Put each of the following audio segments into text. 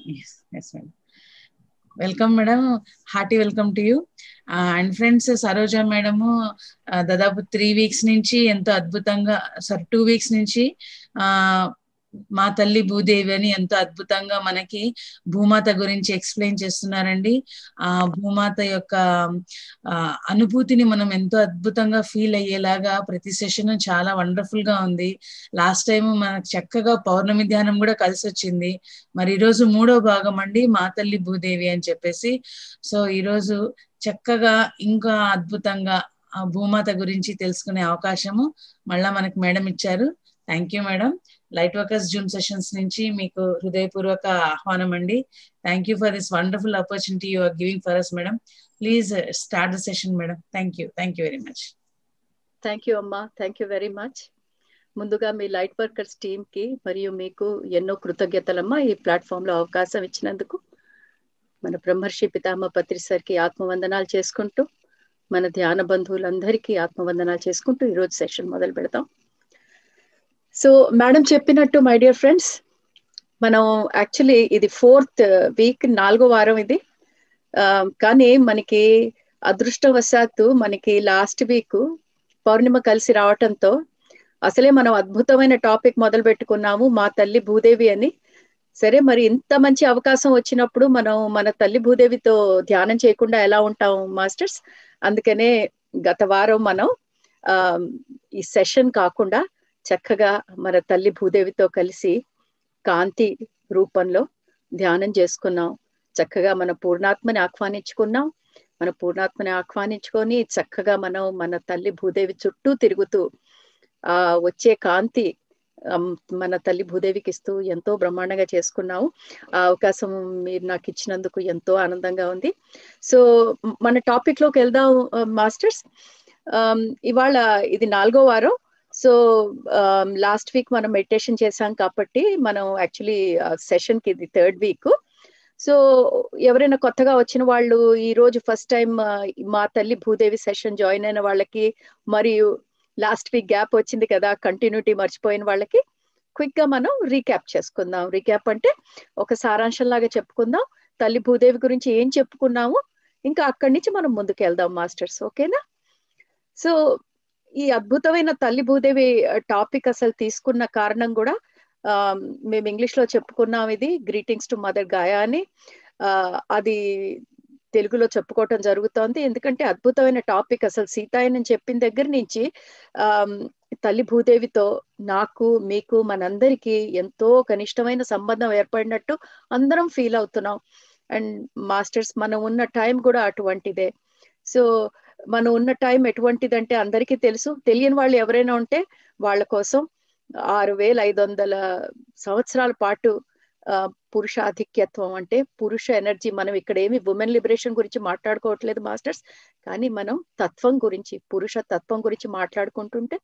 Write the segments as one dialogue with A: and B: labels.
A: Yes, madam. Welcome madam, hearty welcome to you. And friends, Saroja madam దాదాపు 3 weeks నుంచి ఎంతో అద్భుతంగా, 2 weeks నుంచి మా తల్లి భూదేవి అని ఎంతో అద్భుతంగా మనకి భూమాత గురించి ఎక్స్ప్లెయిన్ చేస్తున్నారండి. ఆ భూమాత యొక్క అనుభూతిని మనం ఎంతో అద్భుతంగా ఫీల్ అయ్యేలాగా ప్రతి సెషన్ చాలా వండర్ఫుల్ గా ఉంది. లాస్ట్ టైం మనకు చక్కగా పౌర్ణమి ధ్యానం కూడా కలిసి వచ్చింది. మరి ఈరోజు 3వ భాగం అండి, మా తల్లి భూదేవి అని చెప్పేసి. సో ఈరోజు చక్కగా ఇంకా అద్భుతంగా ఆ భూమాత గురించి తెలుసుకునే అవకాశము మళ్ళా మనకు మేడం ఇచ్చారు. Thank you madam. Light workers zoom sessions నుంచి మీకు హృదయపూర్వక ఆహ్వానం అండి. Thank you for this wonderful opportunity you are giving for us madam. Please start the session madam. Thank you very much.
B: Thank you అమ్మా, thank you very much. ముందుగా మీ light workers team కి మరియు మీకు ఎన్నో కృతజ్ఞతలమ్మా ఈ ప్లాట్ఫామ్ లో అవకాశం ఇచ్చినందుకు. మన బ్రహ్మర్షి పితామహ పత్రి సార్కి ఆత్మవందనాలు చేసుకుంటూ, మన ధ్యాన బంధువులందరికీ ఆత్మవందనాలు చేసుకుంటూ ఈరోజు సెషన్ మొదలు పెడతాం. సో మేడం చెప్పినట్టు మై డియర్ ఫ్రెండ్స్, మనం యాక్చువల్లీ ఇది 4th week 4వ వారం ఇది. కానీ మనకి అదృష్టవశాత్తు మనకి లాస్ట్ వీక్ పౌర్ణిమ కలిసి రావటంతో అసలే మనం అద్భుతమైన టాపిక్ మొదలు పెట్టుకున్నాము, మా తల్లి భూదేవి అని. సరే, మరి ఇంత మంచి అవకాశం వచ్చినప్పుడు మనం మన తల్లి భూదేవితో ధ్యానం చేయకుండా ఎలా ఉంటాం మాస్టర్స్? అందుకనే గత వారం మనం ఈ సెషన్ కాకుండా చక్కగా మన తల్లి భూదేవితో కలిసి కాంతి రూపంలో ధ్యానం చేసుకున్నాం. చక్కగా మన పూర్ణాత్మని ఆహ్వానించుకున్నాం. మన పూర్ణాత్మని ఆహ్వానించుకొని చక్కగా మనం మన తల్లి భూదేవి చుట్టూ తిరుగుతూ వచ్చే కాంతి మన తల్లి భూదేవికి ఇస్తూ ఎంతో బ్రహ్మాండంగా చేసుకున్నాము. ఆ అవకాశం మీరు నాకు ఇచ్చినందుకు ఎంతో ఆనందంగా ఉంది. సో మన టాపిక్ లోకి వెళ్దాం మాస్టర్స్. ఇవాళ ఇది 4వ వారం. సో లాస్ట్ వీక్ మనం మెడిటేషన్ చేసాం కాబట్టి మనం యాక్చువల్లీ సెషన్ కి ఇది 3rd week. సో ఎవరైనా కొత్తగా వచ్చిన వాళ్ళు, ఈ రోజు ఫస్ట్ టైం మా తల్లి భూదేవి సెషన్ జాయిన్ అయిన వాళ్ళకి, మరియు లాస్ట్ వీక్ గ్యాప్ వచ్చింది కదా, కంటిన్యూటీ మర్చిపోయిన వాళ్ళకి క్విక్ గా మనం రీక్యాప్ చేసుకుందాం. రీక్యాప్ అంటే ఒక సారాంశం లాగా చెప్పుకుందాం. తల్లి భూదేవి గురించి ఏం చెప్పుకున్నాము, ఇంకా అక్కడి నుంచి మనం ముందుకు వెళ్దాం మాస్టర్స్, ఓకేనా? సో ఈ అద్భుతమైన తల్లి భూదేవి టాపిక్ అసలు తీసుకున్న కారణం కూడా మేము ఇంగ్లీష్ లో చెప్పుకున్నాం, ఇది గ్రీటింగ్స్ టు మదర్ గాయా అని. అది తెలుగులో చెప్పుకోవటం జరుగుతోంది. ఎందుకంటే అద్భుతమైన టాపిక్. అసలు సీతాయనం చెప్పిన దగ్గర నుంచి తల్లి భూదేవితో నాకు, మీకు, మనందరికీ ఎంతో కనిష్టమైన సంబంధం ఏర్పడినట్టు అందరం ఫీల్ అవుతున్నాం. అండ్ మాస్టర్స్, మనం ఉన్న టైం కూడా అటువంటిదే. సో మనం ఉన్న టైం ఎటువంటిదంటే అందరికీ తెలుసు. తెలియని వాళ్ళు ఎవరైనా ఉంటే వాళ్ళ కోసం 6500 సంవత్సరాల పాటు పురుషాధిక్యత్వం అంటే పురుష ఎనర్జీ. మనం ఇక్కడ ఏమి ఉమెన్ లిబరేషన్ గురించి మాట్లాడుకోవట్లేదు మాస్టర్స్, కానీ మనం తత్వం గురించి, పురుష తత్వం గురించి మాట్లాడుకుంటుంటే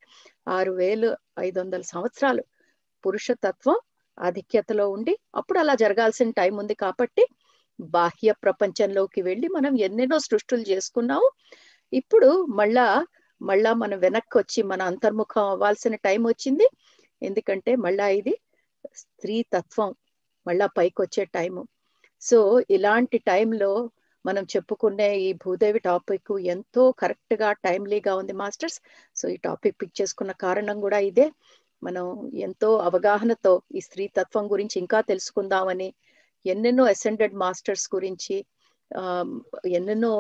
B: 6500 సంవత్సరాలు పురుష తత్వం ఆధిక్యతలో ఉండి, అప్పుడు అలా జరగాల్సిన టైం ఉంది. కాబట్టి బాహ్య ప్రపంచంలోకి వెళ్ళి మనం ఎన్నెన్నో సృష్టులు చేసుకున్నాము. ఇప్పుడు మళ్ళా మనం వెనక్కి వచ్చి మన అంతర్ముఖం అవ్వాల్సిన టైం వచ్చింది. ఎందుకంటే మళ్ళా ఇది స్త్రీ తత్వం మళ్ళా పైకి వచ్చే టైము. సో ఇలాంటి టైంలో మనం చెప్పుకునే ఈ భూదేవి టాపిక్ ఎంతో కరెక్ట్ గా టైమ్లీగా ఉంది మాస్టర్స్. సో ఈ టాపిక్ పిక్ చేసుకున్న కారణం కూడా ఇదే. మనం ఎంతో అవగాహనతో ఈ స్త్రీ తత్వం గురించి ఇంకా తెలుసుకుందామని, ఎన్నెన్నో అసెండెడ్ మాస్టర్స్ గురించి, ఎన్నెన్నో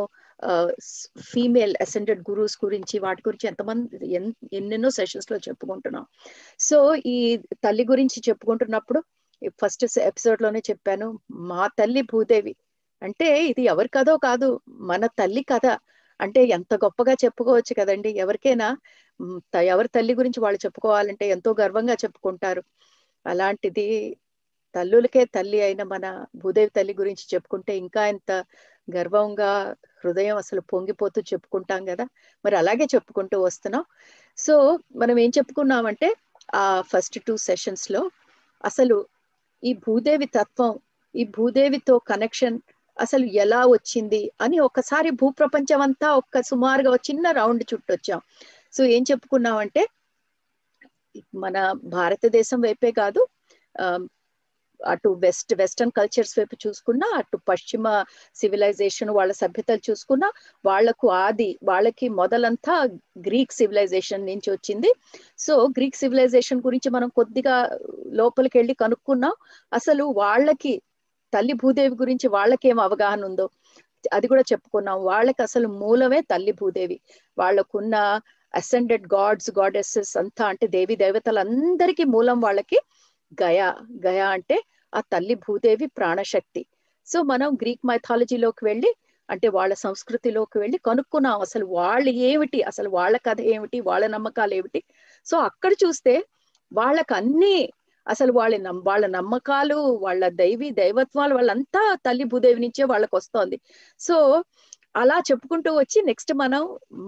B: ఫీమేల్ అసెండెడ్ గురూస్ గురించి, వాటి గురించి ఎన్నెన్నో సెషన్స్ లో చెప్పుకుంటున్నాం. సో ఈ తల్లి గురించి చెప్పుకుంటున్నప్పుడు ఫస్ట్ ఎపిసోడ్ లోనే చెప్పాను, మా తల్లి భూదేవి అంటే ఇది ఎవరి కథో కాదు, మన తల్లి కథ. అంటే ఎంత గొప్పగా చెప్పుకోవచ్చు కదండి. ఎవరికైనా ఎవరి తల్లి గురించి వాళ్ళు చెప్పుకోవాలంటే ఎంతో గర్వంగా చెప్పుకుంటారు. అలాంటిది తల్లులకే తల్లి అయిన మన భూదేవి తల్లి గురించి చెప్పుకుంటే ఇంకా ఎంత గర్వంగా హృదయం అసలు పొంగిపోతూ చెప్పుకుంటాం కదా. మరి అలాగే చెప్పుకుంటూ వస్తున్నాం. సో మనం ఏం చెప్పుకున్నామంటే ఆ ఫస్ట్ 2 సెషన్స్ లో అసలు ఈ భూదేవి తత్వం, ఈ భూదేవితో కనెక్షన్ అసలు ఎలా వచ్చింది అని ఒకసారి భూప్రపంచం అంతా ఒక్క సుమారుగా చిన్న రౌండ్ చుట్టొచ్చాం. సో ఏం చెప్పుకున్నామంటే మన భారతదేశం వైపే కాదు, అటు వెస్టర్న్ కల్చర్స్ వైపు చూసుకున్నా, అటు పశ్చిమ సివిలైజేషన్ వాళ్ళ సభ్యతలు చూసుకున్నా, వాళ్ళకి మొదలంతా గ్రీక్ సివిలైజేషన్ నుంచి వచ్చింది. సో గ్రీక్ సివిలైజేషన్ గురించి మనం కొద్దిగా లోపలికి వెళ్ళి కనుక్కున్నాం. అసలు వాళ్ళకి తల్లి భూదేవి గురించి వాళ్ళకేం అవగాహన ఉందో అది కూడా చెప్పుకున్నాం. వాళ్ళకి అసలు మూలమే తల్లి భూదేవి. వాళ్ళకున్న అసెండెడ్ గాడెసెస్ అంతా, అంటే దేవి దేవతలందరికీ మూలం వాళ్ళకి గయా అంటే ఆ తల్లి భూదేవి ప్రాణశక్తి. సో మనం గ్రీక్ మైథాలజీలోకి వెళ్ళి, అంటే వాళ్ళ సంస్కృతిలోకి వెళ్ళి కనుక్కున్నాం అసలు వాళ్ళు ఏమిటి, అసలు వాళ్ళ కథ ఏమిటి, వాళ్ళ నమ్మకాలు ఏమిటి. సో అక్కడ చూస్తే వాళ్ళకి అన్ని, అసలు వాళ్ళ నమ్మకాలు, వాళ్ళ దైవత్వాలు వాళ్ళంతా తల్లి భూదేవి నుంచే వాళ్ళకి వస్తోంది. సో అలా చెప్పుకుంటూ వచ్చి నెక్స్ట్ మనం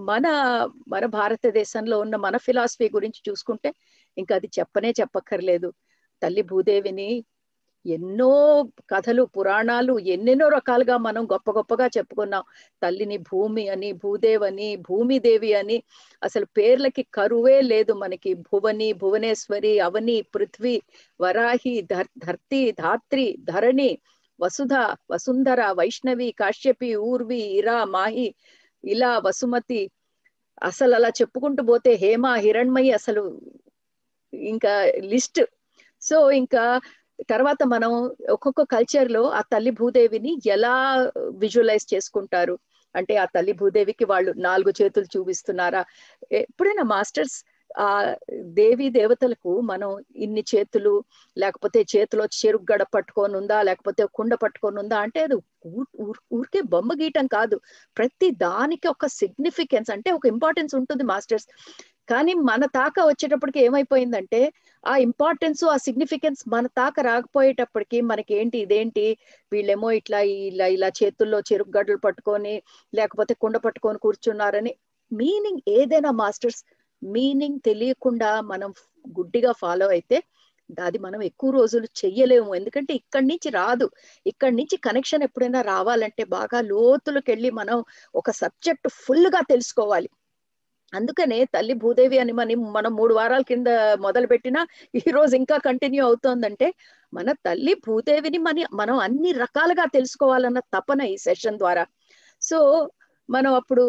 B: మన భారతదేశంలో ఉన్న మన ఫిలాసఫీ గురించి చూసుకుంటే ఇంకా అది చెప్పక్కర్లేదు. తల్లి భూదేవిని ఎన్నో కథలు, పురాణాలు ఎన్నెన్నో రకాలుగా మనం గొప్పగా చెప్పుకున్నాం. తల్లిని భూమి అని, భూదేవని, భూమిదేవి అని, అసలు పేర్లకి కరువే లేదు మనకి. భువని, భువనేశ్వరి, అవని, పృథ్వీ, వరాహి, ధర్తి, ధాత్రి, ధరణి, వసుధ, వసుంధర, వైష్ణవి, కాశ్యపి, ఊర్వి, ఇరా, మాహి, ఇలా వసుమతి, అసలు అలా చెప్పుకుంటూ పోతే హేమ, హిరణ్మయి, అసలు ఇంకా లిస్ట్. సో ఇంకా తర్వాత మనం ఒక్కొక్క కల్చర్ లో ఆ తల్లి భూదేవిని ఎలా విజువలైజ్ చేసుకుంటారు అంటే, ఆ తల్లి భూదేవికి వాళ్ళు 4 చేతులు చూపిస్తున్నారా? ఎప్పుడైనా మాస్టర్స్ ఆ దేవి దేవతలకు మనం ఇన్ని చేతులు, లేకపోతే చేతిలో చెరుగడ పట్టుకొని ఉందా, లేకపోతే కుండ పట్టుకొని ఉందా అంటే అది ఊరికే బొమ్మ గీయటం కాదు. ప్రతి దానికి ఒక సిగ్నిఫికెన్స్, అంటే ఒక ఇంపార్టెన్స్ ఉంటుంది మాస్టర్స్. కానీ మన తాక వచ్చేటప్పటికి ఏమైపోయిందంటే ఆ ఇంపార్టెన్స్, ఆ సిగ్నిఫికెన్స్ మన తాక రాకపోయేటప్పటికి మనకి ఇదేంటి వీళ్ళేమో ఇలా చేతుల్లో చెరుగడ్డలు పట్టుకొని లేకపోతే కుండ పట్టుకొని కూర్చున్నారని. మీనింగ్ ఏదైనా మాస్టర్స్, మీనింగ్ తెలియకుండా మనం గుడ్డిగా ఫాలో అయితే అది మనం ఎక్కువ రోజులు చెయ్యలేము. ఎందుకంటే ఇక్కడి నుంచి రాదు. ఇక్కడి నుంచి కనెక్షన్ ఎప్పుడైనా రావాలంటే బాగా లోతులకు వెళ్ళి మనం ఒక సబ్జెక్ట్ ఫుల్ గా తెలుసుకోవాలి. అందుకనే తల్లి భూదేవి అని మనం 3 వారాల కింద మొదలు పెట్టినా ఈ రోజు ఇంకా కంటిన్యూ అవుతోందంటే మన తల్లి భూదేవిని మనం అన్ని రకాలుగా తెలుసుకోవాలన్న తపన ఈ సెషన్ ద్వారా. సో మనం అప్పుడు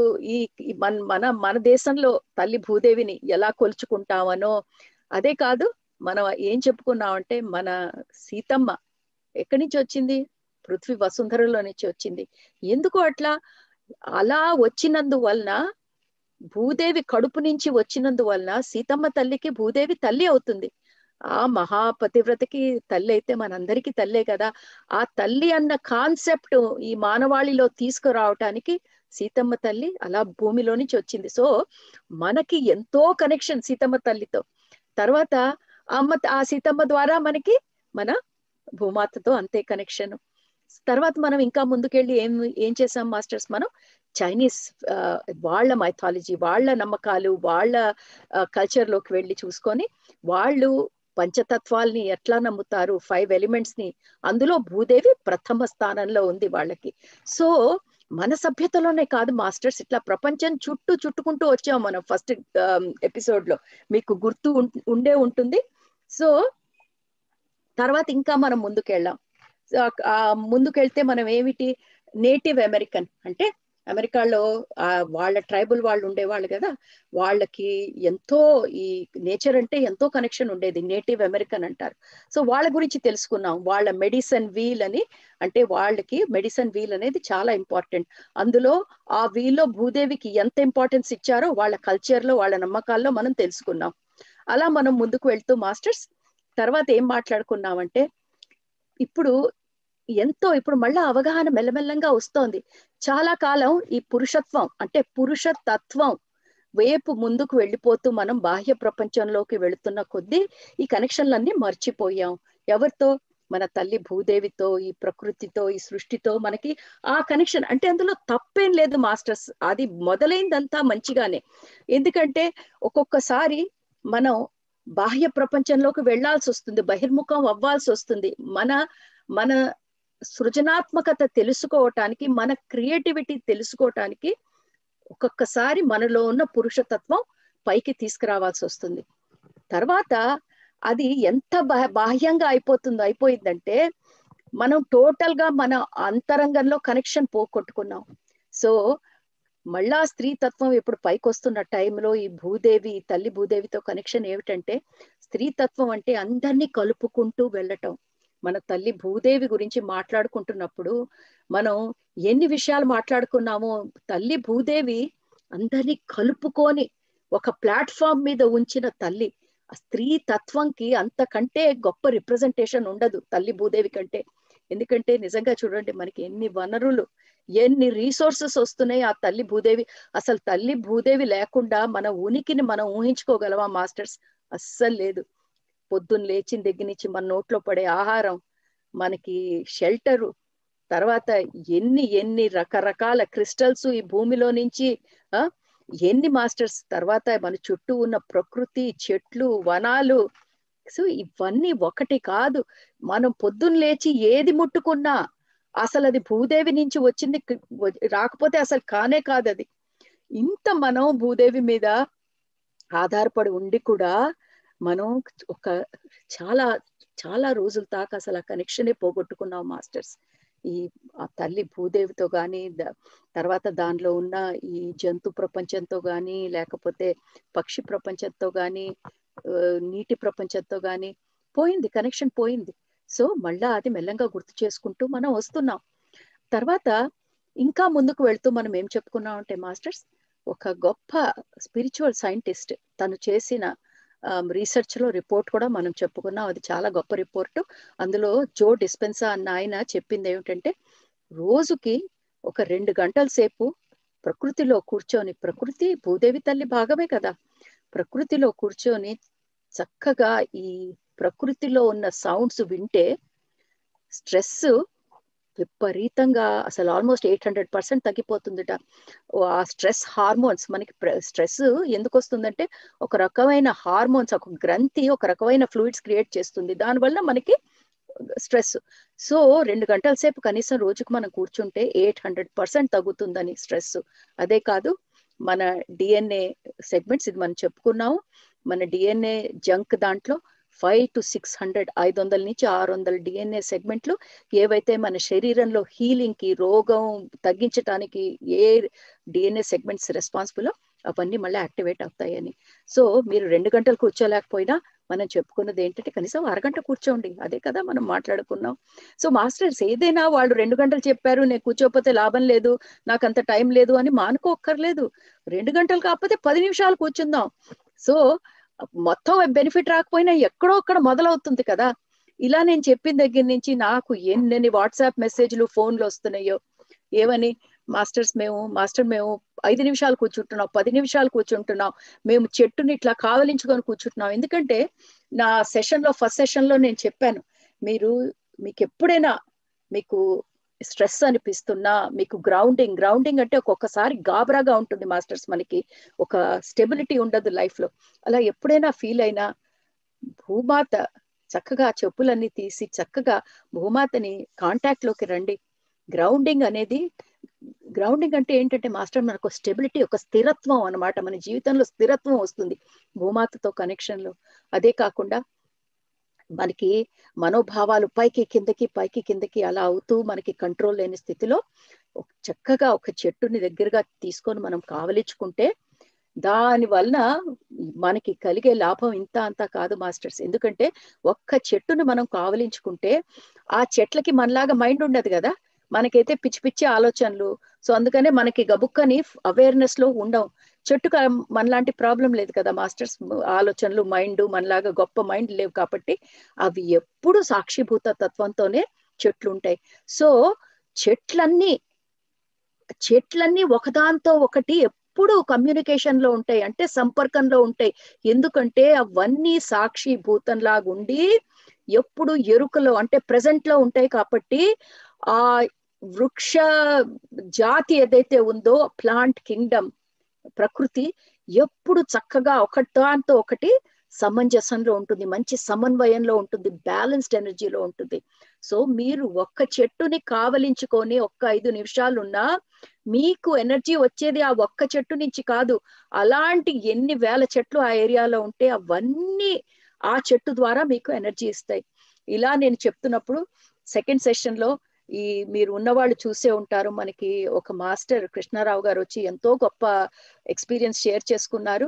B: మన దేశంలో తల్లి భూదేవిని ఎలా కొలుచుకుంటామనో, అదే కాదు మనం ఏం చెప్పుకున్నామంటే మన సీతమ్మ ఎక్కడి నుంచి వచ్చింది? పృథ్వీ వసుంధరలో నుంచి వచ్చింది. ఎందుకు అలా వచ్చినందువలన, భూదేవి కడుపు నుంచి వచ్చినందువలన సీతమ్మ తల్లికి భూదేవి తల్లి అవుతుంది. ఆ మహాపతివ్రతకి తల్లి అయితే మనందరికీ తల్లే కదా. ఆ తల్లి అన్న కాన్సెప్ట్ ఈ మానవాళిలో తీసుకురావటానికి సీతమ్మ తల్లి అలా భూమిలో నుంచి వచ్చింది. సో మనకి ఎంతో కనెక్షన్ సీతమ్మ తల్లితో. తర్వాత ఆ సీతమ్మ ద్వారా మనకి మన భూమాతతో అంతే కనెక్షన్. తర్వాత మనం ఇంకా ముందుకెళ్ళి ఏం చేసాం మాస్టర్స్, మనం చైనీస్ వాళ్ళ మైథాలజీ, వాళ్ళ నమ్మకాలు, వాళ్ళ కల్చర్ లోకి వెళ్ళి చూసుకొని వాళ్ళు పంచతత్వాల్ని ఎట్లా నమ్ముతారు, 5 ఎలిమెంట్స్ ని, అందులో భూదేవి ప్రథమ స్థానంలో ఉంది వాళ్ళకి. సో మన సభ్యతలోనే కాదు మాస్టర్స్, ఇట్లా ప్రపంచం చుట్టుకుంటూ వచ్చాం మనం ఫస్ట్ ఎపిసోడ్ లో, మీకు గుర్తు ఉండే ఉంటుంది. సో తర్వాత ఇంకా మనం ముందుకెళ్ళాం. ముందుకెళ్తే మనం ఏమిటి, నేటివ్ అమెరికన్ అంటే అమెరికాలో వాళ్ళ ట్రైబల్ వాళ్ళు ఉండేవాళ్ళు కదా, వాళ్ళకి ఎంతో ఈ నేచర్ అంటే ఎంతో కనెక్షన్ ఉండేది, నేటివ్ అమెరికన్ అంటారు. సో వాళ్ళ గురించి తెలుసుకున్నాం. వాళ్ళ మెడిసిన్ వీల్ అని, అంటే వాళ్ళకి మెడిసిన్ వీల్ అనేది చాలా ఇంపార్టెంట్. అందులో ఆ వీల్లో భూదేవికి ఎంత ఇంపార్టెన్స్ ఇచ్చారో వాళ్ళ కల్చర్ లో, వాళ్ళ నమ్మకాల్లో మనం తెలుసుకున్నాం. అలా మనం ముందుకు వెళ్తూ మాస్టర్స్ తర్వాత ఏం మాట్లాడుకున్నామంటే, ఇప్పుడు మళ్ళా అవగాహన మెల్లమెల్లంగా వస్తోంది. చాలా కాలం ఈ పురుషత్వం అంటే పురుషతత్వం వైపు ముందుకు వెళ్ళిపోతూ మనం బాహ్య ప్రపంచంలోకి వెళుతున్న కొద్దీ ఈ కనెక్షన్లన్నీ మర్చిపోయాం. ఎవరితో? మన తల్లి భూదేవితో, ఈ ప్రకృతితో, ఈ సృష్టితో మనకి ఆ కనెక్షన్. అంటే అందులో తప్పేం లేదు మాస్టర్స్, అది మొదలైందంతా మంచిగానే. ఎందుకంటే ఒక్కొక్కసారి మనం బాహ్య ప్రపంచంలోకి వెళ్లాల్సి వస్తుంది, బహిర్ముఖం అవ్వాల్సి వస్తుంది. మన సృజనాత్మకత తెలుసుకోవటానికి, మన క్రియేటివిటీ తెలుసుకోవటానికి ఒక్కొక్కసారి మనలో ఉన్న పురుషతత్వం పైకి తీసుకురావాల్సి వస్తుంది. తర్వాత అది ఎంత బాహ్యంగా అయిపోయిందంటే మనం టోటల్ గా మన అంతరంగంలో కనెక్షన్ పోగొట్టుకున్నాం. సో మళ్ళా స్త్రీ తత్వం ఎప్పుడు పైకి వస్తున్న టైంలో ఈ భూదేవి, తల్లి భూదేవితో కనెక్షన్ ఏమిటంటే, స్త్రీ తత్వం అంటే అందరినీ కలుపుకుంటూ వెళ్ళటం. మన తల్లి భూదేవి గురించి మాట్లాడుకుంటున్నప్పుడు మనం ఎన్ని విషయాలు మాట్లాడుకున్నామో, తల్లి భూదేవి అందరినీ కలుపుకొని ఒక ప్లాట్ఫామ్ మీద ఉంచిన తల్లి. స్త్రీ తత్వంకి అంతకంటే గొప్ప రిప్రజెంటేషన్ ఉండదు తల్లి భూదేవి కంటే. ఎందుకంటే నిజంగా చూడండి, మనకి ఎన్ని వనరులు, ఎన్ని రీసోర్సెస్ వస్తున్నాయి ఆ తల్లి భూదేవి. అసలు తల్లి భూదేవి లేకుండా మన ఉనికిని మనం ఊహించుకోగలమా మాస్టర్స్? అస్సలు లేదు. పొద్దున్న లేచిన దగ్గర నుంచి మన నోట్లో పడే ఆహారం, మనకి షెల్టరు, తర్వాత ఎన్ని ఎన్ని రకరకాల క్రిస్టల్స్ ఈ భూమిలో నుంచి ఎన్ని మాస్టర్స్, తర్వాత మన చుట్టూ ఉన్న ప్రకృతి, చెట్లు, వనాలు. సో ఇవన్నీ ఒకటి కాదు. మనం పొద్దున్న లేచి ఏది ముట్టుకున్నా అసలు అది భూదేవి నుంచి వచ్చింది, రాకపోతే అసలు కానే కాదు అది. ఇంత మనం భూదేవి మీద ఆధారపడి ఉండి కూడా మనం ఒక చాలా చాలా రోజుల దాకా అసలు ఆ కనెక్షనే పోగొట్టుకున్నాం మాస్టర్స్. ఈ ఆ తల్లి భూదేవితో కానీ, తర్వాత దానిలో ఉన్న ఈ జంతు ప్రపంచంతో కానీ, లేకపోతే పక్షి ప్రపంచంతో కానీ, నీటి ప్రపంచంతో కానీ పోయింది, కనెక్షన్ పోయింది. సో మళ్ళా అది మెల్లంగా గుర్తు చేసుకుంటూ మనం వస్తున్నాం. తర్వాత ఇంకా ముందుకు వెళ్తూ మనం ఏం చెప్పుకున్నాం అంటే మాస్టర్స్, ఒక గొప్ప స్పిరిచువల్ సైంటిస్ట్ తను చేసిన రీసెర్చ్ లో రిపోర్ట్ కూడా మనం చెప్పుకున్నాం. అది చాలా గొప్ప రిపోర్ట్. అందులో జో డిస్పెన్సా అన్న ఆయన చెప్పింది ఏమిటంటే, రోజుకి ఒక 2 గంటల సేపు ప్రకృతిలో కూర్చొని, ప్రకృతి భూదేవి తల్లి భాగమే కదా, ప్రకృతిలో కూర్చొని చక్కగా ఈ ప్రకృతిలో ఉన్న సౌండ్స్ వింటే స్ట్రెస్ విపరీతంగా అసలు ఆల్మోస్ట్ 800% తగ్గిపోతుందిట. ఆ స్ట్రెస్ హార్మోన్స్, మనకి స్ట్రెస్ ఎందుకు వస్తుందంటే ఒక రకమైన హార్మోన్స్, ఒక గ్రంథి ఒక రకమైన ఫ్లూయిడ్స్ క్రియేట్ చేస్తుంది, దానివల్ల మనకి స్ట్రెస్. సో 2 గంటల సేపు కనీసం రోజుకు మనం కూర్చుంటే 800% తగ్గుతుందని స్ట్రెస్. అదే కాదు, మన డిఎన్ఏ సెగ్మెంట్స్, ఇది మనం చెప్పుకున్నాము, మన డిఎన్ఏ జంక్ దాంట్లో 500 to 600, 500 నుంచి 600 డిఎన్ఏ సెగ్మెంట్లు ఏవైతే మన శరీరంలో హీలింగ్ కి, రోగం తగ్గించడానికి ఏ డిఎన్ఏ సెగ్మెంట్స్ రెస్పాన్సిబుల్, అవన్నీ మళ్ళీ యాక్టివేట్ అవుతాయని. సో మీరు 2 గంటలు కూర్చోలేకపోయినా మనం చెప్పుకున్నది ఏంటంటే కనీసం అరగంట కూర్చోండి, అదే కదా మనం మాట్లాడుకున్నాం. సో మాస్టర్స్ ఏదైనా వాళ్ళు 2 గంటలు చెప్పారు, నేను కూర్చోకపోతే లాభం లేదు, నాకు అంత టైం లేదు అని మానుకోక్కర్లేదు. 2 గంటలు కాకపోతే 10 నిమిషాలు కూర్చుందాం. సో మొత్తం బెనిఫిట్ రాకపోయినా ఎక్కడో అక్కడ మొదలవుతుంది కదా. ఇలా నేను చెప్పిన దగ్గర నుంచి నాకు ఎన్ని వాట్సాప్ మెసేజ్లు, ఫోన్లు వస్తున్నాయో. ఏమని, మేము 5 నిమిషాలు కూర్చుంటున్నాం, 10 నిమిషాలు కూర్చుంటున్నాం, మేము చెట్టుని ఇట్లా కావలించుకొని కూర్చుంటున్నాం. ఎందుకంటే నా ఫస్ట్ సెషన్ లో నేను చెప్పాను, మీకు ఎప్పుడైనా మీకు స్ట్రెస్ అనిపిస్తున్నా, మీకు గ్రౌండింగ్ అంటే ఒక్కొక్కసారి గాబరాగా ఉంటుంది మాస్టర్స్, మనకి ఒక స్టెబిలిటీ ఉండదు లైఫ్ లో. అలా ఎప్పుడైనా ఫీల్ అయినా భూమాత చక్కగా చెప్పులన్నీ తీసి చక్కగా భూమాతని కాంటాక్ట్ లోకి రండి. గ్రౌండింగ్ అంటే ఏంటంటే మాస్టర్, మనకు స్టెబిలిటీ, ఒక స్థిరత్వం అన్నమాట. మన జీవితంలో స్థిరత్వం వస్తుంది భూమాతతో కనెక్షన్ లో. అదే కాకుండా మనకి మనోభావాలు పైకి కిందకి అలా అవుతూ మనకి కంట్రోల్ లేని స్థితిలో చక్కగా ఒక చెట్టుని దగ్గరగా తీసుకొని మనం కావలించుకుంటే దాని వలన మనకి కలిగే లాభం ఇంత అంతా కాదు మాస్టర్స్. ఎందుకంటే ఒక్క చెట్టును మనం కావలించుకుంటే ఆ చెట్లకి మనలాగా మైండ్ ఉండదు కదా, మనకైతే పిచ్చి పిచ్చి ఆలోచనలు. సో అందుకనే మనకి గబుక్కని అవేర్నెస్ లో ఉండవు. చెట్టుకు మనలాంటి ప్రాబ్లం లేదు కదా మాస్టర్స్, ఆలోచనలు, మైండ్ మనలాగా గొప్ప మైండ్ లేవు కాబట్టి అవి ఎప్పుడు సాక్షిభూత తత్వంతోనే చెట్లు ఉంటాయి. సో చెట్లన్నీ ఒకదాంతో ఒకటి ఎప్పుడు కమ్యూనికేషన్ లో ఉంటాయి, అంటే సంపర్కంలో ఉంటాయి. ఎందుకంటే అవన్నీ సాక్షిభూతంలాగా ఉండి ఎప్పుడు ఎరుకలో అంటే ప్రెసెంట్ లో ఉంటాయి. కాబట్టి ఆ వృక్ష జాతి ఏదైతే ఉందో, ప్లాంట్ కింగ్డమ్, ప్రకృతి ఎప్పుడు చక్కగా ఒకదాంతో ఒకటి సమంజసంలో ఉంటుంది, మంచి సమన్వయంలో ఉంటుంది, బ్యాలెన్స్డ్ ఎనర్జీలో ఉంటుంది. సో మీరు ఒక్క చెట్టుని కావలించుకొని 5 నిమిషాలున్నా మీకు ఎనర్జీ వచ్చేది ఆ ఒక్క చెట్టు నుంచి కాదు, అలాంటి ఎన్ని వేల చెట్లు ఆ ఏరియాలో ఉంటే అవన్నీ ఆ చెట్టు ద్వారా మీకు ఎనర్జీ ఇస్తాయి. ఇలా నేను చెప్తున్నప్పుడు సెకండ్ సెషన్ లో ఈ మీరు ఉన్నవాళ్ళు చూసే ఉంటారు, మనకి ఒక మాస్టర్ కృష్ణారావు గారు వచ్చి ఎంతో గొప్ప ఎక్స్పీరియన్స్ షేర్ చేసుకున్నారు.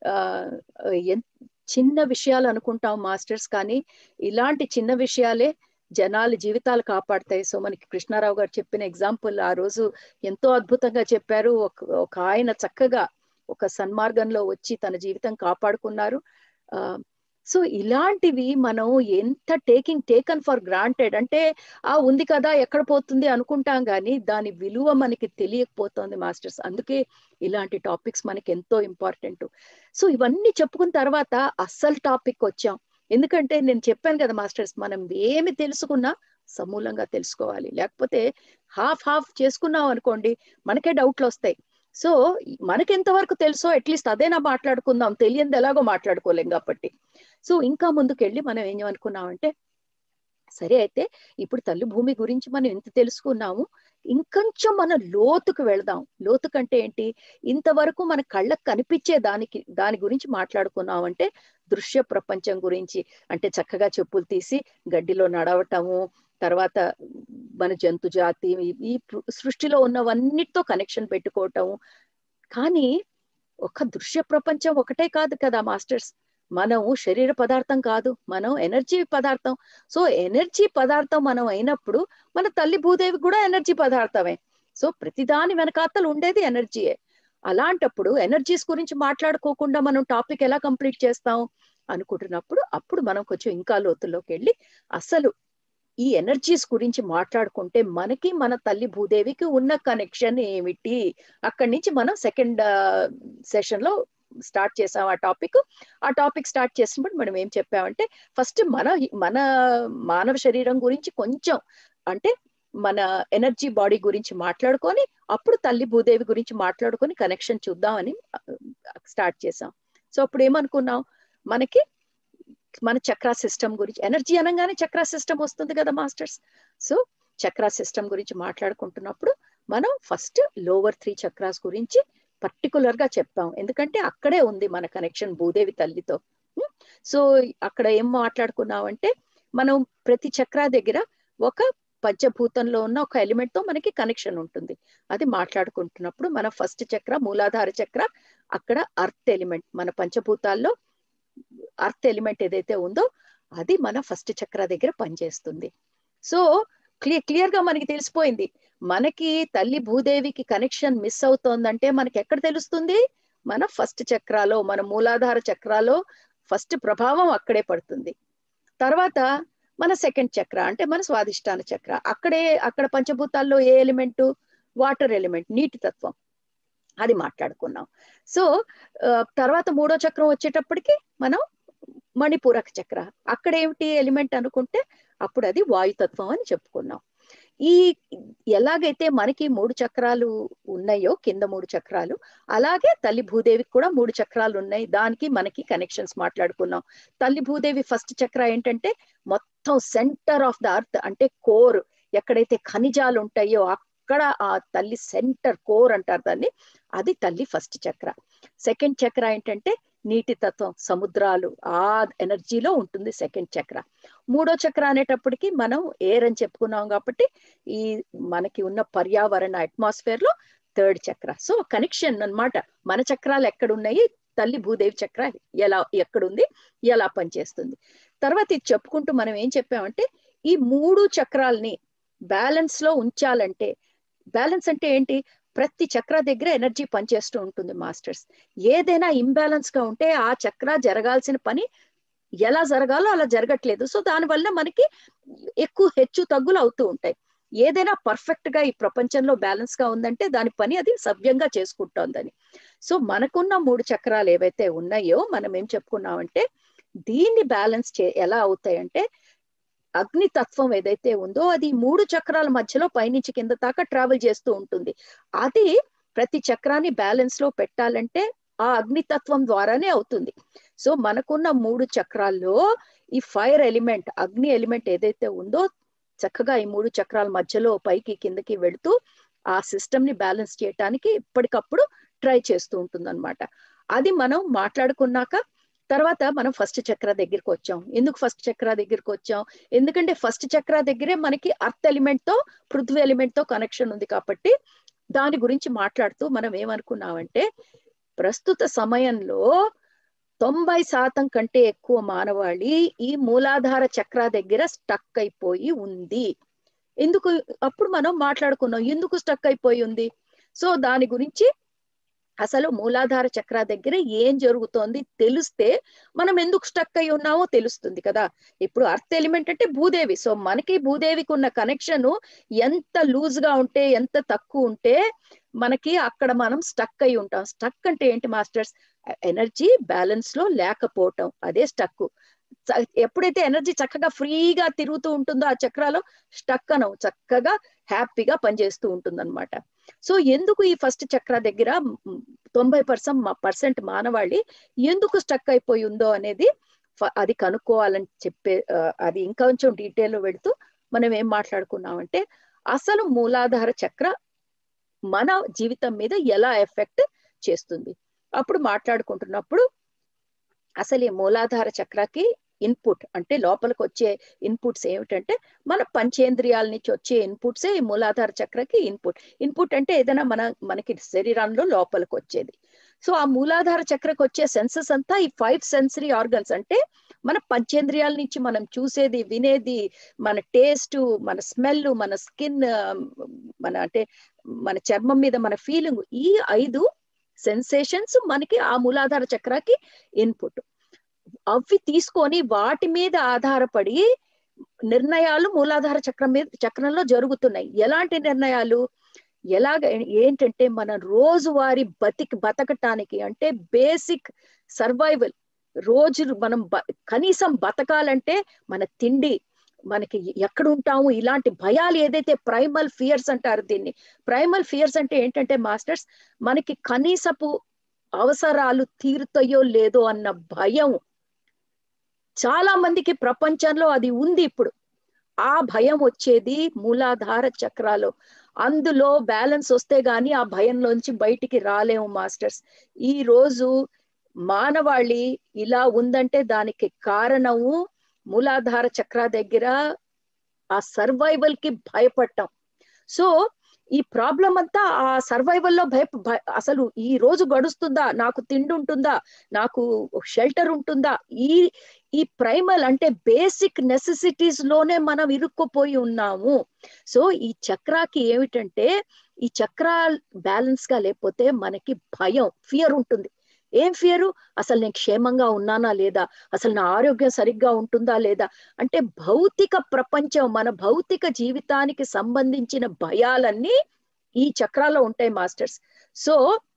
B: చిన్న విషయాలు అనుకుంటాం మాస్టర్స్, కానీ ఇలాంటి చిన్న విషయాలే జనాల జీవితాలు కాపాడతాయి. సో మనకి కృష్ణారావు గారు చెప్పిన ఎగ్జాంపుల్ ఆ రోజు ఎంతో అద్భుతంగా చెప్పారు. ఒక ఆయన చక్కగా ఒక సన్మార్గంలో వచ్చి తన జీవితం కాపాడుకున్నారు. సో ఇలాంటివి మనం ఎంత టేకన్ ఫర్ గ్రాంటెడ్ అంటే ఉంది కదా ఎక్కడ పోతుంది అనుకుంటాం, కానీ దాని విలువ మనకి తెలియకపోతుంది మాస్టర్స్. అందుకే ఇలాంటి టాపిక్స్ మనకి ఎంతో ఇంపార్టెంట్. సో ఇవన్నీ చెప్పుకున్న తర్వాత అస్సలు టాపిక్ వచ్చాం. ఎందుకంటే నేను చెప్పాను కదా మాస్టర్స్, మనం ఏమి తెలుసుకున్నా సమూలంగా తెలుసుకోవాలి. లేకపోతే హాఫ్ చేసుకున్నాం అనుకోండి, మనకే డౌట్లు వస్తాయి. సో మనకి ఎంతవరకు తెలుసో అట్లీస్ట్ అదేనా మాట్లాడుకుందాం, తెలియంది ఎలాగో మాట్లాడుకోలేం కాబట్టి. సో ఇంకా ముందుకెళ్ళి మనం ఏం అనుకున్నామంటే, సరే అయితే ఇప్పుడు తల్లి భూమి గురించి మనం ఎంత తెలుసుకున్నాము, ఇంకొంచెం మనం లోతుకు వెళదాం. లోతుకంటే ఏంటి, ఇంతవరకు మన కళ్ళకు కనిపించే దాని గురించి మాట్లాడుకున్నామంటే దృశ్య ప్రపంచం గురించి, అంటే చక్కగా చెప్పులు తీసి గడ్డిలో నడవటము, తర్వాత మన జంతు జాతి, ఈ సృష్టిలో ఉన్నవన్నిటితో కనెక్షన్ పెట్టుకోవటము. కానీ ఒక దృశ్య ప్రపంచం ఒకటే కాదు కదా మాస్టర్స్, మనం శరీర పదార్థం కాదు, మనం ఎనర్జీ పదార్థం. సో ఎనర్జీ పదార్థం మనం అయినప్పుడు మన తల్లి భూదేవి కూడా ఎనర్జీ పదార్థమే. సో ప్రతిదాని వెనకాతలు ఉండేది ఎనర్జీయే. అలాంటప్పుడు ఎనర్జీస్ గురించి మాట్లాడుకోకుండా మనం టాపిక్ ఎలా కంప్లీట్ చేస్తాం అనుకుంటున్నప్పుడు, అప్పుడు మనం కొంచెం ఇంకా లోతుల్లోకి వెళ్ళి అసలు ఈ ఎనర్జీస్ గురించి మాట్లాడుకుంటే మనకి మన తల్లి భూదేవికి ఉన్న కనెక్షన్ ఏమిటి, అక్కడి నుంచి మనం సెకండ్ సెషన్ లో స్టార్ట్ చేసాం ఆ టాపిక్ స్టార్ట్ చేసినప్పుడు మనం ఏం చెప్పామంటే, ఫస్ట్ మన మానవ శరీరం గురించి కొంచెం, అంటే మన ఎనర్జీ బాడీ గురించి మాట్లాడుకొని అప్పుడు తల్లి భూదేవి గురించి మాట్లాడుకొని కనెక్షన్ చూద్దామని స్టార్ట్ చేసాం. సో అప్పుడు ఏమనుకున్నాం, మనకి మన చక్రా సిస్టమ్ గురించి, ఎనర్జీ అనగానే చక్రా సిస్టమ్ వస్తుంది కదా మాస్టర్స్. సో చక్రా సిస్టమ్ గురించి మాట్లాడుకుంటున్నప్పుడు మనం ఫస్ట్ లోవర్ 3 చక్రాస్ గురించి పర్టికులర్ గా చెప్తాం, ఎందుకంటే అక్కడే ఉంది మన కనెక్షన్ భూదేవి తల్లితో. సో అక్కడ ఏం మాట్లాడుకున్నామంటే, మనం ప్రతి చక్రా దగ్గర ఒక పంచభూతంలో ఉన్న ఒక ఎలిమెంట్ తో మనకి కనెక్షన్ ఉంటుంది. అది మాట్లాడుకుంటున్నప్పుడు మన ఫస్ట్ చక్ర మూలాధార చక్ర, అక్కడ అర్త్ ఎలిమెంట్, మన పంచభూతాల్లో అర్త్ ఎలిమెంట్ ఏదైతే ఉందో అది మన ఫస్ట్ చక్ర దగ్గర పనిచేస్తుంది. సో క్లియర్ గా మనకి తెలిసిపోయింది, మనకి తల్లి భూదేవికి కనెక్షన్ మిస్ అవుతోందంటే మనకి ఎక్కడ తెలుస్తుంది, మన ఫస్ట్ చక్రాలో, మన మూలాధార చక్రాలో ఫస్ట్ ప్రభావం అక్కడే పడుతుంది. తర్వాత మన సెకండ్ చక్ర అంటే మన స్వాదిష్టాన చక్ర, అక్కడ పంచభూతాల్లో ఏ ఎలిమెంట్, వాటర్ ఎలిమెంట్, నీటి తత్వం, అది మాట్లాడుకున్నాం. సో తర్వాత మూడో చక్రం వచ్చేటప్పటికి మనం మణిపూరక చక్ర, అక్కడ ఏమిటి ఎలిమెంట్ అనుకుంటే అప్పుడు అది వాయుతత్వం అని చెప్పుకున్నాం. ఎలాగైతే మనకి 3 చక్రాలు ఉన్నాయో, కింద 3 చక్రాలు, అలాగే తల్లి భూదేవికి కూడా 3 చక్రాలు ఉన్నాయి. దానికి మనకి కనెక్షన్స్ మాట్లాడుకున్నాం. తల్లి భూదేవి ఫస్ట్ చక్ర ఏంటంటే మొత్తం సెంటర్ ఆఫ్ ద అర్త్, అంటే కోర్, ఎక్కడైతే ఖనిజాలు ఉంటాయో అక్కడ ఆ తల్లి సెంటర్, కోర్ అంటారు దాన్ని, అది తల్లి ఫస్ట్ చక్ర. సెకండ్ చక్ర ఏంటంటే నీటి తత్వం, సముద్రాలు, ఆ ఎనర్జీలో ఉంటుంది సెకండ్ చక్ర. మూడో చక్ర అనేటప్పటికి మనం ఎయిర్ అని చెప్పుకున్నాం కాబట్టి ఈ మనకి ఉన్న పర్యావరణ అట్మాస్ఫియర్ లో థర్డ్ చక్ర. సో కనెక్షన్ అన్నమాట, మన చక్రాలు ఎక్కడున్నాయి, తల్లి భూదేవి చక్ర ఎక్కడుంది, ఎలా పనిచేస్తుంది. తర్వాత ఇది చెప్పుకుంటూ మనం ఏం చెప్పామంటే, ఈ 3 చక్రాల్ని బ్యాలెన్స్ లో ఉంచాలంటే, బ్యాలెన్స్ అంటే ఏంటి, ప్రతి చక్ర దగ్గర ఎనర్జీ పనిచేస్తూ ఉంటుంది మాస్టర్స్. ఏదైనా ఇంబ్యాలెన్స్ గా ఉంటే ఆ చక్ర జరగాల్సిన పని ఎలా జరగాలో అలా జరగట్లేదు. సో దానివల్ల మనకి ఎక్కువ హెచ్చు తగ్గులు అవుతూ ఉంటాయి. ఏదైనా పర్ఫెక్ట్ గా ఈ ప్రపంచంలో బ్యాలెన్స్ గా ఉందంటే దాని పని అది సవ్యంగా చేసుకుంటోందని. సో మనకున్న 3 చక్రాలు ఏవైతే ఉన్నాయో మనం ఏం చెప్పుకున్నామంటే, దీన్ని బ్యాలెన్స్ ఎలా అవుతాయంటే, అగ్నితత్వం ఏదైతే ఉందో అది 3 చక్రాల మధ్యలో పైనుంచి కింద దాకా ట్రావెల్ చేస్తూ ఉంటుంది. అది ప్రతి చక్రాన్ని బ్యాలెన్స్ లో పెట్టాలంటే ఆ అగ్నితత్వం ద్వారానే అవుతుంది. సో మనకున్న 3 చక్రాల్లో ఈ ఫైర్ ఎలిమెంట్, అగ్ని ఎలిమెంట్ ఏదైతే ఉందో చక్కగా ఈ 3 చక్రాల మధ్యలో పైకి కిందకి వెళుతూ ఆ సిస్టమ్ ని బ్యాలెన్స్ చేయడానికి ఇప్పటికప్పుడు ట్రై చేస్తూ ఉంటుంది అనమాట. అది మనం మాట్లాడుకున్నాక తర్వాత మనం ఫస్ట్ చక్ర దగ్గరికి వచ్చాం. ఎందుకు ఫస్ట్ చక్ర దగ్గరికి వచ్చాం? ఎందుకంటే ఫస్ట్ చక్ర దగ్గరే మనకి అర్త్ ఎలిమెంట్ తో పృథ్వీ ఎలిమెంట్ తో కనెక్షన్ ఉంది కాబట్టి దాని గురించి మాట్లాడుతూ మనం ఏమనుకున్నామంటే, ప్రస్తుత సమయంలో 90% కంటే ఎక్కువ మానవాళి ఈ మూలాధార చక్ర దగ్గర స్టక్ అయిపోయి ఉంది. ఎందుకు? అప్పుడు మనం మాట్లాడుకున్నాం ఎందుకు స్టక్ అయిపోయి ఉంది. సో దాని గురించి అసలు మూలాధార చక్ర దగ్గర ఏం జరుగుతోంది తెలిస్తే మనం ఎందుకు స్టక్ అయి ఉన్నామో తెలుస్తుంది కదా. ఇప్పుడు అర్త్ ఎలిమెంట్ అంటే భూదేవి. సో మనకి భూదేవికి ఉన్న కనెక్షన్ ఎంత లూజ్ గా ఉంటే, ఎంత తక్కువ ఉంటే మనకి అక్కడ మనం స్టక్ అయి ఉంటాం. స్టక్ అంటే ఏంటి మాస్టర్స్? ఎనర్జీ బ్యాలెన్స్ లో లేకపోవటం, అదే స్టక్. ఎప్పుడైతే ఎనర్జీ చక్కగా ఫ్రీగా తిరుగుతూ ఉంటుందో ఆ చక్రాలో స్టక్ అనవు, చక్కగా హ్యాపీగా పనిచేస్తూ ఉంటుంది అనమాట. సో ఎందుకు ఈ ఫస్ట్ చక్ర దగ్గర 90% మానవాళి ఎందుకు స్టక్ అయిపోయి ఉందో అనేది అది కనుక్కోవాలని చెప్పే, అది ఇంకా కొంచెం డీటెయిల్ లో వెళుతూ మనం ఏం మాట్లాడుకున్నామంటే, అసలు మూలాధార చక్ర మన జీవితం మీద ఎలా ఎఫెక్ట్ చేస్తుంది. అప్పుడు మాట్లాడుకుంటున్నప్పుడు అసలు ఈ మూలాధార చక్రకి ఇన్పుట్ అంటే లోపలికి వచ్చే ఇన్పుట్స్ ఏమిటంటే, మన పంచేంద్రియాల నుంచి వచ్చే ఇన్పుట్సే ఈ మూలాధార చక్రకి ఇన్పుట్. ఇన్పుట్ అంటే ఏదైనా మనకి శరీరంలో లోపలికి వచ్చేది. సో ఆ మూలాధార చక్రకు వచ్చే సెన్సెస్ అంతా ఈ 5 సెన్సరీ ఆర్గన్స్, అంటే మన పంచేంద్రియాల నుంచి మనం చూసేది, వినేది, మన టేస్ట్, మన స్మెల్, మన స్కిన్, అంటే మన చర్మం మీద మన ఫీలింగ్, ఈ 5 సెన్సేషన్స్ మనకి ఆ మూలాధార చక్రకి ఇన్పుట్. అవి తీసుకొని వాటి మీద ఆధారపడి నిర్ణయాలు మూలాధార చక్రంలో జరుగుతున్నాయి. ఎలాంటి నిర్ణయాలు? ఏంటంటే మన రోజువారీ బతకటానికి, అంటే బేసిక్ సర్వైవల్, రోజు మనం కనీసం బతకాలంటే మన తిండి, మనకి ఎక్కడ ఉంటాము, ఇలాంటి భయాలు ఏదైతే ప్రైమల్ ఫియర్స్ అంటారు దీన్ని. ప్రైమల్ ఫియర్స్ అంటే ఏంటంటే మాస్టర్స్, మనకి కనీసపు అవసరాలు తీరుతాయో లేదో అన్న భయం చాలా మందికి ప్రపంచంలో అది ఉంది ఇప్పుడు. ఆ భయం వచ్చేది మూలాధార చక్రాలో. అందులో బ్యాలెన్స్ వస్తే గాని ఆ భయంలోంచి బయటికి రాలేము మాస్టర్స్. ఈ రోజు మానవాళి ఇలా ఉందంటే దానికి కారణము మూలాధార చక్ర దగ్గర ఆ సర్వైవల్ కి భయపడటం. సో ఈ ప్రాబ్లం అంతా ఆ సర్వైవల్లో అసలు ఈ రోజు గడుస్తుందా, నాకు తిండి ఉంటుందా, నాకు షెల్టర్ ఉంటుందా, ఈ ప్రైమల్ అంటే బేసిక్ నెసెసిటీస్ లోనే మనం ఇరుక్కుపోయి ఉన్నాము. సో ఈ చక్రాకి ఏమిటంటే, ఈ చక్ర బ్యాలెన్స్ గా లేకపోతే మనకి భయం, ఫియర్ ఉంటుంది. ఏం ఫియరు? అసలు నేను క్షేమంగా ఉన్నానా లేదా, అసలు నా ఆరోగ్యం సరిగ్గా ఉంటుందా లేదా, అంటే భౌతిక ప్రపంచం, మన భౌతిక జీవితానికి సంబంధించిన భయాలన్నీ ఈ చక్రాలో ఉంటాయి మాస్టర్స్. సో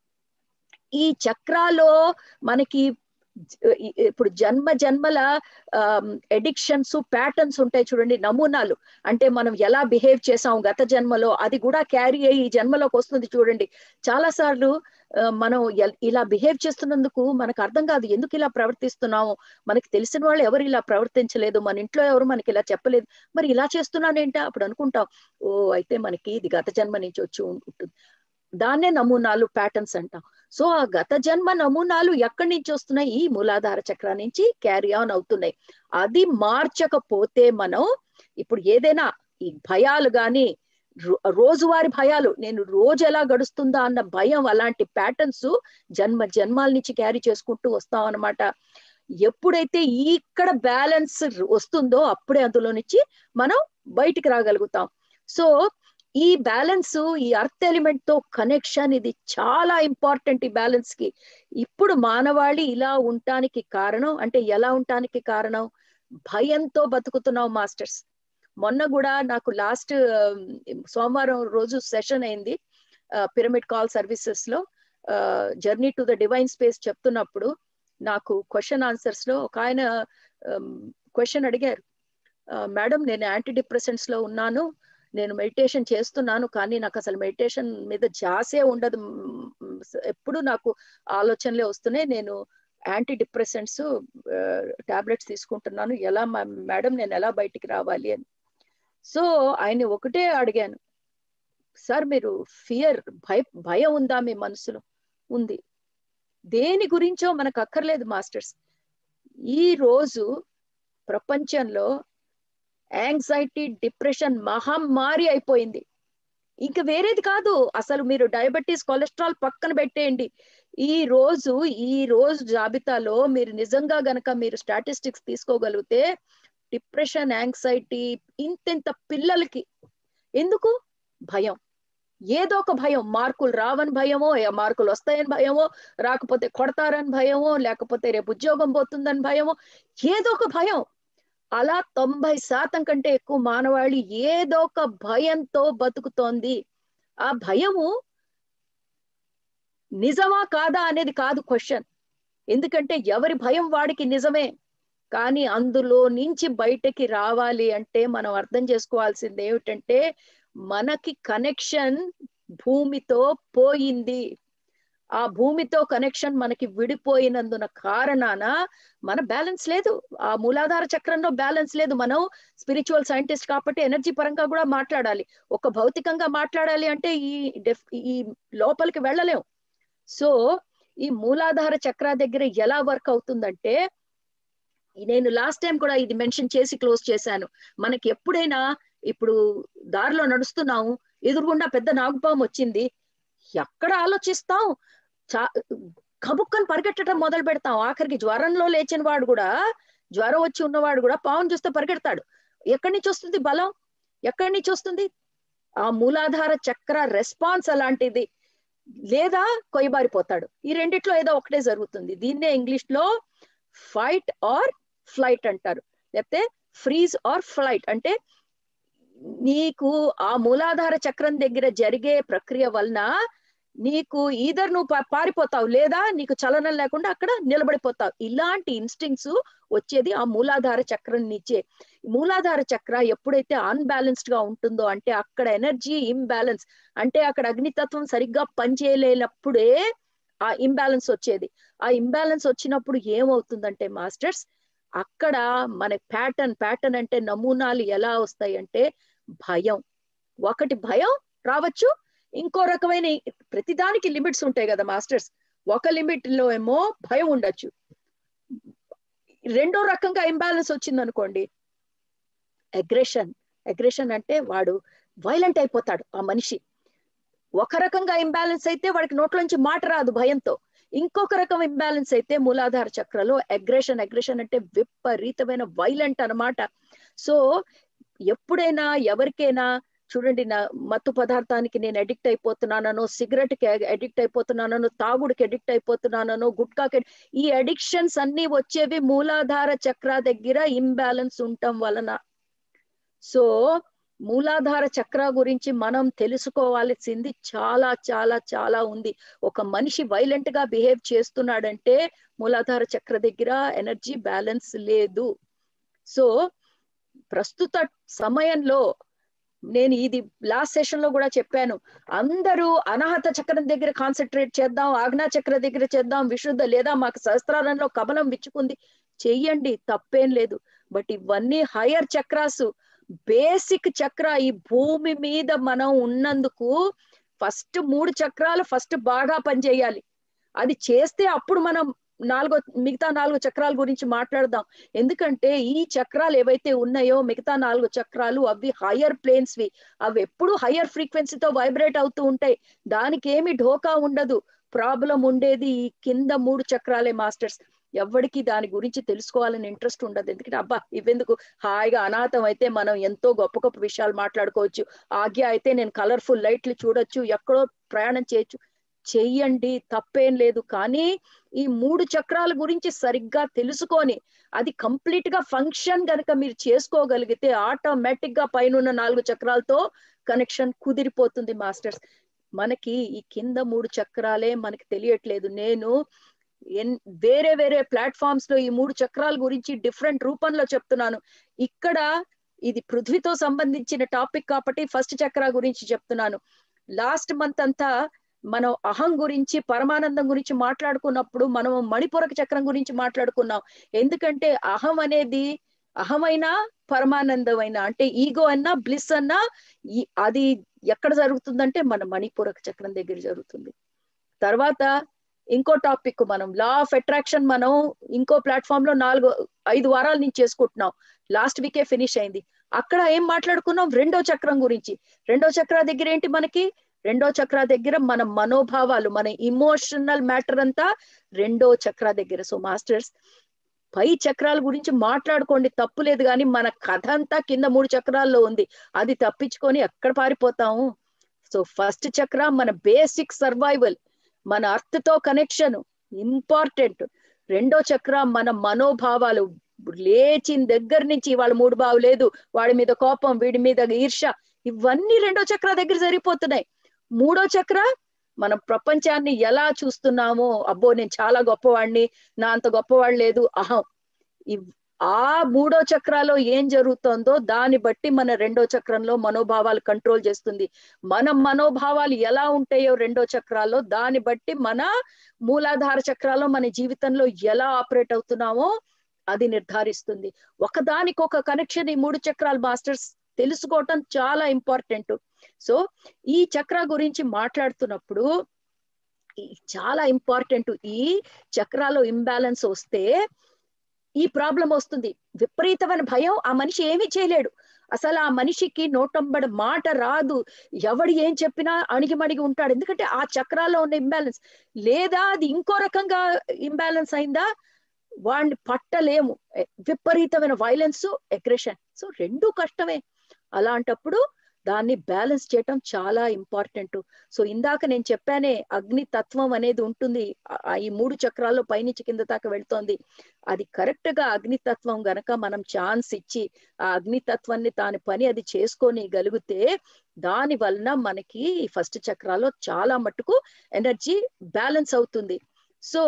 B: ఈ చక్రాలో మనకి ఇప్పుడు జన్మల ఎడిక్షన్స్, ప్యాటర్న్స్ ఉంటాయి చూడండి, నమూనాలు. అంటే మనం ఎలా బిహేవ్ చేసాం గత జన్మలో, అది కూడా క్యారీ అయ్యి ఈ జన్మలోకి వస్తుంది చూడండి. చాలా సార్లు మనం ఇలా బిహేవ్ చేస్తున్నందుకు మనకు అర్థం కాదు, ఎందుకు ఇలా ప్రవర్తిస్తున్నాము. మనకి తెలిసిన వాళ్ళు ఎవరు ఇలా ప్రవర్తించలేదు, మన ఇంట్లో ఎవరు మనకి ఇలా చెప్పలేదు, మరి ఇలా చేస్తున్నానేంటా. అప్పుడు అనుకుంటాం, ఓ అయితే మనకి ఇది గత జన్మ నుంచి వచ్చి ఉంటుంది. దాన్నే నమూనాలు, ప్యాటర్న్స్ అంటాం. సో ఆ గత జన్మ నమూనాలు ఎక్కడి నుంచి వస్తున్నాయి? ఈ మూలాధార చక్ర నుంచి క్యారీ ఆన్ అవుతున్నాయి. అది మార్చకపోతే మనం ఇప్పుడు ఏదైనా ఈ భయాలు గాని, రోజువారి భయాలు, నేను రోజు ఎలా గడుస్తుందా అన్న భయం, అలాంటి ప్యాటర్న్స్ జన్మాల నుంచి క్యారీ చేసుకుంటూ వస్తాం అన్నమాట. ఎప్పుడైతే ఇక్కడ బ్యాలెన్స్ వస్తుందో అప్పుడే అందులో నుంచి మనం బయటికి రాగలుగుతాం. సో ఈ బ్యాలెన్స్, ఈ అర్త్ ఎలిమెంట్ తో కనెక్షన్, ఇది చాలా ఇంపార్టెంట్ ఈ బ్యాలెన్స్ కి. ఇప్పుడు మానవాళి ఇలా ఉండటానికి కారణం, అంటే ఎలా ఉండటానికి కారణం? భయంతో బతుకుతున్నాం మాస్టర్స్. మొన్న కూడా నాకు లాస్ట్ సోమవారం రోజు సెషన్ అయింది పిరమిడ్ కాల్ సర్వీసెస్ లో, journey to the divine space చెప్తున్నప్పుడు నాకు క్వశ్చన్ ఆన్సర్స్ లో ఒక ఆయన క్వశ్చన్ అడిగారు, మేడం నేను యాంటీ డిప్రెసెంట్స్ లో ఉన్నాను, నేను మెడిటేషన్ చేస్తున్నాను, కానీ నాకు అసలు మెడిటేషన్ మీద ధ్యాసే ఉండదు, ఎప్పుడు నాకు ఆలోచనలే వస్తున్నాయి, నేను యాంటీ డిప్రెసెంట్స్ టాబ్లెట్స్ తీసుకుంటున్నాను, ఎలా మేడం నేను ఎలా బయటికి రావాలి అని. సో ఆయన ఒకటే అడిగాను, సార్ మీరు భయం ఉందా మీ మనసులో? ఉంది. దేని గురించో మనకు అక్కర్లేదు మాస్టర్స్, ఈ రోజు ప్రపంచంలో యాంగ్జైటీ, డిప్రెషన్ మహమ్మారి అయిపోయింది. ఇంకా వేరేది కాదు. అసలు మీరు డయాబెటీస్, కొలెస్ట్రాల్ పక్కన పెట్టేయండి. ఈ రోజు జాబితాలో మీరు నిజంగా గనక మీరు స్టాటిస్టిక్స్ తీసుకోగలిగితే డిప్రెషన్, యాంగ్జైటీ ఇంత పిల్లలకి ఎందుకు? భయం. ఏదో ఒక భయం. మార్కులు రావని భయమో, మార్కులు వస్తాయని భయమో, రాకపోతే కొడతారని భయమో, లేకపోతే రేపు ఉద్యోగం పోతుందని భయమో, ఏదో ఒక భయం. అలా 90% కంటే ఎక్కువ మానవాళి ఏదో ఒక భయంతో బతుకుతోంది. ఆ భయము నిజమా కాదా అనేది కాదు క్వశ్చన్. ఎందుకంటే ఎవరి భయం వాడికి నిజమే. కానీ అందులో నుంచి బయటకి రావాలి అంటే మనం అర్థం చేసుకోవాల్సింది ఏమిటంటే మనకి కనెక్షన్ భూమితో పోయింది. ఆ భూమితో కనెక్షన్ మనకి విడిపోయినందున కారణాన మన బ్యాలెన్స్ లేదు. ఆ మూలాధార చక్రంలో బ్యాలెన్స్ లేదు. మనం స్పిరిచువల్ సైంటిస్ట్ కాబట్టి ఎనర్జీ పరంగా కూడా మాట్లాడాలి. ఒక భౌతికంగా మాట్లాడాలి అంటే ఈ లోపలికి వెళ్ళలేం. సో ఈ మూలాధార చక్ర దగ్గర ఎలా వర్క్ అవుతుందంటే, నేను లాస్ట్ టైం కూడా ఇది మెన్షన్ చేసి క్లోజ్ చేశాను. మనకి ఎప్పుడైనా ఇప్పుడు దారిలో నడుస్తున్నాము, ఎదురుగుండా పెద్ద నాగుపాము వచ్చింది, ఎక్కడ ఆలోచిస్తాం? కబుక్కని పరిగెట్టడం మొదలు పెడతాం. ఆఖరికి జ్వరంలో లేచిన వాడు కూడా, జ్వరం వచ్చి ఉన్నవాడు కూడా పావును చూస్తే పరిగెడతాడు. ఎక్కడి నుంచి వస్తుంది బలం? ఎక్కడి నుంచి వస్తుంది? ఆ మూలాధార చక్ర రెస్పాన్స్ అలాంటిది. లేదా కొయ్యబారిపోతాడు. ఈ రెండిట్లో ఏదో ఒకటే జరుగుతుంది. దీన్నే ఇంగ్లీష్ లో ఫైట్ ఆర్ ఫ్లైట్ అంటారు, లేకపోతే ఫ్రీజ్ ఆర్ ఫ్లైట్. అంటే నీకు ఆ మూలాధార చక్రం దగ్గర జరిగే ప్రక్రియ వలన నీకు ఈధర్ నువ్వు పారిపోతావు, లేదా నీకు చలనం లేకుండా అక్కడ నిలబడిపోతావు. ఇలాంటి ఇన్స్టింక్ట్స్ వచ్చేది ఆ మూలాధార చక్రం నుంచే. మూలాధార చక్ర ఎప్పుడైతే అన్బ్యాలెన్స్డ్ గా ఉంటుందో, అంటే అక్కడ ఎనర్జీ ఇంబ్యాలెన్స్, అంటే అక్కడ అగ్నితత్వం సరిగ్గా పనిచేయలేనప్పుడే ఆ ఇంబ్యాలెన్స్ వచ్చేది. ఆ ఇంబ్యాలెన్స్ వచ్చినప్పుడు ఏమవుతుందంటే మాస్టర్స్, అక్కడ మన ప్యాటర్న్ అంటే నమూనాలు ఎలా వస్తాయి అంటే భయం. ఒకటి భయం రావచ్చు, ఇంకో రకమైన ప్రతిదానికి లిమిట్స్ ఉంటాయి కదా మాస్టర్స్. ఒక లిమిట్ లో ఏమో భయం ఉండొచ్చు, రెండో రకంగా ఇంబ్యాలెన్స్ వచ్చింది అనుకోండి అగ్రెషన్ అంటే వాడు వైలెంట్ అయిపోతాడు ఆ మనిషి. ఒక రకంగా ఇంబ్యాలెన్స్ అయితే వాడికి నోట్లోంచి మాట రాదు భయంతో. ఇంకొక రకం ఇంబ్యాలెన్స్ అయితే మూలాధార చక్రలో అగ్రెషన్ అంటే విపరీతమైన వైలెంట్ అన్నమాట. సో ఎప్పుడైనా ఎవరికైనా చూడండి, నా మత్తు పదార్థానికి నేను అడిక్ట్ అయిపోతున్నానో, సిగరెట్ కి అడిక్ట్ అయిపోతున్నానో, తాగుడికి అడిక్ట్ అయిపోతున్నానో, గుట్కాకి, ఈ అడిక్షన్స్ అన్ని వచ్చేవి మూలాధార చక్ర దగ్గర ఇంబ్యాలెన్స్ ఉండటం వలన. సో మూలాధార చక్ర గురించి మనం తెలుసుకోవాల్సింది చాలా చాలా చాలా ఉంది. ఒక మనిషి వైలెంట్ గా బిహేవ్ చేస్తున్నాడంటే మూలాధార చక్ర దగ్గర ఎనర్జీ బ్యాలెన్స్ లేదు. సో ప్రస్తుత సమయంలో నేను ఇది లాస్ట్ సెషన్ లో కూడా చెప్పాను, అందరూ అనాహత చక్రం దగ్గర కాన్సన్ట్రేట్ చేద్దాం, ఆజ్ఞా చక్ర దగ్గర చేద్దాం, విశుద్ధ లేదా మాకు సహస్రారంలో కమలం విచ్చుకుంది, చెయ్యండి, తప్పేం లేదు. బట్ ఇవన్నీ హయ్యర్ చక్రాస్, బేసిక్ చక్ర. ఈ భూమి మీద మనం ఉన్నందుకు ఫస్ట్ 3 చక్రాలు ఫస్ట్ బాగా పనిచేయాలి. అది చేస్తే అప్పుడు మనం మిగతా 4 చక్రాల గురించి మాట్లాడదాం. ఎందుకంటే ఈ చక్రాలు ఏవైతే ఉన్నాయో మిగతా 4 చక్రాలు అవి హయ్యర్ ప్లేన్స్ వి, అవి ఎప్పుడు హయ్యర్ ఫ్రీక్వెన్సీతో వైబ్రేట్ అవుతూ ఉంటాయి. దానికి ఏమి ఢోకా ఉండదు. ప్రాబ్లం ఉండేది ఈ కింద 3 చక్రాలే మాస్టర్స్. ఎవరికి దాని గురించి తెలుసుకోవాలని ఇంట్రెస్ట్ ఉండదు. ఎందుకంటే అబ్బా ఇవెందుకు, హాయిగా అనాథం అయితే మనం ఎంతో గొప్ప గొప్ప విషయాలు మాట్లాడుకోవచ్చు, ఆజ్ఞ అయితే నేను కలర్ఫుల్ లైట్లు చూడొచ్చు, ఎక్కడో ప్రయాణం చేయొచ్చు, చెయ్యండి, తప్పేం లేదు. కానీ ఈ 3 చక్రాల గురించి సరిగ్గా తెలుసుకొని అది కంప్లీట్ గా ఫంక్షన్ గనక మీరు చేసుకోగలిగితే ఆటోమేటిక్ గా పైన 4 చక్రాలతో కనెక్షన్ కుదిరిపోతుంది మాస్టర్స్. మనకి ఈ కింద 3 చక్రాలే మనకి తెలియట్లేదు. నేను వేరే వేరే ప్లాట్ఫామ్స్ లో ఈ 3 చక్రాల గురించి డిఫరెంట్ రూపంలో చెప్తున్నాను. ఇక్కడ ఇది పృథ్వీతో సంబంధించిన టాపిక్ కాబట్టి ఫస్ట్ చక్ర గురించి చెప్తున్నాను. లాస్ట్ మంత్ అంతా మనం అహం గురించి, పరమానందం గురించి మాట్లాడుకున్నప్పుడు మనం మణిపూరక చక్రం గురించి మాట్లాడుకున్నాం. ఎందుకంటే అహం అనేది, అహమైనా పరమానందమైనా, అంటే ఈగో అన్నా బ్లిస్ అన్నా అది ఎక్కడ జరుగుతుందంటే మన మణిపూరక చక్రం దగ్గర జరుగుతుంది. తర్వాత ఇంకో టాపిక్ మనం లా ఆఫ్ అట్రాక్షన్ మనం ఇంకో ప్లాట్ఫామ్ లో 4-5 వారాల నుంచి చేసుకుంటున్నాం. లాస్ట్ వీకే ఫినిష్ అయింది. అక్కడ ఏం మాట్లాడుకున్నాం? రెండో చక్రం గురించి. రెండో చక్ర దగ్గర ఏంటి మనకి? రెండో చక్ర దగ్గర మన మనోభావాలు, మన ఇమోషనల్ మ్యాటర్ అంతా రెండో చక్ర దగ్గర. సో మాస్టర్స్, పై చక్రాల గురించి మాట్లాడుకోండి, తప్పు లేదు, కానీ మన కథ అంతా కింద 3 చక్రాల్లో ఉంది. అది తప్పించుకొని ఎక్కడ పారిపోతాము? సో ఫస్ట్ చక్ర మన బేసిక్ సర్వైవల్, మన అర్త్ తో కనెక్షన్ ఇంపార్టెంట్. రెండో చక్ర మన మనోభావాలు, లేచిన దగ్గర నుంచి వాళ్ళ మూడు బావులేదు, వాడి మీద కోపం, వీడి మీద ఈర్ష్య, ఇవన్నీ రెండో చక్ర దగ్గర సరిపోతున్నాయి. మూడో చక్ర మనం ప్రపంచాన్ని ఎలా చూస్తున్నామో, అబ్బో నేను చాలా గొప్పవాడిని, నా అంత గొప్పవాడు లేదు, అహం. ఆ మూడో చక్రాలో ఏం జరుగుతుందో దాన్ని బట్టి మన రెండో చక్రంలో మనోభావాలు కంట్రోల్ చేస్తుంది. మన మనోభావాలు ఎలా ఉంటాయో రెండో చక్రాల్లో, దాన్ని బట్టి మన మూలాధార చక్రాల్లో మన జీవితంలో ఎలా ఆపరేట్ అవుతున్నామో అది నిర్ధారిస్తుంది. ఒకదానికొక కనెక్షన్ ఈ 3 చక్రాలు మాస్టర్స్ తెలుసుకోవటం చాలా ఇంపార్టెంట్. సో ఈ చక్ర గురించి మాట్లాడుతున్నప్పుడు చాలా ఇంపార్టెంట్. ఈ చక్రాలో ఇంబ్యాలెన్స్ వస్తే ఈ ప్రాబ్లం వస్తుంది. విపరీతమైన భయం, ఆ మనిషి ఏమీ చేయలేడు. అసలు ఆ మనిషికి నోటంబడి మాట రాదు, ఎవడు ఏం చెప్పినా అణిగిమణిగి ఉంటాడు. ఎందుకంటే ఆ చక్రాల్లో ఉన్న ఇంబ్యాలెన్స్. లేదా అది ఇంకో రకంగా ఇంబ్యాలెన్స్ అయిందా, వాడిని పట్టలేము. విపరీతమైన వైలెన్స్, అగ్రెషన్. సో రెండూ కష్టమే. అలాంటప్పుడు దాన్ని బ్యాలెన్స్ చేయటం చాలా ఇంపార్టెంట్. సో ఇందాక నేను చెప్పానే, అగ్ని తత్వం అనేది ఉంటుంది, ఈ 3 చక్రాల్లో పైనుంచి కింద దాకా వెళ్తోంది. అది కరెక్ట్ గా అగ్నితత్వం గనక మనం ఛాన్స్ ఇచ్చి ఆ అగ్నితత్వాన్ని దాని పని అది చేసుకొని గలిగితే, దాని వలన మనకి ఈ ఫస్ట్ చక్రాల్లో చాలా మట్టుకు ఎనర్జీ బ్యాలెన్స్ అవుతుంది. సో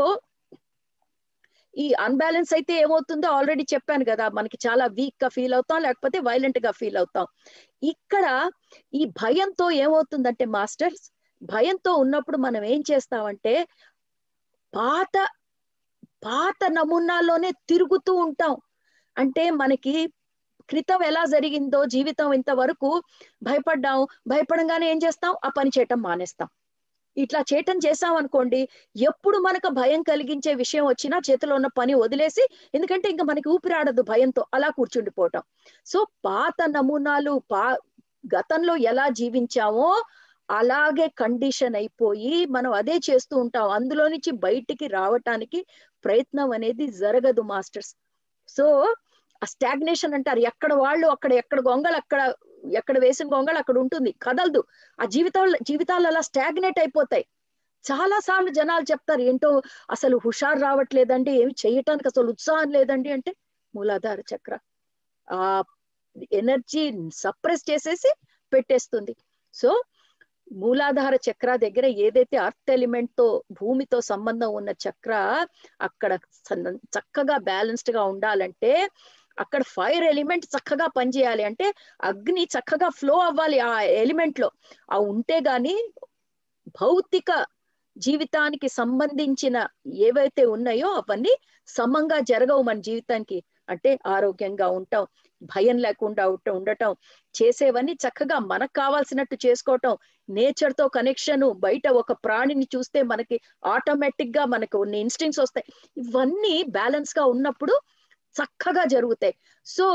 B: ఈ అన్బ్యాలెన్స్ అయితే ఏమవుతుందో ఆల్రెడీ చెప్పాను కదా, మనకి చాలా వీక్ గా ఫీల్ అవుతాం, లేకపోతే వైలెంట్ గా ఫీల్ అవుతాం. ఇక్కడ ఈ భయంతో ఏమవుతుందంటే మాస్టర్స్, భయంతో ఉన్నప్పుడు మనం ఏం చేస్తామంటే పాత పాత నమూనాల్లోనే తిరుగుతూ ఉంటాం. అంటే మనకి క్రితం ఎలా జరిగిందో జీవితం ఇంతవరకు భయపడ్డాం, భయపడంగానే ఏం చేస్తాం? ఆ పని చేయటం మానేస్తాం. ఇట్లా చేయటం చేసాం అనుకోండి, ఎప్పుడు మనకు భయం కలిగించే విషయం వచ్చినా చేతిలో ఉన్న పని వదిలేసి, ఎందుకంటే ఇంకా మనకి ఊపిరాడదు భయంతో, అలా కూర్చుండిపోవటం. సో పాత నమూనాలు, గతంలో ఎలా జీవించామో అలాగే కండిషన్ అయిపోయి మనం అదే చేస్తూ ఉంటాం. అందులో నుంచి బయటికి రావటానికి ప్రయత్నం అనేది జరగదు మాస్టర్స్. సో ఆ స్టాగ్నేషన్ అంటారు, ఎక్కడ వాళ్ళు అక్కడ, ఎక్కడ గొంగళి అక్కడ, ఎక్కడ వేసిన గొంగళి అక్కడ ఉంటుంది, కదలదు. ఆ జీవితాలు అలా స్టాగ్నేట్ అయిపోతాయి. చాలా సార్లు జనాలు చెప్తారు, ఏంటో అసలు హుషారు రావట్లేదండి, ఏమి చేయటానికి అసలు ఉత్సాహం లేదండి అంటే, మూలాధార చక్ర ఆ ఎనర్జీ సప్రెస్ చేసేసి పెట్టేస్తుంది. సో మూలాధార చక్ర దగ్గర ఏదైతే అర్త్ ఎలిమెంట్ తో, భూమితో సంబంధం ఉన్న చక్ర అక్కడ చక్కగా బ్యాలెన్స్డ్ గా ఉండాలంటే, అక్కడ ఫైర్ ఎలిమెంట్ చక్కగా పనిచేయాలి అంటే, అగ్ని చక్కగా ఫ్లో అవ్వాలి ఆ ఎలిమెంట్ లో. ఆ ఉంటే గాని భౌతిక జీవితానికి సంబంధించిన ఏవైతే ఉన్నాయో అవన్నీ సమంగా జరగవు మన జీవితానికి. అంటే ఆరోగ్యంగా ఉంటాం, భయం లేకుండా ఉండటం, చేసేవన్నీ చక్కగా మనకు కావాల్సినట్టు చేసుకోవటం, నేచర్ తో కనెక్షన్. బయట ఒక ప్రాణిని చూస్తే మనకి ఆటోమేటిక్ గా మనకు కొన్ని ఇన్స్టింక్ట్స్ వస్తాయి. ఇవన్నీ బ్యాలెన్స్ గా ఉన్నప్పుడు చక్కగా జరుగుతాయి. సో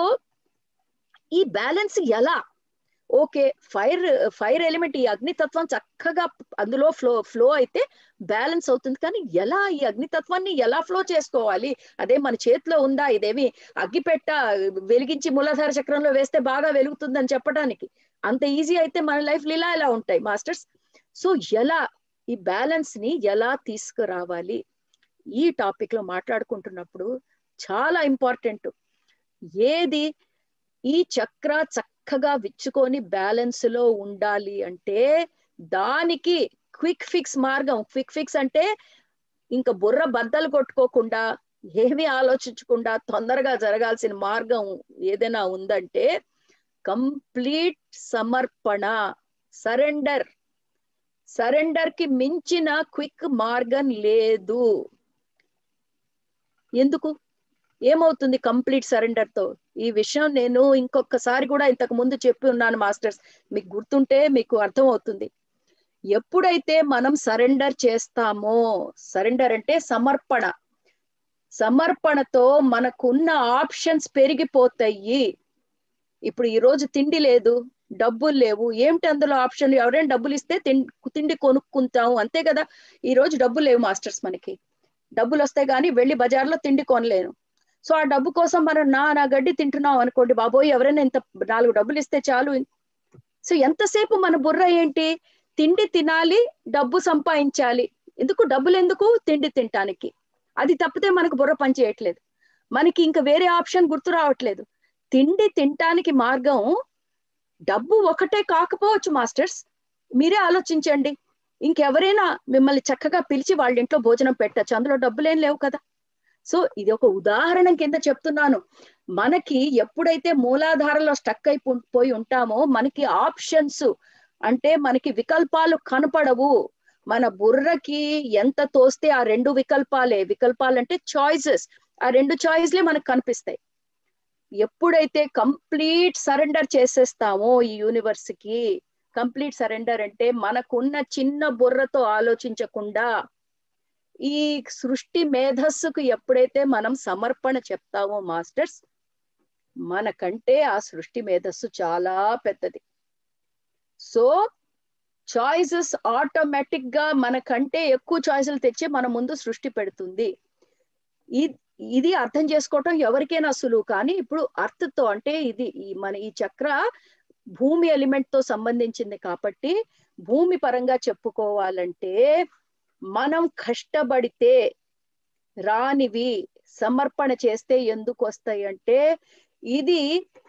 B: ఈ బ్యాలెన్స్ ఎలా? ఓకే, ఫైర్ ఎలిమెంట్, ఈ అగ్నితత్వం చక్కగా అందులో ఫ్లో అయితే బ్యాలెన్స్ అవుతుంది. కానీ ఎలా ఈ అగ్నితత్వాన్ని ఎలా ఫ్లో చేసుకోవాలి? అదే మన చేతిలో ఉందా? ఇదేమి అగ్గిపెట్ట వెలిగించి మూలాధార చక్రంలో వేస్తే బాగా వెలుగుతుందని చెప్పడానికి అంత ఈజీ అయితే మన లైఫ్ ఇలా ఎలా ఉంటాయి మాస్టర్స్? సో ఎలా ఈ బ్యాలెన్స్ ని ఎలా తీసుకురావాలి? ఈ టాపిక్ లో మాట్లాడుకుంటున్నప్పుడు చాలా ఇంపార్టెంట్. ఏది ఈ చక్ర చక్కగా విచ్చుకొని బ్యాలెన్స్ లో ఉండాలి అంటే, దానికి క్విక్ ఫిక్స్ మార్గం. క్విక్ ఫిక్స్ అంటే ఇంకా బుర్ర బద్దలు కొట్టుకోకుండా, ఏమీ ఆలోచించకుండా తొందరగా జరగాల్సిన మార్గం ఏదైనా ఉందంటే కంప్లీట్ సమర్పణ, సరెండర్. సరెండర్ కి మించిన క్విక్ మార్గం లేదు. ఎందుకు? ఏమవుతుంది కంప్లీట్ సరెండర్ తో? ఈ విషయం నేను ఇంకొకసారి కూడా ఇంతకు ముందు చెప్పి ఉన్నాను మాస్టర్స్, మీకు గుర్తుంటే మీకు అర్థం అవుతుంది. ఎప్పుడైతే మనం సరెండర్ చేస్తామో, సరెండర్ అంటే సమర్పణ, సమర్పణతో మనకున్న ఆప్షన్స్ పెరిగిపోతాయి. ఇప్పుడు ఈ రోజు తిండి లేదు, డబ్బులు లేవు, ఏమిటి అందులో ఆప్షన్? ఎవరైనా డబ్బులు ఇస్తే తిండి కొనుక్కుంటాము, అంతే కదా. ఈ రోజు డబ్బులు లేవు మాస్టర్స్, మనకి డబ్బులు వస్తే గానీ వెళ్ళి బజార్లో తిండి కొనలేను. సో ఆ డబ్బు కోసం మనం నా గడ్డి తింటున్నాం అనుకోండి, బాబోయ్ ఎవరైనా ఇంత 4 డబ్బులు ఇస్తే చాలు. సో ఎంతసేపు మన బుర్ర ఏంటి? తిండి తినాలి, డబ్బు సంపాదించాలి. ఎందుకు డబ్బులు? ఎందుకు? తిండి తినటానికి. అది తప్పితే మనకు బుర్ర పని చేయట్లేదు, మనకి ఇంకా వేరే ఆప్షన్ గుర్తు రావట్లేదు. తిండి తినటానికి మార్గం డబ్బు ఒకటే కాకపోవచ్చు మాస్టర్స్, మీరే ఆలోచించండి. ఇంకెవరైనా మిమ్మల్ని చక్కగా పిలిచి వాళ్ళ ఇంట్లో భోజనం పెట్టచ్చు, అందులో డబ్బులేం లేవు కదా. సో ఇది ఒక ఉదాహరణ కింద చెప్తున్నాను. మనకి ఎప్పుడైతే మూలాధారంలో స్టక్ అయిపోయి ఉంటామో మనకి ఆప్షన్స్ అంటే మనకి వికల్పాలు కనపడవు. మన బుర్రకి ఎంత తోస్తే ఆ 2 వికల్పాలే, వికల్పాలంటే చాయిసెస్, ఆ 2 చాయిస్లే మనకు కనిపిస్తాయి. ఎప్పుడైతే కంప్లీట్ సరెండర్ చేసేస్తామో ఈ యూనివర్స్ కి, కంప్లీట్ సరెండర్ అంటే మనకున్న చిన్న బుర్రతో ఆలోచించకుండా ఈ సృష్టి మేధస్సుకు ఎప్పుడైతే మనం సమర్పణ చెప్తామో మాస్టర్స్, మనకంటే ఆ సృష్టి మేధస్సు చాలా పెద్దది. సో చాయిసెస్ ఆటోమేటిక్ గా మనకంటే ఎక్కువ చాయిస్లు తెచ్చి మన ముందు సృష్టి పెడుతుంది. ఇది అర్థం చేసుకోవటం ఎవరికైనా సులువు. కానీ ఇప్పుడు అర్త్ తో అంటే ఇది మన ఈ చక్ర భూమి ఎలిమెంట్ తో సంబంధించింది కాబట్టి భూమి పరంగా చెప్పుకోవాలంటే మనం కష్టపడితే రానివి సమర్పణ చేస్తే ఎందుకు వస్తాయి అంటే ఇది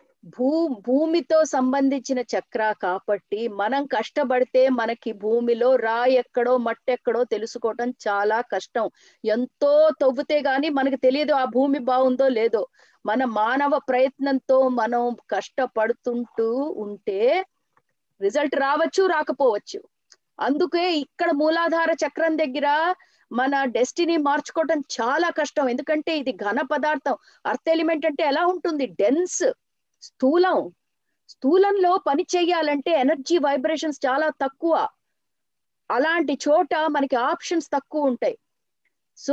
B: భూమితో సంబంధించిన చక్ర కాబట్టి మనం కష్టపడితే మనకి భూమిలో రాయి ఎక్కడో మట్టెక్కడో తెలుసుకోవటం చాలా కష్టం. ఎంతో తవ్వితే గాని మనకు తెలియదు ఆ భూమి బాగుందో లేదో. మన మానవ ప్రయత్నంతో మనం కష్టపడుతుంటూ ఉంటే రిజల్ట్ రావచ్చు, రాకపోవచ్చు. అందుకే ఇక్కడ మూలాధార చక్రం దగ్గర మన డెస్టినీ మార్చుకోవటం చాలా కష్టం. ఎందుకంటే ఇది ఘన పదార్థం. అర్త్ ఎలిమెంట్ అంటే ఎలా ఉంటుంది? డెన్స్, స్థూలం. స్థూలంలో పని చెయ్యాలంటే ఎనర్జీ వైబ్రేషన్స్ చాలా తక్కువ. అలాంటి చోట మనకి ఆప్షన్స్ తక్కువ ఉంటాయి. సో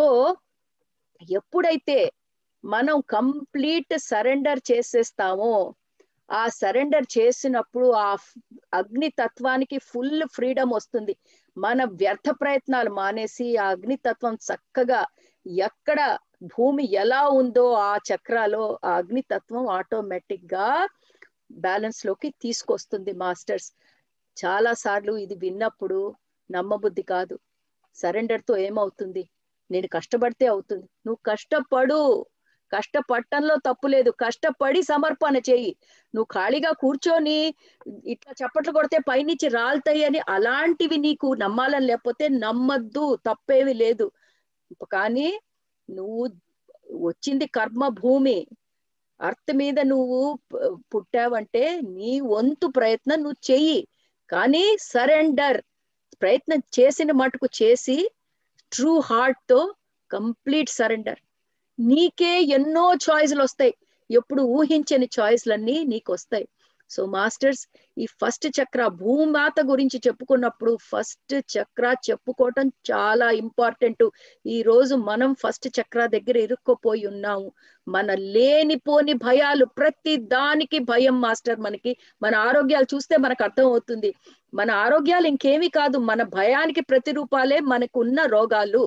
B: ఎప్పుడైతే మనం కంప్లీట్ సరెండర్ చేసేస్తామో, ఆ సరెండర్ చేసినప్పుడు ఆ అగ్ని తత్వానికి ఫుల్ ఫ్రీడమ్ వస్తుంది. మన వ్యర్థ ప్రయత్నాలు మానేసి ఆ అగ్నితత్వం చక్కగా ఎక్కడ భూమి ఎలా ఉందో ఆ చక్రాలో ఆ అగ్నితత్వం ఆటోమేటిక్ గా బ్యాలెన్స్ లోకి తీసుకొస్తుంది మాస్టర్స్. చాలా సార్లు ఇది విన్నప్పుడు నమ్మబుద్ధి కాదు. సరెండర్ తో ఏమవుతుంది? నేను కష్టపడితే అవుతుంది. నువ్వు కష్టపడు, కష్టపడటంలో తప్పు లేదు, కష్టపడి సమర్పణ చేయి. నువ్వు ఖాళీగా కూర్చొని ఇట్లా చప్పట్లు కొడితే పైనుంచి రాలుతాయి అని అలాంటివి నీకు నమ్మాలని లేకపోతే నమ్మద్దు, తప్పేవి లేదు. కానీ నువ్వు వచ్చింది కర్మ భూమి, అర్త్ మీద నువ్వు పుట్టావంటే నీ వంతు ప్రయత్నం నువ్వు చెయ్యి. కానీ సరెండర్, ప్రయత్నం చేసిన మటుకు చేసి ట్రూ హార్ట్ తో కంప్లీట్ సరెండర్. నీకే ఎన్నో చాయిస్లు వస్తాయి, ఎప్పుడు ఊహించని చాయిస్లన్నీ నీకు వస్తాయి. సో మాస్టర్స్, ఈ ఫస్ట్ చక్ర భూమాత గురించి చెప్పుకున్నప్పుడు ఫస్ట్ చక్ర చెప్పుకోవటం చాలా ఇంపార్టెంట్. ఈ రోజు మనం ఫస్ట్ చక్ర దగ్గర ఇరుక్కుపోయి ఉన్నాము. మన లేనిపోని భయాలు, ప్రతి దానికి భయం మాస్టర్. మనకి మన ఆరోగ్యాలు చూస్తే మనకు అర్థం అవుతుంది. మన ఆరోగ్యాలు ఇంకేమీ కాదు, మన భయానికి ప్రతిరూపాలే మనకున్న రోగాలు.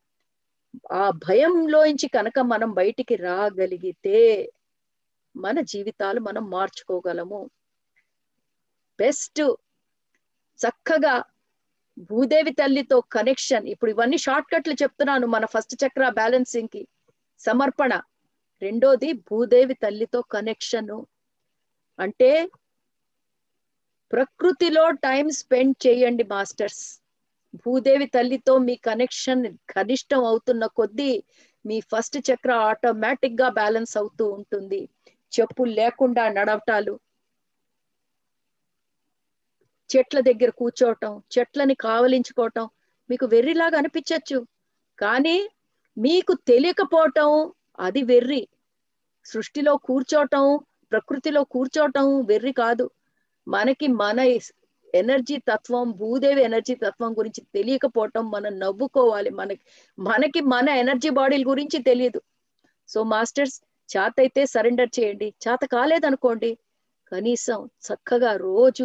B: ఆ భయంలోంచి కనుక మనం బయటికి రాగలిగితే మన జీవితాలు మనం మార్చుకోగలము. బెస్ట్ చక్కగా భూదేవి తల్లితో కనెక్షన్. ఇప్పుడు ఇవన్నీ షార్ట్ కట్లు చెప్తున్నాను. మన ఫస్ట్ చక్ర బ్యాలెన్సింగ్ కి సమర్పణ, రెండోది భూదేవి తల్లితో కనెక్షన్. అంటే ప్రకృతిలో టైం స్పెండ్ చేయండి మాస్టర్స్. భూదేవి తల్లితో మీ కనెక్షన్ కనిష్టం అవుతున్న కొద్దీ మీ ఫస్ట్ చక్ర ఆటోమేటిక్ గా బ్యాలెన్స్ అవుతూ ఉంటుంది. చెప్పులు లేకుండా నడవటాలు, చెట్ల దగ్గర కూర్చోవటం, చెట్లని కావలించుకోవటం మీకు వెర్రిలాగా అనిపించచ్చు, కానీ మీకు తెలియకపోవటం అది వెర్రి. సృష్టిలో కూర్చోవటం, ప్రకృతిలో కూర్చోవటం వెర్రి కాదు. మనకి మన ఎనర్జీ తత్వం, భూదేవి ఎనర్జీ తత్వం గురించి తెలియకపోవటం, మనం నవ్వుకోవాలి. మనకి మన ఎనర్జీ బాడీల గురించి తెలియదు. సో మాస్టర్స్, చేత అయితే సరెండర్ చేయండి, చేత కాలేదనుకోండి కనీసం చక్కగా రోజు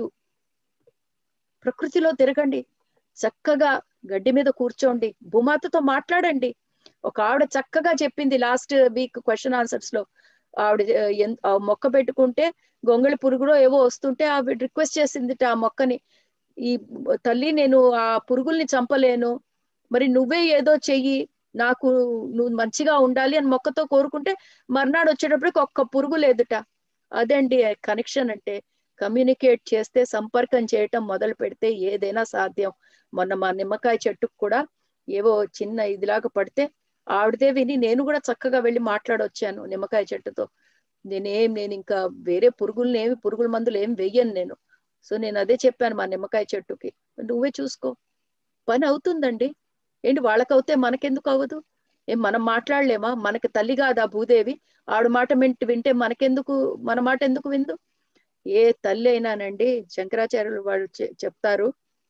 B: ప్రకృతిలో తిరగండి, చక్కగా గడ్డి మీద కూర్చోండి, భూమాతతో మాట్లాడండి. ఒక ఆవిడ చక్కగా చెప్పింది లాస్ట్ వీక్ క్వశ్చన్ ఆన్సర్స్ లో. ఆవిడ మొక్క పెట్టుకుంటే గొంగళి పురుగులో ఏవో వస్తుంటే ఆవిడ రిక్వెస్ట్ చేసింది ఆ మొక్కని, ఈ తల్లి నేను ఆ పురుగుల్ని చంపలేను, మరి నువ్వే ఏదో చెయ్యి, నాకు నువ్వు మంచిగా ఉండాలి అని మొక్కతో కోరుకుంటే మర్నాడు వచ్చేటప్పటికి ఒక్క పురుగు లేదుట. అదండి కనెక్షన్ అంటే. కమ్యూనికేట్ చేస్తే, సంపర్కం చేయటం మొదలు పెడితే ఏదైనా సాధ్యం. మొన్న మా నిమ్మకాయ చెట్టుకు కూడా ఏవో చిన్న ఇదిలాగా పడితే ఆవిడదే విని నేను కూడా చక్కగా వెళ్ళి మాట్లాడొచ్చాను నిమ్మకాయ చెట్టుతో. నేను ఇంకా వేరే పురుగుల మందులు ఏం వెయ్యను నేను. సో నేను అదే చెప్పాను మా నిమ్మకాయ చెట్టుకి, నువ్వే చూసుకో, పని అవుతుందండి. ఏంటి వాళ్ళకవుతే మనకెందుకు అవ్వదు? మనం మాట్లాడలేమా? మనకి తల్లి కాదా భూదేవి? ఆవిడ మాట వింటే మనకెందుకు, మన మాట ఎందుకు విందు? ఏ తల్లి అయినానండి, శంకరాచార్యులు వాళ్ళు చెప్తారు,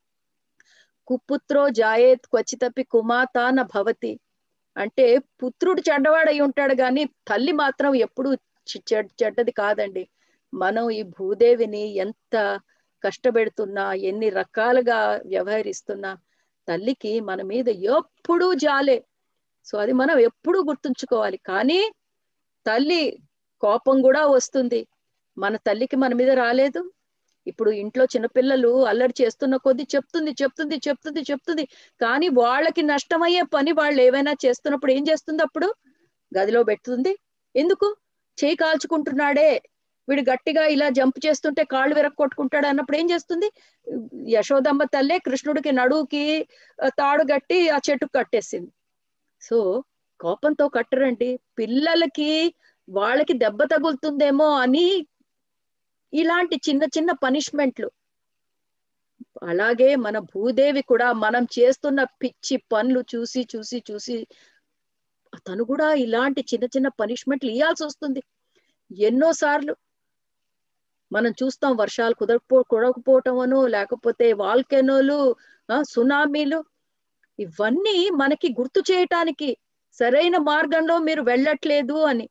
B: కుపుత్రో జాయేత్ క్వచితపి కుమాతాన భవతి అంటే పుత్రుడు చెడ్డవాడై ఉంటాడు కానీ తల్లి మాత్రం ఎప్పుడు చెడ్డది కాదండి. మనం ఈ భూదేవిని ఎంత కష్టపెడుతున్నా, ఎన్ని రకాలుగా వ్యవహరిస్తున్నా తల్లికి మన మీద ఎప్పుడూ జాలే. సో అది మనం ఎప్పుడూ గుర్తుంచుకోవాలి. కానీ తల్లి కోపం కూడా వస్తుంది. మన తల్లికి మన మీద రాలేదు? ఇప్పుడు ఇంట్లో చిన్నపిల్లలు అల్లరి చేస్తున్న కొద్దీ చెప్తుంది. కానీ వాళ్ళకి నష్టమయ్యే పని వాళ్ళు ఏవైనా చేస్తున్నప్పుడు ఏం చేస్తుంది? అప్పుడు గదిలో పెడుతుంది. ఎందుకు? చేయి కాల్చుకుంటున్నాడే వీడు, గట్టిగా ఇలా జంప్ చేస్తుంటే కాళ్ళు విరక్కొట్టుకుంటాడు అన్నప్పుడు ఏం చేస్తుంది? యశోదమ్మ తల్లే కృష్ణుడికి నడువుకి తాడు గట్టి ఆ చెట్టుకు కట్టేసింది. సో కోపంతో కట్టరండి. పిల్లలకి వాళ్ళకి దెబ్బ తగులుతుందేమో అని ఇలాంటి చిన్న చిన్న పనిష్మెంట్లు. అలాగే మన భూదేవి కూడా మనం చేస్తున్న పిచ్చి పనులు చూసి తను కూడా ఇలాంటి చిన్న చిన్న పనిష్మెంట్లు ఇవ్వాల్సి వస్తుంది. ఎన్నోసార్లు మనం చూస్తాం, వర్షాలు కురవకపోవటమను, లేకపోతే వాల్కెనోలు, సునామీలు, ఇవన్నీ మనకి గుర్తు చేయటానికి సరైన మార్గంలో మీరు వెళ్ళట్లేదు అని.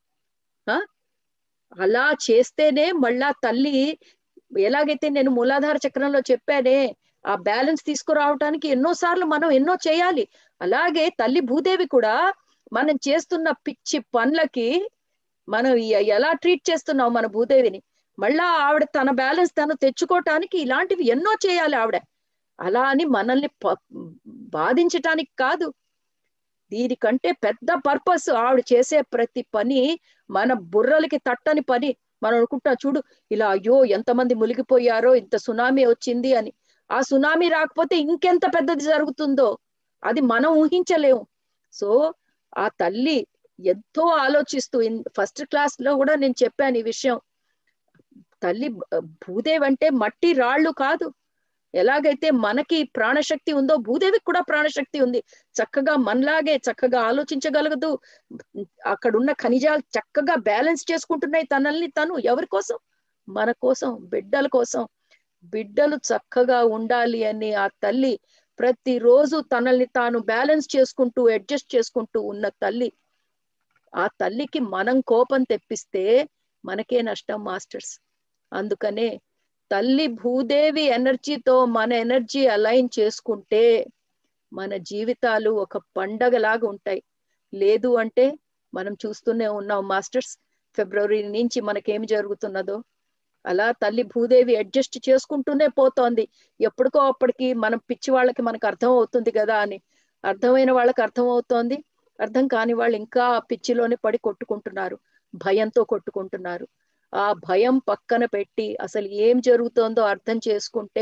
B: అలా చేస్తేనే మళ్ళా తల్లి, ఎలాగైతే నేను మూలాధార చక్రంలో చెప్పానే, ఆ బ్యాలెన్స్ తీసుకురావటానికి ఎన్నోసార్లు మనం ఎన్నో చేయాలి. అలాగే తల్లి భూదేవి కూడా మనం చేస్తున్న పిచ్చి పనులకి మనం ఎలా ట్రీట్ చేస్తున్నాం మన భూదేవిని, మళ్ళా ఆవిడ తన బ్యాలెన్స్ తను తెచ్చుకోవటానికి ఇలాంటివి ఎన్నో చేయాలి ఆవిడ. అలా అని మనల్ని బాధించటానికి కాదు. దీనికంటే పెద్ద పర్పస్ ఆవిడ చేసే ప్రతి పని మన బుర్రలకి తట్టని పని. మనం అనుకుంటా చూడు, ఇలా అయ్యో ఎంతమంది మునిగిపోయారో, ఇంత సునామీ వచ్చింది అని. ఆ సునామీ రాకపోతే ఇంకెంత పెద్దది జరుగుతుందో అది మనం ఊహించలేము. సో ఆ తల్లి ఎంతో ఆలోచిస్తూ, ఫస్ట్ క్లాస్ లో కూడా నేను చెప్పాను ఈ విషయం. తల్లి భూదేవి అంటే మట్టి రాళ్ళు కాదు. ఎలాగైతే మనకి ప్రాణశక్తి ఉందో భూదేవికి కూడా ప్రాణశక్తి ఉంది. చక్కగా మనలాగే చక్కగా ఆలోచించగలగదు. అక్కడున్న ఖనిజాలు చక్కగా బ్యాలెన్స్ చేసుకుంటున్నాయి తనల్ని తను. ఎవరి కోసం? మన కోసం, బిడ్డల కోసం. బిడ్డలు చక్కగా ఉండాలి అని ఆ తల్లి ప్రతిరోజు తనల్ని తాను బ్యాలెన్స్ చేసుకుంటూ, అడ్జస్ట్ చేసుకుంటూ ఉన్న తల్లి. ఆ తల్లికి మనం కోపం తెప్పిస్తే మనకే నష్టం మాస్టర్స్. అందుకనే తల్లి భూదేవి ఎనర్జీతో మన ఎనర్జీ అలైన్ చేసుకుంటే మన జీవితాలు ఒక పండగలాగా ఉంటాయి. లేదు అంటే మనం చూస్తూనే ఉన్నాం మాస్టర్స్, ఫిబ్రవరి నుంచి మనకేమి జరుగుతున్నదో. అలా తల్లి భూదేవి అడ్జస్ట్ చేసుకుంటూనే పోతోంది. ఎప్పటికో అప్పటికి మనం పిచ్చి వాళ్ళకి మనకు అర్థం అవుతుంది కదా అని. అర్థమైన వాళ్ళకి అర్థం అవుతోంది, అర్థం కాని వాళ్ళు ఇంకా పిచ్చిలోనే పడి కొట్టుకుంటున్నారు, భయంతో కొట్టుకుంటున్నారు. ఆ భయం పక్కన పెట్టి అసలు ఏం జరుగుతోందో అర్థం చేసుకుంటే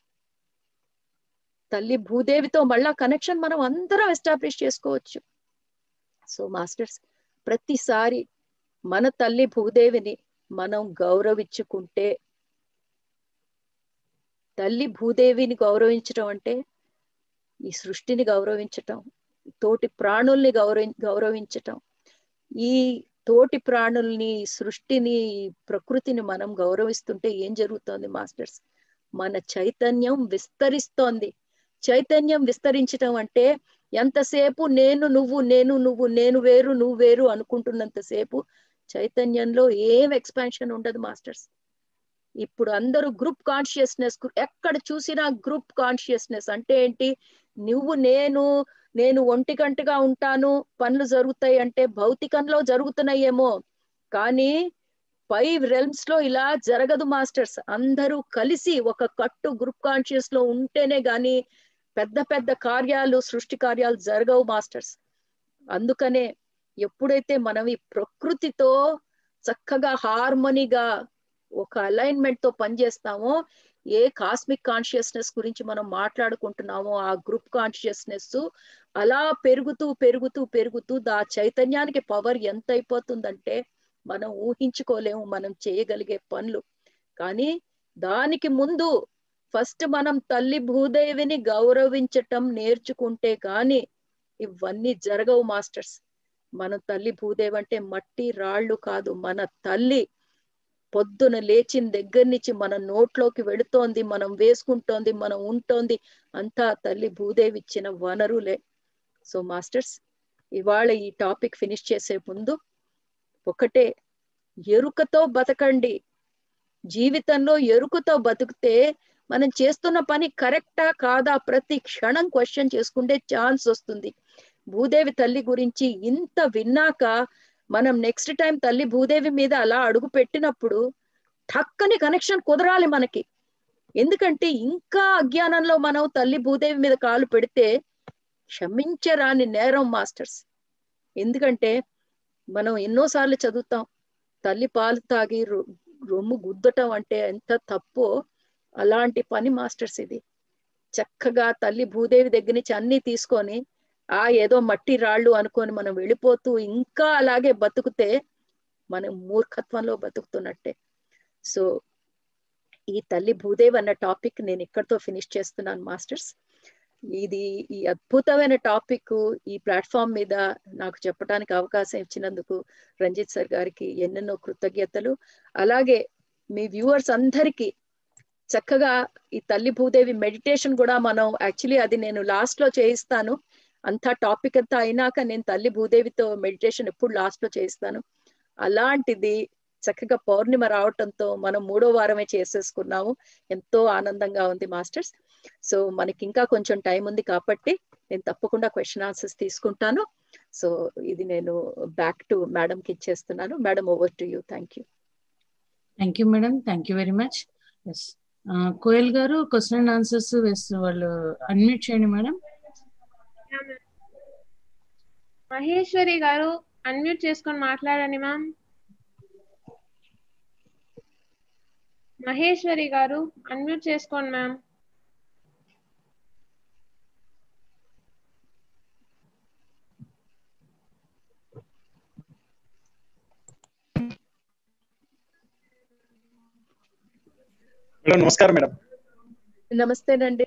B: తల్లి భూదేవితో మళ్ళా కనెక్షన్ మనం అందరం ఎస్టాబ్లిష్ చేసుకోవచ్చు. సో మాస్టర్స్, ప్రతిసారి మన తల్లి భూదేవిని మనం గౌరవించుకుంటే, తల్లి భూదేవిని గౌరవించటం అంటే ఈ సృష్టిని గౌరవించటం, తోటి ప్రాణుల్ని గౌరవించటం. ఈ తోటి ప్రాణుల్ని, సృష్టిని, ప్రకృతిని మనం గౌరవిస్తుంటే ఏం జరుగుతోంది మాస్టర్స్? మన చైతన్యం విస్తరిస్తోంది. చైతన్యం విస్తరించడం అంటే ఎంతసేపు నేను నువ్వు నేను నువ్వు నేను వేరు నువ్వు వేరు అనుకుంటున్నంతసేపు చైతన్యంలో ఏం ఎక్స్పాన్షన్ ఉండదు మాస్టర్స్. ఇప్పుడు అందరూ గ్రూప్ కాన్షియస్నెస్, ఎక్కడ చూసినా గ్రూప్ కాన్షియస్నెస్ అంటే ఏంటి? నువ్వు నేను ఒంటిగంటగా ఉంటాను, పనులు జరుగుతాయి అంటే భౌతికంలో జరుగుతున్నాయేమో, కానీ 5 realms లో ఇలా జరగదు మాస్టర్స్. అందరూ కలిసి ఒక కట్టు గ్రూప్ కాన్షియస్ లో ఉంటేనే గాని పెద్ద పెద్ద కార్యాలు, సృష్టి కార్యాలు జరగవు మాస్టర్స్. అందుకనే ఎప్పుడైతే మనం ఈ ప్రకృతితో చక్కగా హార్మోనీగా ఒక అలైన్మెంట్ తో పనిచేస్తామో, ఏ కాస్మిక్ కాన్షియస్నెస్ గురించి మనం మాట్లాడుకుంటున్నామో ఆ గ్రూప్ కాన్షియస్నెస్ అలా పెరుగుతూ పెరుగుతూ పెరుగుతూ ఆ చైతన్యానికి పవర్ ఎంత అయిపోతుందంటే మనం ఊహించుకోలేము మనం చేయగలిగే పనులు. కానీ దానికి ముందు ఫస్ట్ మనం తల్లి భూదేవిని గౌరవించటం నేర్చుకుంటే కానీ ఇవన్నీ జరగవు మాస్టర్స్. మన తల్లి భూదేవి అంటే మట్టి రాళ్ళు కాదు, మన తల్లి. పొద్దున లేచిన దగ్గర నుంచి మన నోట్లోకి వెళుతోంది, మనం వేసుకుంటోంది, మనం ఉంటోంది, అంతా తల్లి భూదేవి ఇచ్చిన వనరులే. సో మాస్టర్స్, ఇవాళ ఈ టాపిక్ ఫినిష్ చేసే ముందు ఒకటే, ఎరుకతో బతకండి. జీవితంలో ఎరుకతో బతికితే మనం చేస్తున్న పని కరెక్టా కాదా ప్రతి క్షణం క్వశ్చన్ చేసుకుంటే ఛాన్స్ వస్తుంది. భూదేవి తల్లి గురించి ఇంత విన్నాక మనం నెక్స్ట్ టైం తల్లి భూదేవి మీద అలా అడుగు పెట్టినప్పుడు ఠక్కని కనెక్షన్ కుదరాలి మనకి. ఎందుకంటే ఇంకా అజ్ఞానంలో మనం తల్లి భూదేవి మీద కాలు పెడితే క్షమించరాని నేరం మాస్టర్స్. ఎందుకంటే మనం ఎన్నోసార్లు చదువుతాం, తల్లి పాలు తాగి రొమ్ము గుద్దటం అంటే ఎంత తప్పో అలాంటి పని మాస్టర్స్ ఇది. చక్కగా తల్లి భూదేవి దగ్గర నుంచి అన్ని తీసుకొని ఏదో మట్టి రాళ్ళు అనుకొని మనం వెళ్ళిపోతూ ఇంకా అలాగే బతుకుతే మనం మూర్ఖత్వంలో బతుకుతున్నట్టే. సో ఈ తల్లి భూదేవి అన్న టాపిక్ నేను ఇక్కడితో ఫినిష్ చేస్తున్నాను మాస్టర్స్. ఈ అద్భుతమైన టాపిక్ ఈ ప్లాట్ఫామ్ మీద నాకు చెప్పడానికి అవకాశం ఇచ్చినందుకు రంజిత్ సార్ గారికి ఎన్నెన్నో కృతజ్ఞతలు. అలాగే మీ వ్యూవర్స్ అందరికీ చక్కగా ఈ తల్లి భూదేవి మెడిటేషన్ కూడా మనం యాక్చువల్లీ అది నేను లాస్ట్ లో చేయిస్తాను. అంతా టాపిక్ అంతా అయినాక నేను తల్లి భూదేవితో మెడిటేషన్ ఎప్పుడు లాస్ట్ లో చేయిస్తాను. అలాంటిది చక్కగా పౌర్ణిమ రావటంతో మనం 3వ వారమే చేసేసుకున్నాము. ఎంతో ఆనందంగా ఉంది మాస్టర్స్. సో మనకి ఇంకా కొంచెం టైం ఉంది కాబట్టి నేను తప్పకుండా క్వశ్చన్ ఆన్సర్స్ తీసుకుంటాను. సో ఇది నేను బ్యాక్ టు మేడం కి ఇచ్చేస్తున్నాను. Madam, over to you. Thank you.
A: Thank you madam, thank you very much. Yes, Koyal గారు క్వశ్చన్ అండ్ ఆన్సర్స్ వాళ్ళు అన్మ్యూట్ చేయండి మేడం.
C: మహేశ్వరి గారు అన్మ్యూట్ చేసుకొని మాట్లాడండి మ్యామ్. మహేశ్వరి గారు అన్మ్యూట్ చేసుకోండి మ్యామ్.
D: మేడం నమస్కారం. మేడం
B: నమస్తేనండి.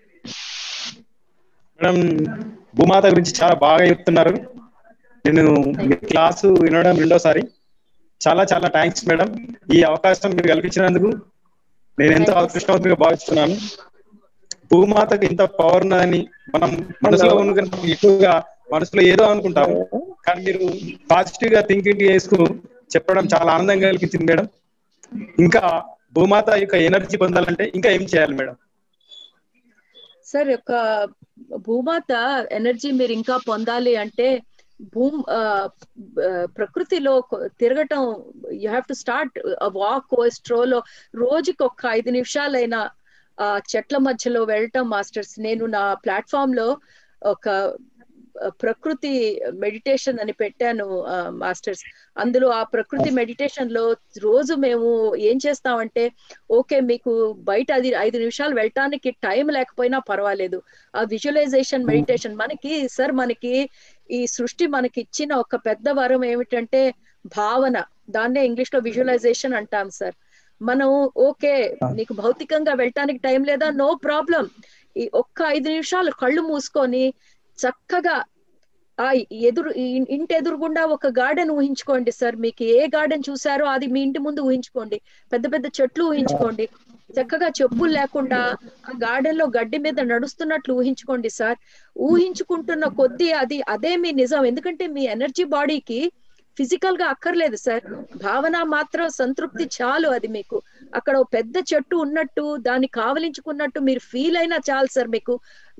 D: మేడం, భూమాత గురించి చాలా బాగా చెప్తున్నారు. నేను మీ క్లాసు వినడం 2వసారి. చాలా చాలా థ్యాంక్స్ మేడం. ఈ అవకాశం మీరు కల్పించినందుకు నేను ఎంతో అదృష్టవంతంగా భావిస్తున్నాను. భూమాతకు ఇంత పవర్ ఉన్నదని మనం మనసులో ఎక్కువగా మనసులో ఏదో అనుకుంటాము, కానీ మీరు పాజిటివ్ గా థింకింగ్ చేసుకు చెప్పడం చాలా ఆనందంగా కల్పించింది మేడం. ఇంకా భూమాత యొక్క ఎనర్జీ పొందాలంటే ఇంకా ఏం చేయాలి మేడం?
B: సార్, యొక్క భూమాత ఎనర్జీ మీరు ఇంకా పొందాలి అంటే ప్రకృతిలో తిరగటం, you have to start walk, స్ట్రోలో రోజుకి ఒక 5 నిమిషాలైనా చెట్ల మధ్యలో వెళ్ళటం మాస్టర్స్. నేను నా ప్లాట్ఫామ్ లో ఒక ప్రకృతి మెడిటేషన్ అని పెట్టాను మాస్టర్స్. అందులో ఆ ప్రకృతి మెడిటేషన్ లో రోజు మేము ఏం చేస్తామంటే, ఓకే మీకు బయట 5 నిమిషాలు వెళ్ళటానికి టైం లేకపోయినా పర్వాలేదు, ఆ విజువలైజేషన్ మెడిటేషన్ మనకి ఈ సృష్టి మనకి ఇచ్చిన ఒక పెద్ద వరం ఏమిటంటే భావన. దాన్నే ఇంగ్లీష్ లో విజువలైజేషన్ అంటాం సార్. మనం ఓకే నీకు భౌతికంగా వెళ్ళటానికి టైం లేదా, నో ప్రాబ్లం, ఈ ఒక్క 5 నిమిషాలు కళ్ళు మూసుకొని చక్కగా ఇంటి ఎదురుగుండా ఒక గార్డెన్ ఊహించుకోండి సార్. మీకు ఏ గార్డెన్ చూసారో అది మీ ఇంటి ముందు ఊహించుకోండి. పెద్ద పెద్ద చెట్లు ఊహించుకోండి. చక్కగా చెప్పులు లేకుండా ఆ గార్డెన్ లో గడ్డి మీద నడుస్తున్నట్లు ఊహించుకోండి సార్. ఊహించుకుంటున్న కొద్దీ అదే మీ నిజం. ఎందుకంటే మీ ఎనర్జీ బాడీకి ఫిజికల్ గా అక్కర్లేదు సార్, భావన మాత్రం సంతృప్తి చాలు. అది మీకు అక్కడ ఓ పెద్ద చెట్టు ఉన్నట్టు దాన్ని కావలించుకున్నట్టు మీరు ఫీల్ అయినా చాలు సార్ మీకు.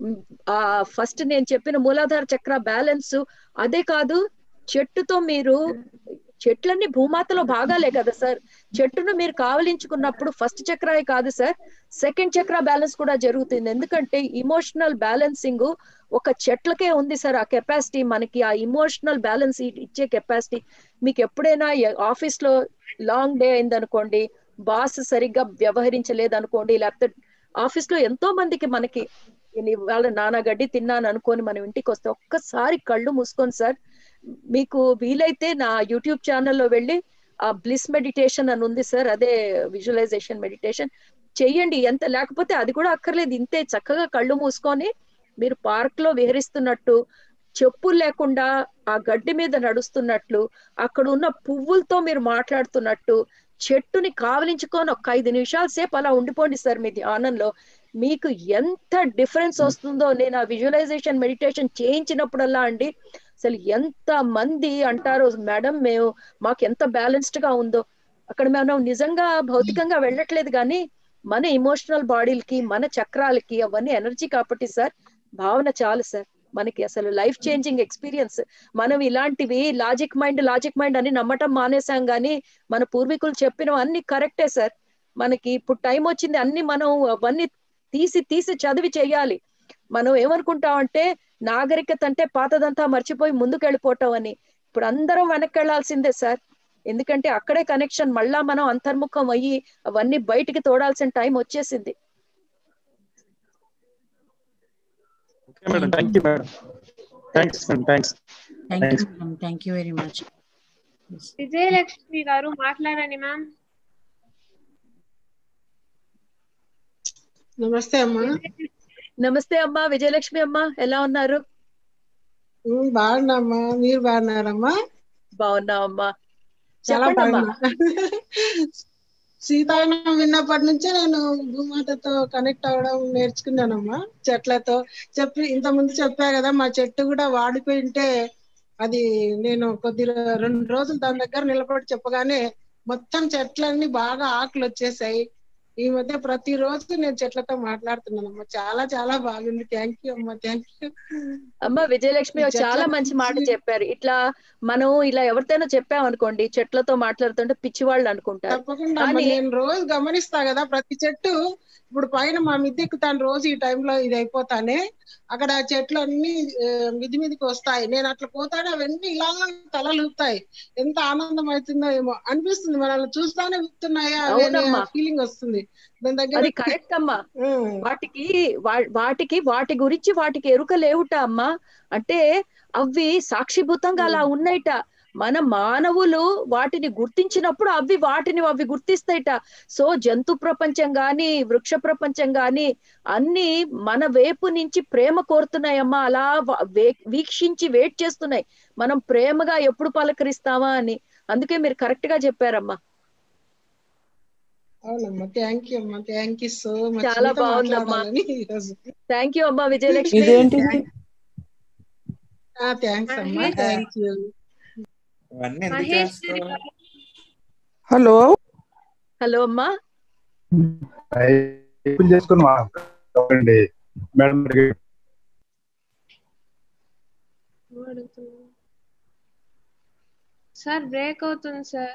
B: ఆ ఫస్ట్ నేను చెప్పిన మూలాధార చక్ర బ్యాలెన్స్ అదే కాదు, చెట్టుతో మీరు చెట్లన్నీ భూమాతలో భాగాలే కదా సార్. చెట్టును మీరు కావలించుకున్నప్పుడు ఫస్ట్ చక్రాయే కాదు సార్, సెకండ్ చక్ర బ్యాలెన్స్ కూడా జరుగుతుంది. ఎందుకంటే ఇమోషనల్ బ్యాలెన్సింగ్ ఒక చెట్లకే ఉంది సార్. ఆ కెపాసిటీ మనకి ఆ ఇమోషనల్ బ్యాలెన్స్ ఇచ్చే కెపాసిటీ మీకు ఎప్పుడైనా ఆఫీస్ లో లాంగ్ డే అయింది అనుకోండి, బాస్ సరిగ్గా వ్యవహరించలేదు అనుకోండి, లేకపోతే ఆఫీస్ లో ఎంతో మందికి మనకి వాళ్ళ నానా గడ్డి తిన్నాను అనుకొని మనం ఇంటికి వస్తే ఒక్కసారి కళ్ళు మూసుకొని సార్, మీకు వీలైతే నా యూట్యూబ్ ఛానల్లో వెళ్ళి ఆ బ్లిస్ మెడిటేషన్ అని ఉంది సార్, అదే విజువలైజేషన్ మెడిటేషన్ చెయ్యండి. ఎంత లేకపోతే అది కూడా అక్కర్లేదు, ఇంతే చక్కగా కళ్ళు మూసుకొని మీరు పార్క్ లో విహరిస్తున్నట్టు, చెప్పులు లేకుండా ఆ గడ్డి మీద నడుస్తున్నట్లు, అక్కడ ఉన్న పువ్వులతో మీరు మాట్లాడుతున్నట్టు, చెట్టుని కావలించుకొని ఒక 5 నిమిషాల సేపు అలా ఉండిపోండి సార్ మీ ధ్యానంలో. మీకు ఎంత డిఫరెన్స్ వస్తుందో, నేను ఆ విజువలైజేషన్ మెడిటేషన్ చేయించినప్పుడల్లా అండి, అసలు ఎంత మంది అంటారో మేడం మాకు ఎంత బ్యాలెన్స్డ్ గా ఉందో. అక్కడ మనం నిజంగా భౌతికంగా వెళ్ళట్లేదు కానీ మన ఇమోషనల్ బాడీలకి మన చక్రాలకి అవన్నీ ఎనర్జీ కాబట్టి సార్, భావన చాలు సార్ మనకి అసలు లైఫ్ చేంజింగ్ ఎక్స్పీరియన్స్. మనం ఇలాంటివి లాజిక్ మైండ్ అని నమ్మటం మానేసాం గానీ మన పూర్వీకులు చెప్పినవి అన్ని కరెక్టే సార్. మనకి ఇప్పుడు టైం వచ్చింది అన్ని మనం అవన్నీ తీసి చదివి చెయ్యాలి. మనం ఏమనుకుంటామంటే నాగరికత అంటే పాతదంతా మర్చిపోయి ముందుకు వెళ్ళిపోవటం అని. ఇప్పుడు అందరం వెనక్కి వెళ్లాల్సిందే సార్, ఎందుకంటే అక్కడే కనెక్షన్. మళ్ళా మనం అంతర్ముఖం అయ్యి అవన్నీ బయటికి తోడాల్సిన టైం వచ్చేసింది.
D: Thank you madam.
A: Thank you very much.
C: Vijayalakshmi గారు మాట్లాడండి మ్యామ్.
E: నమస్తే అమ్మా.
B: నమస్తే అమ్మా విజయలక్ష్మి అమ్మా, ఎలా ఉన్నారు?
E: బాగున్నామ్మా, మీరు బాగున్నారమ్మా?
B: బాగున్నామమ్మా,
E: చాలా
B: చెప్పండి అమ్మా.
E: సీతాయనం విన్నప్పటి నుంచే నేను భూమాతతో కనెక్ట్ అవ్వడం నేర్చుకున్నానమ్మా. చెట్లతో ఇంతకుముందు చెప్పా కదా, మా చెట్టు కూడా వాడిపోయింటే అది నేను 2 రోజులు దాని దగ్గర నిలబడి చెప్పగానే మొత్తం చెట్లన్నీ బాగా ఆకులు వచ్చేసాయి. ఈ మధ్య ప్రతిరోజు నేను చెట్లతో మాట్లాడుతున్నానమ్మా. చాలా చాలా బాగుంది. థ్యాంక్ యూ అమ్మా, థ్యాంక్ యూ
B: అమ్మా. విజయలక్ష్మి చాలా మంచి మాట చెప్పారు. ఇట్లా మనం ఇలా ఎవరితోనో చెప్పామనుకోండి, చెట్లతో మాట్లాడుతుంటే పిచ్చివాళ్ళు అనుకుంటారు.
E: తప్పకుండా నేను రోజు గమనిస్తా కదా, ప్రతి చెట్టు ఇప్పుడు పైన మా మిద్దె ఎక్కుతాను రోజు ఈ టైంలో, ఇది అయిపోతానే అక్కడ చెట్లు అన్ని మిది మీదకి వస్తాయి. నేను అట్లా పోతానే అవన్నీ ఇలా తలలుపుతాయి. ఎంత ఆనందం అవుతుందో ఏమో అనిపిస్తుంది, మనల్ని చూస్తానే ఊపుతున్నాయా అనే ఫీలింగ్ వస్తుంది దాని దగ్గర.
B: అది కరెక్ట్ అమ్మా. వాటి గురించి వాటికి ఎరుక లేవుట అమ్మా. అంటే అవి సాక్షిభూతంగా అలా ఉన్నాయిట. మన మానవులు వాటిని గుర్తించినప్పుడు అవి గుర్తిస్తాయిట. సో జంతు ప్రపంచం గాని వృక్ష ప్రపంచం గాని అన్ని మన వైపు నుంచి ప్రేమ కోరుతున్నాయమ్మా. అలా వీక్షించి వెయిట్ చేస్తున్నాయి మనం ప్రేమగా ఎప్పుడు పలకరిస్తామా అని. అందుకే మీరు కరెక్ట్ గా చెప్పారమ్మా.
E: అవునమ్మా, థ్యాంక్ యూ అమ్మా, థ్యాంక్ యూ సో మచ్.
B: చాలా బాగుందమ్మా. థ్యాంక్ యూ అమ్మా విజయలక్ష్మి.
E: థ్యాంక్స్ అమ్మా, థ్యాంక్ యూ.
F: హలో
B: హలో అమ్మా.
C: సార్ బ్రేక్ అవుతుంది సార్.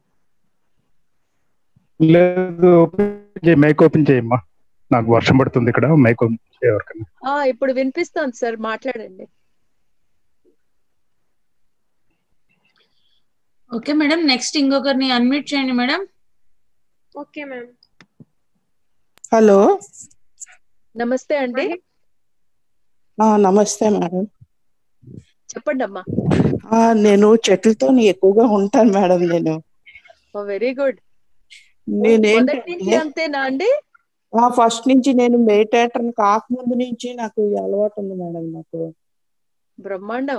G: లేదు, మైక్ ఓపెన్ చేయమ్మా. నాకు వర్షం పడుతుంది ఇక్కడ, మైక్ ఓపెన్ చేయవరకన్నా.
B: ఇప్పుడు వినిపిస్తోంది సార్, మాట్లాడండి.
A: ఓకే మేడం, నెక్స్ట్ ఇంకొకరిని అన్మ్యూట్ చేయండి మేడం.
C: Okay ma'am.
F: హలో,
B: నమస్తే అండి.
F: నమస్తే మేడం.
B: చెప్పండి అమ్మా.
F: నేను చెట్లతో ఎక్కువగా ఉంటాను మేడం. నేను
B: వెరీ గుడ్. అంతేనా అండి?
F: ఫస్ట్ నుంచి నేను మెడిటేటర్ కాకముందు నుంచి నాకు అలవాటు ఉంది మేడం. నాకు
B: బ్రహ్మాండం.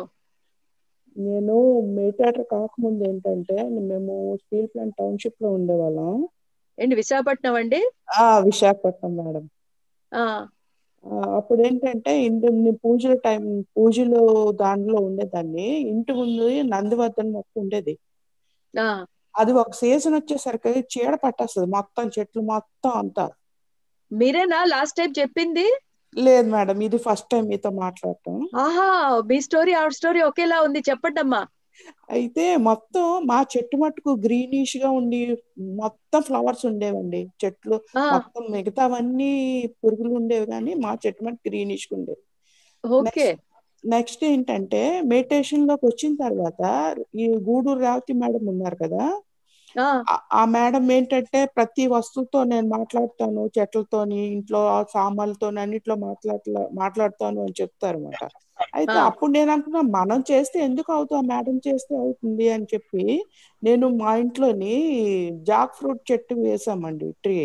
F: నేను మెడిటేటర్ కాకముందు ఏంటంటే, మేము స్టీల్ ప్లాంట్ టౌన్షిప్ లో ఉండేవాళ్ళం.
B: ఏంటి విశాఖపట్నం అండి?
F: విశాఖపట్నం మేడం.
B: ఆ
F: అప్పుడు ఏంటంటే పూజలు దాంట్లో ఉండేదాన్ని. ఇంటి ముందు నందివర్ధన్ మొక్క ఉండేది. అది ఒక సీజన్ వచ్చేసరికి చీడ పట్టేస్తుంది మొత్తం, చెట్లు మొత్తం అంతా.
B: మీరేనా లాస్ట్ టైం చెప్పింది?
F: లేదు మేడం, ఇది ఫస్ట్ టైం మీతో మాట్లాడటం.
B: ఆహా, మీ స్టోరీ ఆవిడ స్టోరీ ఒకేలా ఉంది, చెప్పండి అమ్మా.
F: అయితే మొత్తం మా చెట్టు మట్టుకు గ్రీనిష్ గా ఉండి మొత్తం ఫ్లవర్స్ ఉండేవండి. చెట్లు మొత్తం మిగతావన్నీ పురుగులు ఉండేవి, కానీ మా చెట్టు మట్టుకు గ్రీనిష్ ఉండేది. నెక్స్ట్ ఏంటంటే మెడిటేషన్ లోకి వచ్చిన తర్వాత ఈ గూడూరు రేవతి మేడం ఉన్నారు కదా, ఆ మేడం ఏంటంటే ప్రతి వస్తువుతో నేను మాట్లాడతాను, చెట్లతోని, ఇంట్లో సామాన్లతో, అన్నిట్లో మాట్లాడతాను అని చెప్తారు అనమాట. అయితే అప్పుడు నేను అనుకున్నా మనం చేస్తే ఎందుకు అవుతుంది, మేడం చేస్తే అవుతుంది అని చెప్పి నేను మా ఇంట్లోని జాక్ ఫ్రూట్ చెట్టు వేసామండి. ట్రీ,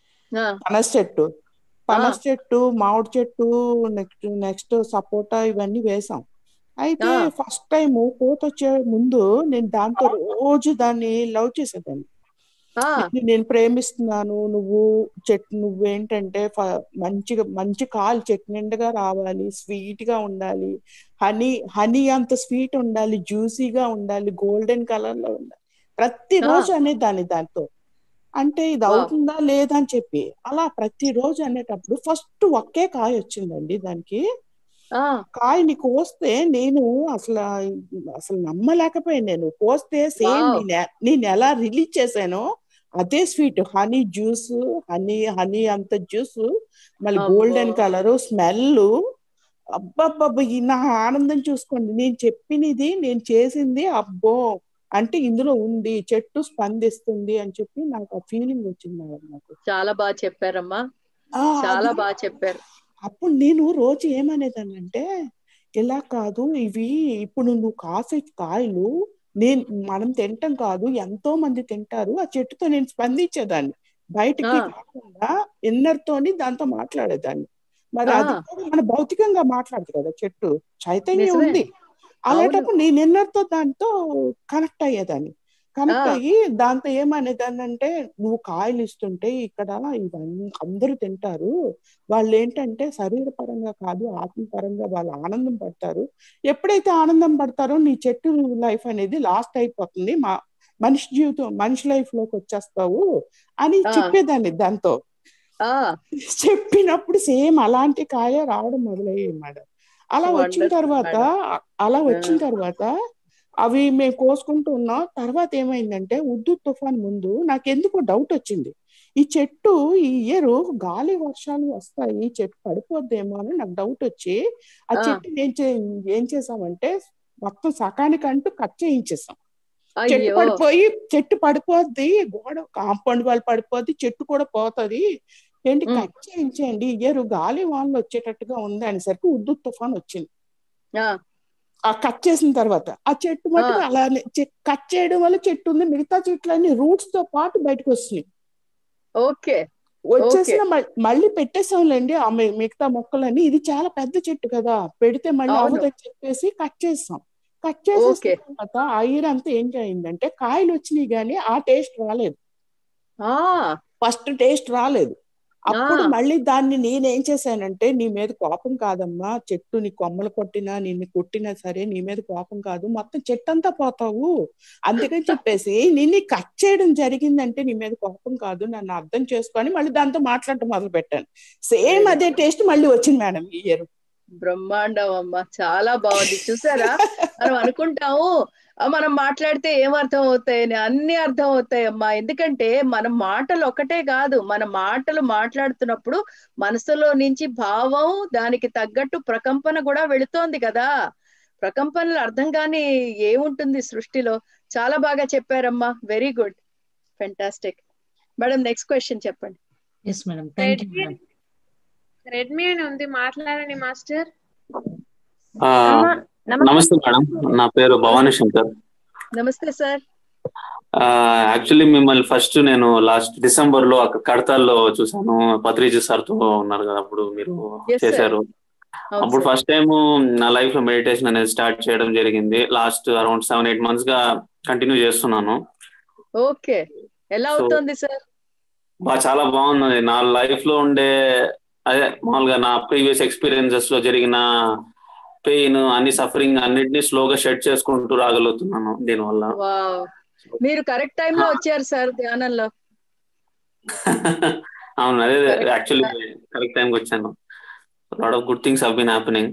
F: పనస చెట్టు, మామిడి చెట్టు, నెక్స్ట్ సపోటా, ఇవన్నీ వేసాం. అయితే ఫస్ట్ టైం పూత వచ్చే ముందు నేను దాంతో రోజు దాన్ని లవ్ చేసేదాన్ని. నేను ప్రేమిస్తున్నాను, నువ్వేంటంటే మంచి కాలు చెట్టు నిండుగా రావాలి, స్వీట్ గా ఉండాలి, హనీ అంత స్వీట్ ఉండాలి, జ్యూసీగా ఉండాలి, గోల్డెన్ కలర్ లో ఉండాలి ప్రతిరోజు అనేదాన్ని దాంతో. అంటే ఇది అవుతుందా లేదా అని చెప్పి అలా ప్రతిరోజు అనేటప్పుడు ఫస్ట్ ఒకే కాయ వచ్చిందండి. దానికి కాయని కోస్తే నేను అసలు నమ్మలేకపోయాను. నేను కోస్తే సేమ్ నేను ఎలా రిలీజ్ చేశానో అదే స్వీట్, హనీ జ్యూస్, హనీ అంత జ్యూస్, మళ్ళీ గోల్డెన్ కలర్, స్మెల్, అబ్బబ్బబ్బ! నా ఆనందం చూసుకోండి. నేను చెప్పినది, నేను చేసింది అబ్బో అంటే ఇందులో ఉంది, చెట్టు స్పందిస్తుంది అని చెప్పి నాకు ఆ ఫీలింగ్ వచ్చింది మేడం. నాకు
B: చాలా బాగా చెప్పారమ్మా, చాలా బాగా చెప్పారు.
F: అప్పుడు నేను రోజు ఏమనేదానంటే, ఇలా కాదు, ఇవి ఇప్పుడు నువ్వు కాయలు మనం తింటాం కాదు, ఎంతో మంది తింటారు. ఆ చెట్టుతో నేను స్పందించేదాన్ని, బయటికి కాకుండా ఇన్నర్ తోని దాంతో మాట్లాడేదాన్ని. మరి అది మన భౌతికంగా మాట్లాడదు కదా, చెట్టు చైతన్యం ఉంది. అలాంటప్పుడు నేను ఇన్నర్తో దాంతో కనెక్ట్ అయ్యేదాన్ని. కనెక్ట్ అయ్యి దాంతో ఏమనేదాన్ని అంటే, నువ్వు కాయలు ఇస్తుంటే ఇక్కడ ఇవన్నీ అందరూ తింటారు, వాళ్ళు ఏంటంటే శరీరపరంగా కాదు ఆత్మపరంగా వాళ్ళు ఆనందం పడతారు. ఎప్పుడైతే ఆనందం పడతారో నీ చెట్టు లైఫ్ అనేది లాస్ట్ అయిపోతుంది, మనిషి జీవితం, మనిషి లైఫ్ లోకి వచ్చేస్తావు అని చెప్పేదాన్ని. దాంతో చెప్పినప్పుడు సేమ్ అలాంటి కాయ రావడం మొదలయ్యాయి మేడం. అలా వచ్చిన తర్వాత అవి మేము కోసుకుంటూ ఉన్నాం. తర్వాత ఏమైందంటే ఉద్దు తుఫాన్ ముందు నాకెందుకో డౌట్ వచ్చింది, ఈ చెట్టు ఈ ఇయర్ గాలి వర్షాలు వస్తాయి, చెట్టు పడిపోద్దేమో అని నాకు డౌట్ వచ్చి ఆ చెట్టు ఏం చేసామంటే మొత్తం సకానికంటూ కట్ చేయించేసాం. చెట్టు పడిపోద్ది, గోడ కాంపౌండ్ వాళ్ళు పడిపోద్ది, చెట్టు కూడా పోతుంది, ఏంటి కట్ చేయించండి, ఇయర్ గాలి వానలు వచ్చేటట్టుగా ఉంది అనేసరికి ఉద్దు తుఫాన్ వచ్చింది. ఆ కట్ చేసిన తర్వాత ఆ చెట్టు మట్టుకు అలానే కట్ చేయడం వల్ల చెట్టు ఉంది, మిగతా చెట్లన్నీ రూట్స్ తో పాటు బయటకు వస్తున్నాయి. వచ్చేసిన మళ్ళీ పెట్టేసాంలేండి ఆ మిగతా మొక్కలని. ఇది చాలా పెద్ద చెట్టు కదా, పెడితే మళ్ళీ అవ్వదని చెప్పేసి కట్ చేసాం. కట్ చేసేసిన తర్వాత ఆ ఇయర్ అంతా ఏం అయిందంటే కాయలు వచ్చినాయి కానీ ఆ టేస్ట్ రాలేదు, ఫస్ట్ టేస్ట్ రాలేదు. అప్పుడు మళ్ళీ దాన్ని నేనేం చేశానంటే, నీ మీద కోపం కాదమ్మా, చెట్టు నీ కొమ్మలు కొట్టినా నిన్ను కొట్టినా సరే నీ మీద కోపం కాదు, మొత్తం చెట్టు అంతా పోతావు, అందుకని చెప్పేసి నిన్ను కట్ చేయడం జరిగిందంటే నీ మీద కోపం కాదు, నన్ను అర్థం చేసుకొని మళ్ళీ దాంతో మాట్లాడటం మొదలు పెట్టాను. సేమ్ అదే టేస్ట్ మళ్ళీ వచ్చింది మేడం ఈ ఇయర్.
B: బ్రహ్మాండం అమ్మా, చాలా బాగుంది. చూసారా, మనం అనుకుంటాము మనం మాట్లాడితే ఏం అర్థం అవుతాయని, అన్ని అర్థం అవుతాయి అమ్మా. ఎందుకంటే మన మాటలు ఒకటే కాదు, మన మాటలు మాట్లాడుతున్నప్పుడు మనసులో నుంచి భావం, దానికి తగ్గట్టు ప్రకంపన కూడా వెళుతోంది కదా. ప్రకంపనలు అర్థం కాని ఏముంటుంది సృష్టిలో. చాలా బాగా చెప్పారమ్మా, very good, fantastic. Madam next question చెప్పండి.
A: Yes madam, thank you madam.
C: Redmi అని ఉంది, మాట్లాడండి మాస్టర్.
H: నమస్తే మేడం, నా పేరు భవానీ శంకర్.
B: నమస్తే సార్.
H: యాక్చువల్లీ మిమ్మల్ని ఫస్ట్ నేను లాస్ట్ డిసెంబర్ లో అక్కడ కడతాల్లో చూసాను, పత్రిజీ సార్ తో ఉన్నారు కదా, అప్పుడు మీరు చేశారు. అప్పుడు ఫస్ట్ టైం నా లైఫ్ లో మెడిటేషన్ అనేది స్టార్ట్ చేయడం జరిగింది. లాస్ట్ అరౌండ్ 7-8 months గా కంటిన్యూ చేస్తున్నాను.
B: ఓకే, ఎలా అవుతుంది సార్?
H: చాలా బాగున్నది. నా లైఫ్ లో ఉండే అదే మామూలుగా నా ప్రీవియస్ ఎక్స్పీరియన్సెస్ లో జరిగిన పెయిన్ అన్ని సఫరింగ్ అన్నిటిని స్లోగా షెడ్ చేసుకుంటూ రాగలుగుతున్నాను దీనివల్ల.
B: మీరు కరెక్ట్ టైం లో వచ్చారు సార్ ధ్యానంలో.
H: అవును, అదే యాక్చువల్లీ కరెక్ట్ టైంకి వచ్చాను. Lot of good things have been happening.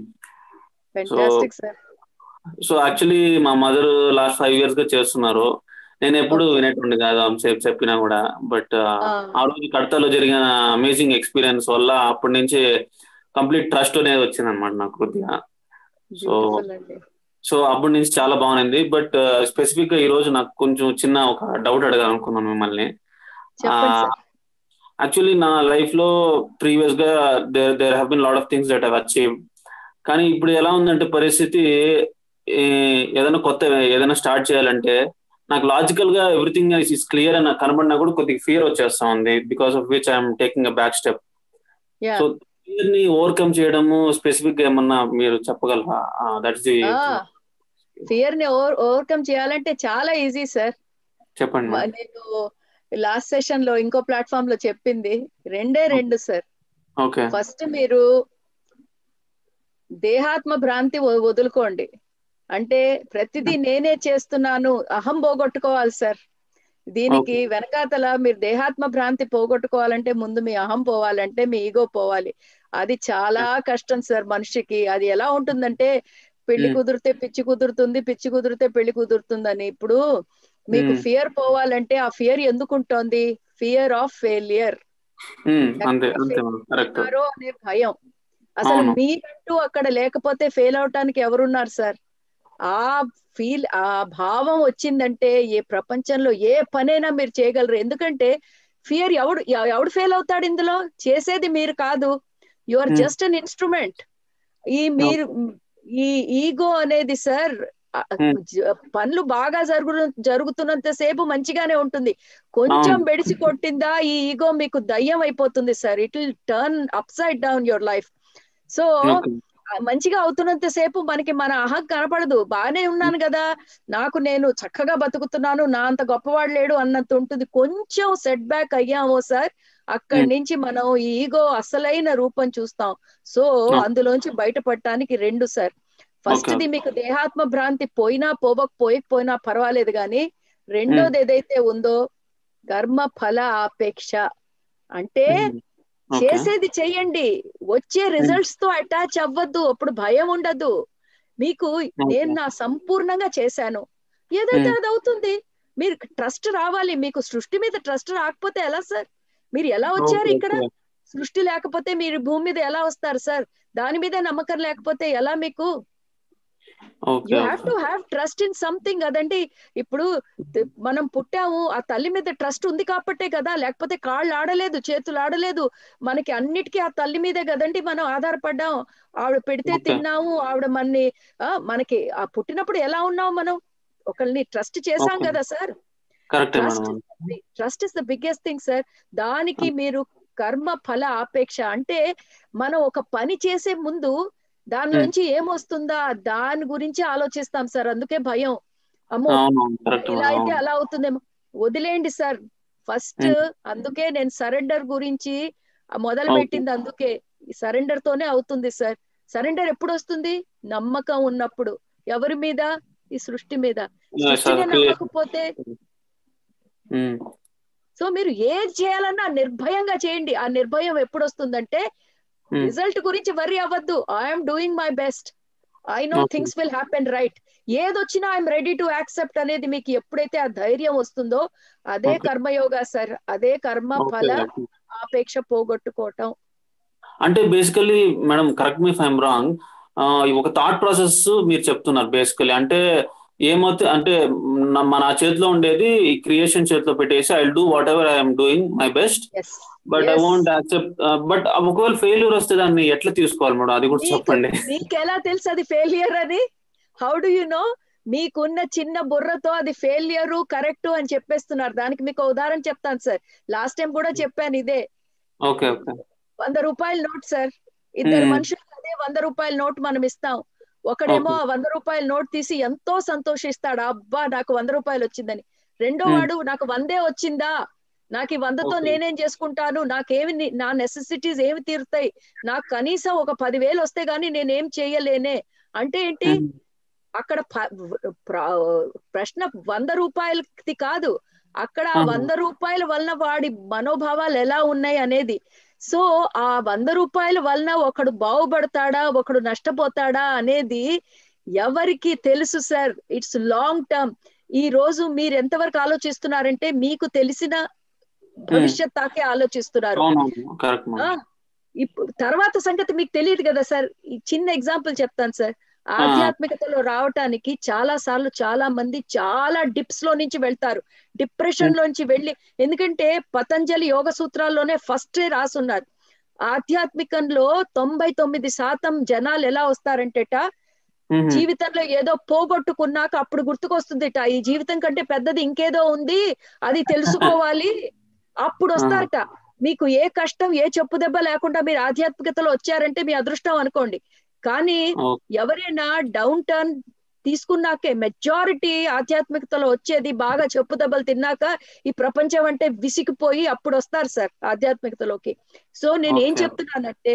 H: So actually మా మదర్ లాస్ట్ 5 years గా చేస్తున్నారు. నేను ఎప్పుడు వినేటువంటి కాదు అంతసేపు చెప్పినా కూడా. బట్ ఆ రోజు కడతాలో జరిగిన అమేజింగ్ ఎక్స్పీరియన్స్ వల్ల అప్పటి నుంచి కంప్లీట్ ట్రస్ట్ అనేది వచ్చింది అనమాట నాకు కొద్దిగా. సో అప్పటి నుంచి చాలా బాగుంది. బట్ స్పెసిఫిక్ గా ఈ రోజు నాకు కొంచెం చిన్న ఒక డౌట్ అడగాలనుకున్నాను మిమ్మల్ని. యాక్చువల్లీ నా లైఫ్ లో ప్రీవియస్ గా there have been lot of things that have achieve. కానీ ఇప్పుడు ఎలా ఉందంటే పరిస్థితి, ఏదైనా స్టార్ట్ చేయాలంటే నాకు లాజికల్ గా ఎవ్రీథింగ్ ఇస్ క్లియర్ అని నాకు కనబడినా కూడా కొద్దిగా ఫియర్ వచ్చేస్తా ఉంది. Because of which I'm taking a back step. So fear ని ఓవర్కమ్ చేయడము స్పెసిఫిక్ గా ఏమన్నా మీరు చెప్పగలరా? దట్స్ ది
B: ఫియర్ ని ఓవర్కమ్ చేయాలంటే చాలా ఈజీ సార్.
H: చెప్పండి.
B: నేను లాస్ట్ సెషన్ లో ఇంకో ప్లాట్ఫామ్ లో చెప్పింది రెండు సార్. ఫస్ట్ మీరు దేహాత్మ భ్రాంతి వదులుకోండి. అంటే ప్రతిదీ నేనే చేస్తున్నాను అహం పోగొట్టుకోవాలి సార్. దీనికి వెనకాతల మీరు దేహాత్మ భ్రాంతి పోగొట్టుకోవాలంటే ముందు మీ అహం పోవాలంటే మీ ఈగో పోవాలి. అది చాలా కష్టం సార్ మనిషికి. అది ఎలా ఉంటుందంటే పెళ్లి కుదిరితే పిచ్చి కుదురుతుంది, పిచ్చి కుదిరితే పెళ్లి కుదురుతుందని. ఇప్పుడు మీకు ఫియర్ పోవాలంటే ఆ ఫియర్ ఎందుకు ఉంటుంది? ఫియర్ ఆఫ్ ఫెయిలియర్ అనే భయం. అసలు మీరంటూ అక్కడ లేకపోతే ఫెయిల్ అవటానికి ఎవరున్నారు సార్? ఆ భావం వచ్చిందంటే ఏ ప్రపంచంలో ఏ పనైనా మీరు చేయగలరు. ఎందుకంటే ఫియర్ ఎవడు ఫెయిల్ అవుతాడు? ఇందులో చేసేది మీరు కాదు. You are just an instrument. ఈ ఈగో అనేది సార్ పనులు బాగా జరుగుతున్నంత సేపు మంచిగానే ఉంటుంది. కొంచెం బెడిసి కొట్టిందా ఈ ఈగో మీకు దయ్యం అయిపోతుంది sir. It will turn upside down your life. So మంచిగా అవుతున్నంత సేపు మనకి మన అహం కనపడదు. బాగానే ఉన్నాను కదా, నేను చక్కగా బతుకుతున్నాను, నా అంత గొప్పవాడు లేడు అన్నంత ఉంటుంది. కొంచెం సెట్ బ్యాక్ అయ్యామో సార్, అక్కడి నుంచి మనం ఈ ఈగో అసలైన రూపం చూస్తాం. సో అందులోంచి బయటపడటానికి రెండు సార్. ఫస్ట్ ది మీకు దేహాత్మ భ్రాంతి పోయకపోయినా పర్వాలేదు, కానీ రెండోది ఏదైతే ఉందో కర్మ ఫల ఆపేక్ష. అంటే చేసేది చెయ్యండి, వచ్చే రిజల్ట్స్ తో అటాచ్ అవ్వద్దు. అప్పుడు భయం ఉండదు మీకు. నేను నా సంపూర్ణంగా చేశాను, ఏదైతే అది అవుతుంది. మీరు ట్రస్ట్ రావాలి. మీకు సృష్టి మీద ట్రస్ట్ రాకపోతే ఎలా సార్? మీరు ఎలా వచ్చారు ఇక్కడ? సృష్టి లేకపోతే మీరు భూమి మీద ఎలా వస్తారు సార్? దాని మీద నమ్మకం లేకపోతే ఎలా మీకు? You have to have trust in something. అదండి ఇప్పుడు మనం పుట్టాము, ఆ తల్లి మీద ట్రస్ట్ ఉంది కాబట్టే కదా, లేకపోతే కాళ్ళు ఆడలేదు, చేతులు ఆడలేదు. మనకి అన్నిటికీ ఆ తల్లి మీదే కదండి మనం ఆధారపడ్డాం. ఆవిడ పెడితే తిన్నాము, ఆవిడ మనకి ఆ పుట్టినప్పుడు ఎలా ఉన్నాము మనం? ఒకరిని ట్రస్ట్ చేశాం కదా sir. Trust is the biggest thing sir. దానికి మీరు కర్మ ఫల ఆపేక్ష అంటే మనం ఒక పని చేసే ముందు దాని నుంచి ఏమొస్తుందా దాని గురించి ఆలోచిస్తాం సార్. అందుకే భయం. అమ్మో ఇలా అయితే అలా అవుతుందేమో. వదిలేండి సార్ ఫస్ట్. అందుకే నేను సరెండర్ గురించి మొదలు పెట్టింది. అందుకే ఈ సరెండర్ తోనే అవుతుంది సార్. సరెండర్ ఎప్పుడు వస్తుంది? నమ్మకం ఉన్నప్పుడు. ఎవరి మీద? ఈ సృష్టి మీద. సృష్టిని నమ్మకపోతే సో మీరు ఏది చేయాలన్నా నిర్భయంగా చేయండి. ఆ నిర్భయం ఎప్పుడు వస్తుందంటే రిజల్ట్ గురించి వర్రీ అవ్వద్దు. I'm doing my best, I know things will happen right. ఏదొచ్చినా ఐఎమ్ రెడీ టు యాక్సెప్ట్ అనేది మీకు ఎప్పుడైతే ఆ ధైర్యం వస్తుందో అదే కర్మయోగా సార్. అదే కర్మ ఫల ఆపేక్ష పోగొట్టుకోవటం.
H: అంటే basically madam, correct me if I'm wrong, ఒక థాట్ ప్రాసెస్ మీరు చెప్తున్నారు బేసికల్లీ. అంటే ఏమవుతే అంటే మన చేతిలో ఉండేది ఈ క్రియేషన్ చేతిలో పెట్టేసి I will do whatever I'm doing my best, but I won't accept. But ఒకవేళ ఫెయిల్యూర్ వస్తే దాన్ని ఎట్లా తీసుకోవాలి మేడం? అది కూడా చెప్పండి.
B: మీకు ఎలా తెలుసు అది ఫెయిలియర్ అని? How do you know? మీకున్న చిన్న బుర్రతో అది ఫెయిలియర్ కరెక్ట్ అని చెప్పేస్తున్నారు. దానికి మీకు ఉదాహరణ చెప్తాను సార్. లాస్ట్ టైం కూడా చెప్పాను ఇదే. 100 రూపాయల నోట్ సార్. ఇద్దరు మనుషులు అదే 100 రూపాయల నోట్ మనం ఇస్తాం. ఒకడేమో 100 రూపాయల నోట్ తీసి ఎంతో సంతోషిస్తాడు, అబ్బా నాకు 100 రూపాయలు వచ్చిందని. రెండో వాడు నాకు 100 వచ్చిందా నాకు ఈ 100తో నేనేం చేసుకుంటాను, నాకేమి నా నెసెసిటీస్ ఏమి తీరుతాయి, నాకు కనీసం ఒక 10,000 వస్తే గానీ నేనేం చేయలేనే అంటే ఏంటి? అక్కడ ప్రశ్న 100 రూపాయలది కాదు, అక్కడ 100 రూపాయల వలన వాడి మనోభావాలు ఎలా ఉన్నాయి అనేది. సో ఆ 100 రూపాయల వలన ఒకడు బాగుపడతాడా ఒకడు నష్టపోతాడా అనేది ఎవరికి తెలుసు సార్. It's long term. ఈ రోజు మీరు ఎంతవరకు ఆలోచిస్తున్నారంటే మీకు తెలిసిన భవిష్యత్ తాకే ఆలోచిస్తున్నారు. ఇప్పుడు తర్వాత సంగతి మీకు తెలియదు కదా సార్. ఈ చిన్న ఎగ్జాంపుల్ చెప్తాను సార్. ఆధ్యాత్మికతలో రావటానికి చాలా సార్లు చాలా మంది చాలా డిప్స్ లో నుంచి వెళ్తారు, డిప్రెషన్ లోంచి వెళ్ళి. ఎందుకంటే పతంజలి యోగ సూత్రాల్లోనే ఫస్ట్ రాసున్నారు, ఆధ్యాత్మికంలో 99% జనాలు ఎలా వస్తారంటేట జీవితంలో ఏదో పోగొట్టుకున్నాక అప్పుడు గుర్తుకొస్తుందిట ఈ జీవితం కంటే పెద్దది ఇంకేదో ఉంది, అది తెలుసుకోవాలి, అప్పుడు వస్తారట. మీకు ఏ కష్టం ఏ చెప్పు దెబ్బ లేకుండా మీరు ఆధ్యాత్మికతలో వచ్చారంటే మీ అదృష్టం అనుకోండి. కానీ ఎవరైనా డౌన్ టర్న్ తీసుకున్నాకే మెజారిటీ ఆధ్యాత్మికతలో వచ్చేది బాగా చెప్పు దెబ్బలు తిన్నాక ఈ ప్రపంచం అంటే విసిగిపోయి అప్పుడు వస్తారు సార్ ఆధ్యాత్మికతలోకి. సో నేను ఏం చెప్తున్నానంటే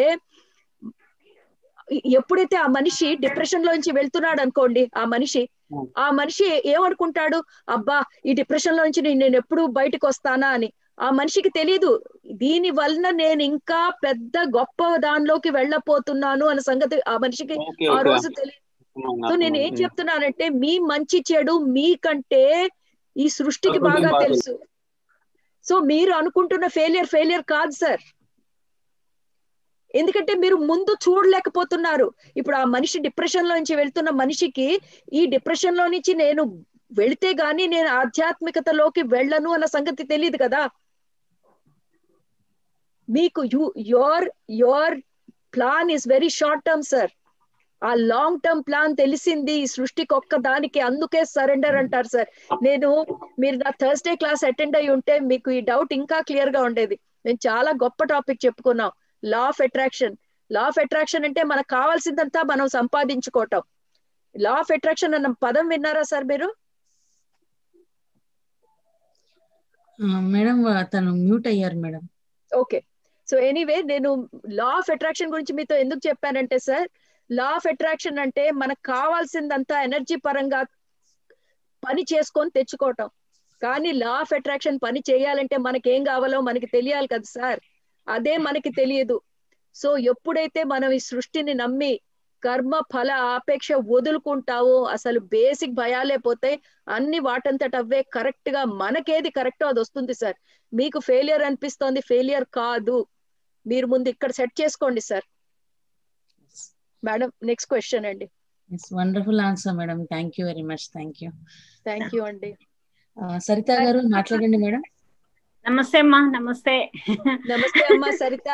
B: ఎప్పుడైతే ఆ మనిషి డిప్రెషన్ లోంచి వెళ్తున్నాడు అనుకోండి, ఆ మనిషి ఏమనుకుంటాడు, అబ్బా ఈ డిప్రెషన్ లోంచి నేను ఎప్పుడు బయటకు వస్తానా అని. ఆ మనిషికి తెలీదు దీని వలన నేను ఇంకా పెద్ద గొప్ప దానిలోకి వెళ్ళపోతున్నాను అన్న సంగతి ఆ మనిషికి ఆ రోజు తెలియదు. సో నేను ఏం చెప్తున్నానంటే మీ మంచి చెడు మీకంటే ఈ సృష్టికి బాగా తెలుసు. సో మీరు అనుకుంటున్న ఫెయిలియర్ కాదు సార్, ఎందుకంటే మీరు ముందు చూడలేకపోతున్నారు. ఇప్పుడు ఆ మనిషి డిప్రెషన్ లో నుంచి వెళ్తున్న మనిషికి ఈ డిప్రెషన్ లో నుంచి నేను వెళితే గానీ నేను ఆధ్యాత్మికతలోకి వెళ్ళను అన్న సంగతి తెలియదు కదా. మీకు your plan is very short term sir. ఆ లాంగ్ టర్మ్ ప్లాన్ తెలిసింది ఈ సృష్టికి ఒక్క దానికి, అందుకే సరెండర్ అంటారు సార్. మీరు నా థర్స్డే క్లాస్ అటెండ్ అయ్యి ఉంటే మీకు ఈ డౌట్ ఇంకా క్లియర్ గా ఉండేది. నేను చాలా గొప్ప టాపిక్ చెప్పుకున్నాం, law of attraction. Law of attraction అంటే మనకు కావాల్సిందంతా మనం సంపాదించుకోవటం. లా ఆఫ్ అట్రాక్షన్ అన్న పదం విన్నారా సార్ మీరు?
A: మేడం తను మ్యూట్ అయ్యారు మేడం.
B: ఓకే, సో ఎనీవే నేను లా ఆఫ్ అట్రాక్షన్ గురించి మీతో ఎందుకు చెప్పానంటే సార్, లా ఆఫ్ అట్రాక్షన్ అంటే మనకు కావాల్సిందంతా ఎనర్జీ పరంగా పని చేసుకొని తెచ్చుకోవటం. కానీ లా ఆఫ్ అట్రాక్షన్ పని చేయాలంటే మనకేం కావాలో మనకి తెలియాలి కదా సార్, అదే మనకి తెలియదు. సో ఎప్పుడైతే మనం ఈ సృష్టిని నమ్మి కర్మ ఫల ఆపేక్ష వదులుకుంటావో అసలు బేసిక్ భయాలే పోతాయి. అన్ని వాటంతట అవే కరెక్ట్ గా మనకేది కరెక్టో అది వస్తుంది సార్. మీకు ఫెయిలియర్ అనిపిస్తోంది, ఫెయిలియర్ కాదు, మీరు ముందు ఇక్కడ సెట్ చేసుకోండి సార్. మేడం నెక్స్ట్ క్వశ్చన్ అండి.
A: Wonderful answer madam, thank you very much. Thank you
B: అండి.
A: సరిత గారు మాట్లాడండి మేడం.
I: నమస్తే అమ్మా. నమస్తే
B: అమ్మా సరిత.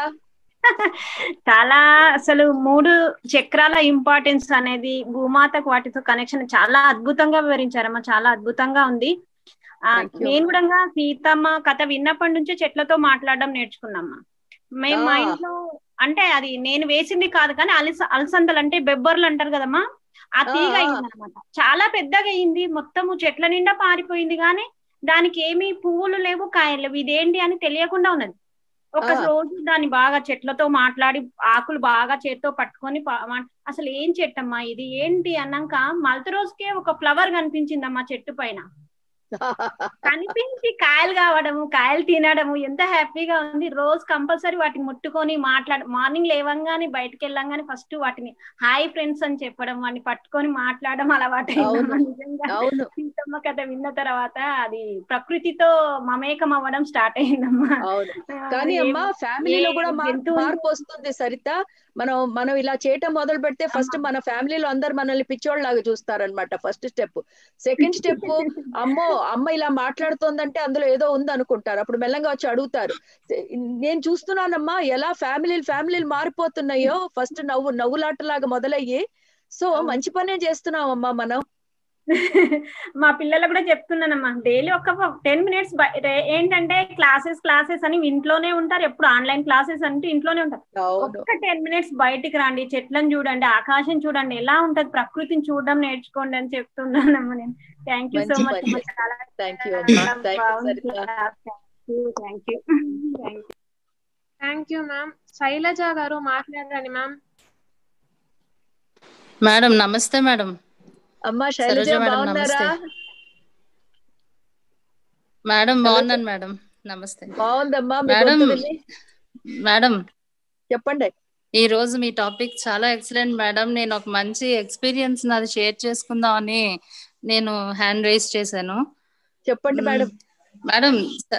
I: చాలా అసలు 3 చక్రాల ఇంపార్టెన్స్ అనేది భూమాతకు వాటితో కనెక్షన్ చాలా అద్భుతంగా వివరించారమ్మా, చాలా అద్భుతంగా ఉంది. నేను కూడా సీతమ్మ కథ విన్నప్పటి నుంచే చెట్లతో మాట్లాడడం నేర్చుకున్నామ్మా. మేము మా ఇంట్లో అంటే అది నేను వేసింది కాదు కానీ అలసందలు అంటే బెబ్బర్లు అంటారు కదమ్మా, ఆ తీగ అయింది అనమాట. చాలా పెద్దగా అయింది, మొత్తము చెట్ల నిండా పారిపోయింది, కానీ దానికి ఏమి పువ్వులు లేవు కాయలు లేవు, ఇదేంటి అని తెలియకుండా ఉన్నది. ఒక రోజు దాన్ని బాగా చెట్లతో మాట్లాడి ఆకులు బాగా చేత్తో పట్టుకొని అసలు ఏం చెట్టమ్మా ఇది ఏంటి అన్నాక మళ్ళీ రోజుకే ఒక ఫ్లవర్ కనిపించిందమ్మా చెట్టు పైన. కనిపించి కాయలు కావడము, కాయలు తినడము ఎంత హ్యాపీగా ఉంది. రోజు కంపల్సరీ వాటిని ముట్టుకొని మార్నింగ్ లేవంగానే బయటకు వెళ్ళంగానే ఫస్ట్ వాటిని హాయ్ ఫ్రెండ్స్ అని చెప్పడం, వాటిని పట్టుకొని మాట్లాడడం అలవాటు. నిజంగా సీతమ్మ కథ విన్న తర్వాత అది ప్రకృతితో మమేకం అవ్వడం స్టార్ట్ అయిందమ్మా.
B: కానీ అమ్మా ఫ్యామిలీలో కూడా మార్పు వస్తుంది సరిత. మనం ఇలా చేయటం మొదలు పెడితే ఫస్ట్ మన ఫ్యామిలీలో అందరు మనల్ని పిచ్చోళ్ళలాగా చూస్తారనమాట. First step. సెకండ్ స్టెప్, అమ్మ ఇలా మాట్లాడుతోందంటే అందులో ఏదో ఉంది అనుకుంటారు. అప్పుడు మెల్లగా వచ్చి అడుగుతారు. నేను చూస్తున్నానమ్మా ఎలా ఫ్యామిలీలు మారిపోతున్నాయో, ఫస్ట్ నవ్వులాటలాగా మొదలయ్యి. సో మంచి పనే చేస్తున్నామమ్మా మనం.
I: మా పిల్లలు కూడా చెప్తున్నానమ్మా, డైలీ ఒక 10 minutes ఏంటంటే క్లాసెస్ అని ఇంట్లోనే ఉంటారు, ఎప్పుడు ఆన్లైన్ క్లాసెస్ అంటే ఇంట్లోనే ఉంటారు. ఒక్క 10 minutes బయటికి రండి, చెట్లను చూడండి, ఆకాశం చూడండి, ఎలా ఉంటది ప్రకృతిని చూడడం నేర్చుకోండి అని చెప్తున్నానమ్మా నేను. Thank you so much.
C: Thank you ma'am. Shailaja గారు మాట్లాడండి మ్యామ్.
J: మేడం నమస్తే మేడం.
B: అమ్మా శైలజ బాగున్నారా?
J: మేడం బాగున్నాను మేడం. నమస్తే.
B: బాగుందమ్మా
J: మేడం. మేడం
B: చెప్పండి.
J: ఈ రోజు మీ టాపిక్ చాలా ఎక్సలెంట్ మేడం. నేను ఒక మంచి ఎక్స్పీరియన్స్ నాది షేర్ చేసుకుందామని నేను హ్యాండ్ రైజ్ చేశాను.
B: చెప్పండి మేడం.
J: మేడం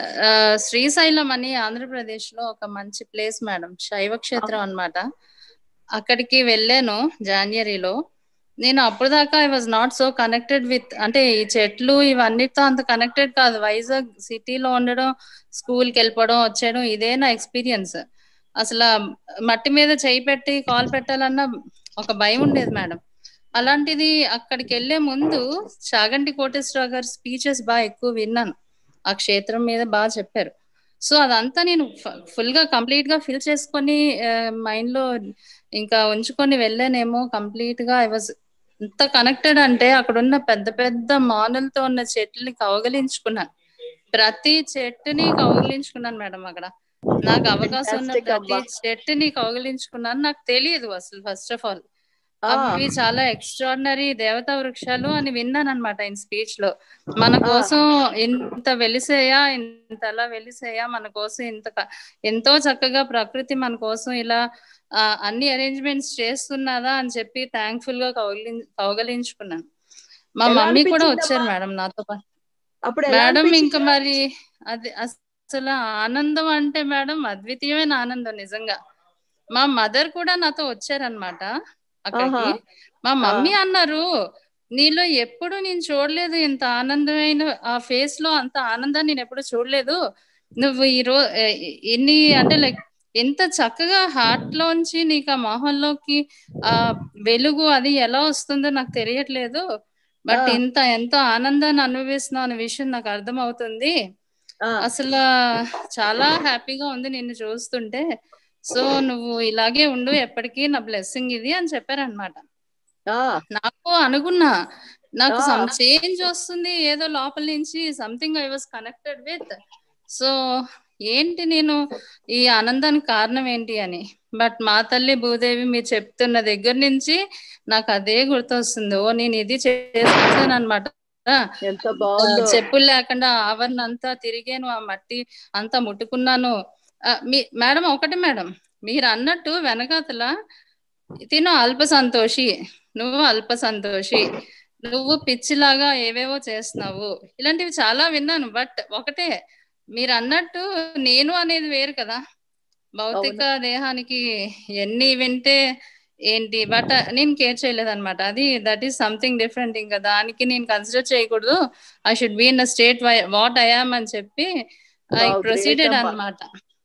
J: శ్రీశైలం అని ఆంధ్రప్రదేశ్ లో ఒక మంచి ప్లేస్ మేడం, శైవ క్షేత్రం అన్నమాట. అక్కడికి వెళ్ళాను జనవరిలో. నేను అప్పుడు దాకా I was not so connected with, అంటే ఈ చెట్లు ఇవన్నిటితో అంత కనెక్టెడ్ కాదు. వైజాగ్ సిటీలో ఉండడం, స్కూల్కి వెళ్ళిపోవడం వచ్చేయడం ఇదే నా ఎక్స్పీరియన్స్. అసలు మట్టి మీద చేయి పెట్టి కాల్ పెట్టాలన్న ఒక భయం ఉండేది మేడం. అలాంటిది అక్కడికి వెళ్లే ముందు చాగంటి కోటేశ్వరరావు గారి స్పీచెస్ బాగా ఎక్కువ విన్నాను. ఆ క్షేత్రం మీద బాగా చెప్పారు. సో అదంతా నేను ఫుల్ గా కంప్లీట్ గా ఫిల్ చేసుకొని మైండ్ లో ఇంకా ఉంచుకొని వెళ్ళానేమో. కంప్లీట్ గా ఐ వాజ్ ఎంత కనెక్టెడ్ అంటే అక్కడ ఉన్న పెద్ద పెద్ద మానులతో ఉన్న చెట్లని కౌగలించుకున్నాను. ప్రతి చెట్టుని కౌగిలించుకున్నాను మేడం. అక్కడ నాకు అవకాశం ఉన్న ప్రతి చెట్టుని కౌగిలించుకున్నాను. నాకు తెలియదు అసలు ఫస్ట్ ఆఫ్ ఆల్ అవి చాలా ఎక్స్ట్రాడినరీ దేవతా వృక్షాలు అని విన్నాను అనమాట ఆయన స్పీచ్ లో. మన కోసం ఇంత వెలిసేయా, ఇంతలా వెలిసేయా, మన కోసం ఎంతో చక్కగా ప్రకృతి మన కోసం ఇలా అన్ని అరేంజ్మెంట్స్ చేస్తున్నదా అని చెప్పి థ్యాంక్ఫుల్ గా కౌగలించుకున్నాను. మా మమ్మీ కూడా వచ్చారు మేడం నాతో పాటు. మేడం ఇంకా మరి అది అసలు ఆనందం అంటే మేడం అద్వితీయమైన ఆనందం నిజంగా. మా మదర్ కూడా నాతో వచ్చారనమాట అక్కడికి. మా మమ్మీ అన్నారు, నీలో ఎప్పుడు నేను చూడలేదు ఇంత ఆనందమైన ఆ ఫేస్ లో అంత ఆనందాన్ని నేను ఎప్పుడు చూడలేదు. నువ్వు ఎన్ని అంటే లైక్ ఎంత చక్కగా హార్ట్ లోంచి నీకు ఆ మొహంలోకి ఆ వెలుగు అది ఎలా వస్తుందో నాకు తెలియట్లేదు. బట్ ఎంతో ఆనందాన్ని అనుభవిస్తున్నావు అనే విషయం నాకు అర్థం అవుతుంది. అసలు చాలా హ్యాపీగా ఉంది నిన్ను చూస్తుంటే. సో నువ్వు ఇలాగే ఉండు ఎప్పటికీ, నా బ్లెస్సింగ్ ఇది అని చెప్పారనమాట. నాకు అనుకున్నా నాకు సమ్ చేంజ్ వస్తుంది ఏదో లోపల నుంచి, something I was connected with. So ఏంటి నేను ఈ ఆనందానికి కారణం ఏంటి అని. బట్ మా తల్లి భూదేవి మీరు చెప్తున్న దగ్గర నుంచి నాకు అదే గుర్తొస్తుంది. ఓ నేను ఇది చేస్తాను అనమాట. చెప్పులు లేకుండా ఆవరణ అంతా తిరిగాను, ఆ మట్టి అంతా ముట్టుకున్నాను. మేడం ఒకటి మేడం, మీరు అన్నట్టు వెనకాతల తిను అల్ప సంతోషి, నువ్వు అల్ప సంతోషి, నువ్వు పిచ్చిలాగా ఏవేవో చేస్తున్నావు, ఇలాంటివి చాలా విన్నాను. బట్ ఒకటే మీరు అన్నట్టు నేను అనేది వేరు కదా. భౌతిక దేహానికి ఎన్ని వింటే ఏంటి, బట్ నేను కేర్ చేయలేదు అనమాట. అది దట్ ఈస్ సంథింగ్ డిఫరెంట్. ఇంకా దానికి నేను కన్సిడర్ చేయకూడదు. I should be in the state what I am అని చెప్పి ఐ ప్రొసీడెడ్ అనమాట.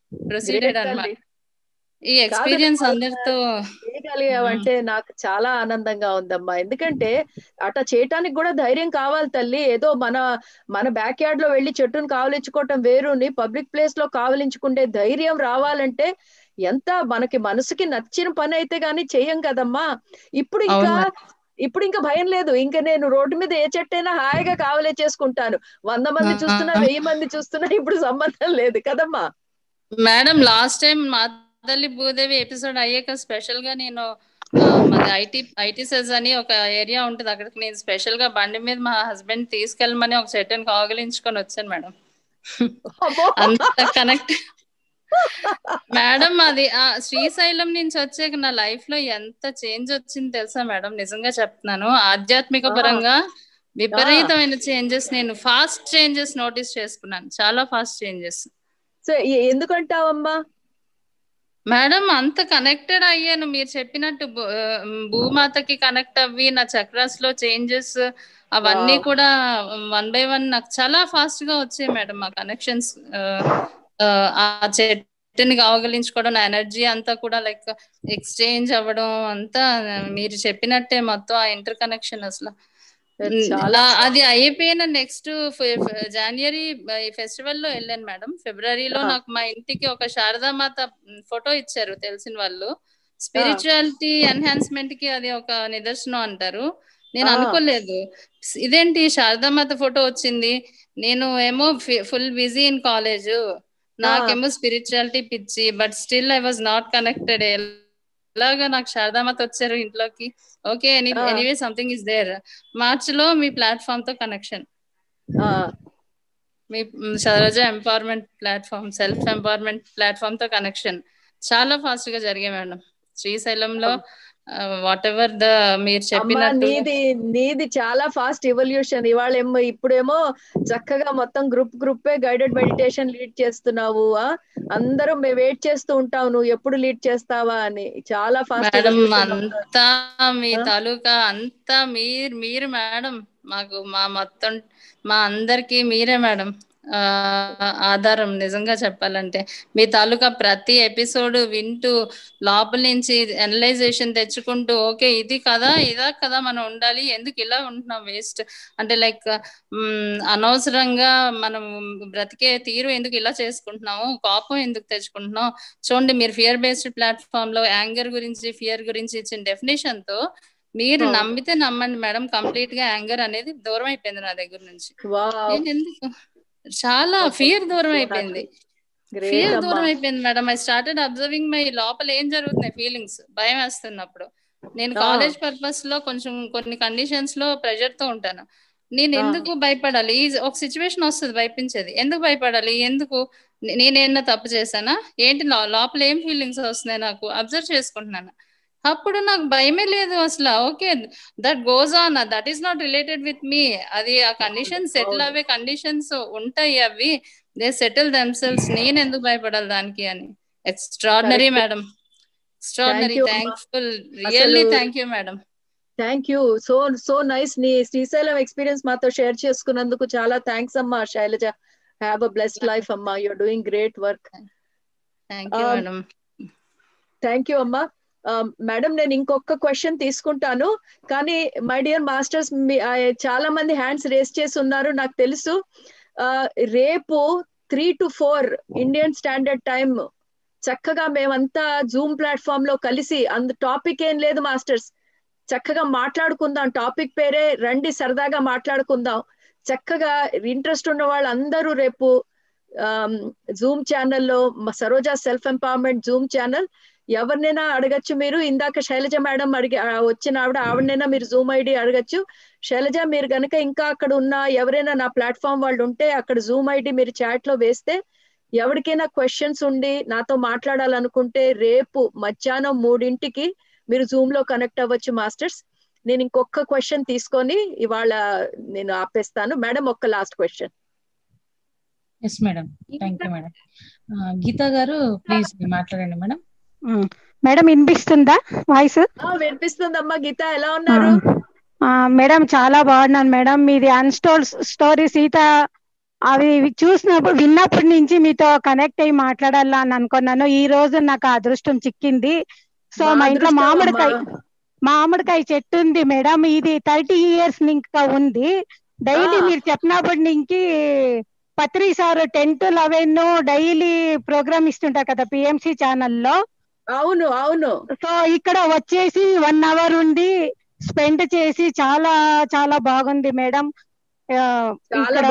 J: ఈ ఎక్స్పీరియన్స్ అందరితో
B: చేయగలిగావంటే నాకు చాలా ఆనందంగా ఉందమ్మా. ఎందుకంటే అట్లా చేయటానికి కూడా ధైర్యం కావాలి తల్లి. ఏదో మన బ్యాక్ యార్డ్ లో వెళ్ళి చెట్టును కావలించుకోవటం వేరుని పబ్లిక్ ప్లేస్ లో కావలించుకుంటే ధైర్యం రావాలంటే ఎంత మనకి మనసుకి నచ్చిన పని అయితే గానీ చెయ్యం కదమ్మా. ఇప్పుడు ఇంకా భయం లేదు. ఇంకా నేను రోడ్డు మీద ఏ చెట్టైనా హాయిగా కావలే చేసుకుంటాను. 100 మంది చూస్తున్నా, 1000 మంది చూస్తున్నా, ఇప్పుడు సంబంధం లేదు కదమ్మా.
J: మేడం లాస్ట్ టైం మా తల్లి భూదేవి ఎపిసోడ్ అయ్యాక స్పెషల్ గా నేను మాది ఐటీ సెజ్ అని ఒక ఏరియా ఉంటుంది, అక్కడికి నేను స్పెషల్ గా బండి మీద మా హస్బెండ్ తీసుకెళ్ళమని ఒక చెట్టుని కౌగిలించుకొని వచ్చాను మేడం. అంత కనెక్ట్ మేడం. అది శ్రీశైలం నుంచి వచ్చాక నా లైఫ్ లో ఎంత చేంజ్ వచ్చింది తెలుసా మేడం. నిజంగా చెప్తున్నాను, ఆధ్యాత్మిక పరంగా విపరీతమైన చేంజెస్, నేను ఫాస్ట్ చేంజెస్ నోటీస్ చేసుకున్నాను, చాలా ఫాస్ట్ చేంజెస్.
B: ఎందుకంటావమ్మా
J: మేడం? అంత కనెక్టెడ్ అయ్యాను. మీరు చెప్పినట్టు భూమాతకి కనెక్ట్ అవ్వి నా చక్రాస్ లో చేంజెస్ అవన్నీ కూడా 1 by 1 నాకు చాలా ఫాస్ట్ గా వచ్చాయి మేడం. ఆ కనెక్షన్స్, ఆ చెట్టుని కౌగిలించుకోవడం, నా ఎనర్జీ అంతా కూడా లైక్ ఎక్స్చేంజ్ అవ్వడం అంతా మీరు చెప్పినట్టే మొత్తం ఆ ఇంటర్ కనెక్షన్. అసలు అది అయిపోయిన నెక్స్ట్ జనవరి ఫెస్టివల్ లో వెళ్ళాను మేడం. ఫిబ్రవరిలో నాకు మా ఇంటికి ఒక శారదామాత ఫోటో ఇచ్చారు తెలిసిన వాళ్ళు. స్పిరిచువాలిటీ ఎన్హాన్స్మెంట్ కి అది ఒక నిదర్శనం అంటారు. నేను అనుకోలేదు ఇదేంటి శారదామాత ఫోటో వచ్చింది. నేను ఏమో ఫుల్ బిజీ ఇన్ కాలేజ్, నాకేమో స్పిరిచువాలిటీ పిచ్చి, but still I was not connected. ఎలాగా నాకు శారదామాత వచ్చారు ఇంట్లోకి. Okay, anyway something is there. మార్చిలో మీ ప్లాట్ఫామ్ తో కనెక్షన్, మీ Saroja empowerment platform, self empowerment platform తో కనెక్షన్ చాలా ఫాస్ట్ గా జరిగాయి మేడం. శ్రీశైలంలో వాట్ ఎవర్ ద మీరు చెప్పినట్టు
B: నీది చాలా ఫాస్ట్ ఎవల్యూషన్. ఇవాళ ఇప్పుడేమో చక్కగా మొత్తం గ్రూపే గైడెడ్ మెడిటేషన్ లీడ్ చేస్తున్నావు. అందరూ మేము వెయిట్ చేస్తూ ఉంటావు నువ్వు ఎప్పుడు లీడ్ చేస్తావా అని. చాలా ఫాస్ట్
J: అంతా మీ తాలూకా అంతా మీరు మేడం. మాకు మొత్తం మా అందరికి మీరే మేడం ఆధారం. నిజంగా చెప్పాలంటే మీ తాలూకా ప్రతి ఎపిసోడ్ వింటూ లోపల నుంచి అనలైజేషన్ తెచ్చుకుంటూ, ఓకే ఇది కదా ఇదా కదా మనం ఉండాలి, ఎందుకు ఇలా ఉంటున్నాం వేస్ట్ అంటే లైక్ అనవసరంగా మనం బ్రతికే తీరు ఎందుకు ఇలా చేసుకుంటున్నాము, కోపం ఎందుకు తెచ్చుకుంటున్నాం. చూడండి మీరు ఫియర్ బేస్డ్ ప్లాట్ఫామ్ లో యాంగర్ గురించి ఫియర్ గురించి ఇచ్చిన డెఫినేషన్ తో మీరు నమ్మితే నమ్మండి మేడం, కంప్లీట్ గా యాంగర్ అనేది దూరం అయిపోయింది నా దగ్గర నుంచి. నేను ఎందుకు చాలా ఫియర్ దూరం అయిపోయింది, ఫియర్ దూరం అయిపోయింది madam. I started observing my లోపల ఏం జరుగుతున్నాయి ఫీలింగ్స్. భయం వేస్తున్నప్పుడు నేను కాలేజ్ పర్పస్ లో కొన్ని కండిషన్స్ లో ప్రెషర్ తో ఉంటాను. నేను ఎందుకు భయపడాలి? ఒక సిచ్యువేషన్ వస్తుంది భయపించేది, ఎందుకు భయపడాలి? ఎందుకు నేనేమన్నా తప్పు చేశానా ఏంటి? లోపల ఏం ఫీలింగ్స్ వస్తున్నాయి నాకు అబ్జర్వ్ చేసుకుంటున్నాను. అప్పుడు నాకు భయమే లేదు అసలు. Okay, that goes on, that is not related with me. అది ఆ కండిషన్ సెటిల్ అవే కండిషన్స్ ఉంటాయి, అవి దే సెటిల్ దెమ్సెల్వ్స్. నేను ఎందుకు భయపడాలి దానికి అని. Extraordinary madam, extraordinary. Thankful, really thank you madam.
B: Thank you. So nice. నీ శ్రీశైలం ఎక్స్పీరియన్స్ మాతో షేర్ చేసుకున్నందుకు చాలా థ్యాంక్స్ అమ్మా. Shailaja, have a blessed life అమ్మా. You are doing great work.
J: Thank you madam.
B: Thank you అమ్మా. మేడం నేను ఇంకొక క్వశ్చన్ తీసుకుంటాను, కానీ మై డియర్ మాస్టర్స్ చాలా మంది హ్యాండ్స్ రేస్ చేసి ఉన్నారు నాకు తెలుసు. రేపు 3 to 4 ఇండియన్ స్టాండర్డ్ టైం చక్కగా మేమంతా జూమ్ ప్లాట్ఫామ్ లో కలిసి, టాపిక్ ఏం లేదు మాస్టర్స్, చక్కగా మాట్లాడుకుందాం. టాపిక్ పేరే రండి సరదాగా మాట్లాడుకుందాం. చక్కగా ఇంట్రెస్ట్ ఉన్న వాళ్ళందరూ రేపు జూమ్ ఛానల్లో, Saroja self empowerment Zoom channel, ఎవరినైనా అడగచ్చు మీరు. ఇందాక శైలజ మేడం వచ్చిన ఆవిడనైనా మీరు జూమ్ ఐడి అడగచ్చు. శైలజ మీరు కనుక ఇంకా అక్కడ ఉన్న ఎవరైనా నా ప్లాట్ఫామ్ వాళ్ళు ఉంటే అక్కడ జూమ్ ఐడి మీరు చాట్ లో వేస్తే, ఎవరికైనా క్వశ్చన్స్ ఉండి నాతో మాట్లాడాలనుకుంటే రేపు మధ్యాహ్నం 3 మీరు జూమ్ లో కనెక్ట్ అవ్వచ్చు మాస్టర్స్. నేను ఇంకొక క్వశ్చన్ తీసుకొని ఇవాళ నేను ఆపేస్తాను. మేడం ఒక్క last question.
A: Yes madam, thank you madam. Geetha గారు ప్లీజ్ మాట్లాడండి మేడం.
K: మేడం వినిపిస్తుందా వాయిస్?
B: వినిపిస్తుందమ్మా. గీత ఎలా ఉన్నారు?
K: మేడం చాలా బాగున్నాను మేడం. మీది అన్స్టోల్డ్ స్టోరీ సీత అవి చూసినప్పుడు విన్నప్పటి నుంచి మీతో కనెక్ట్ అయ్యి మాట్లాడాలా అని అనుకున్నాను. ఈ రోజు నాకు అదృష్టం చిక్కింది. సో మా ఇంట్లో మామిడికాయ చెట్టు ఉంది మేడం. ఇది 30 years ఇంకా ఉంది. డైలీ మీరు చెప్పినప్పటి నుంచి Patri sir 10 to 11 daily program ఇస్తుంటారు కదా పిఎంసి ఛానల్లో.
B: అవును అవును.
K: సో ఇక్కడ వచ్చేసి 1 hour ఉండి స్పెండ్ చేసి చాలా చాలా బాగుంది మేడం. ఇక్కడ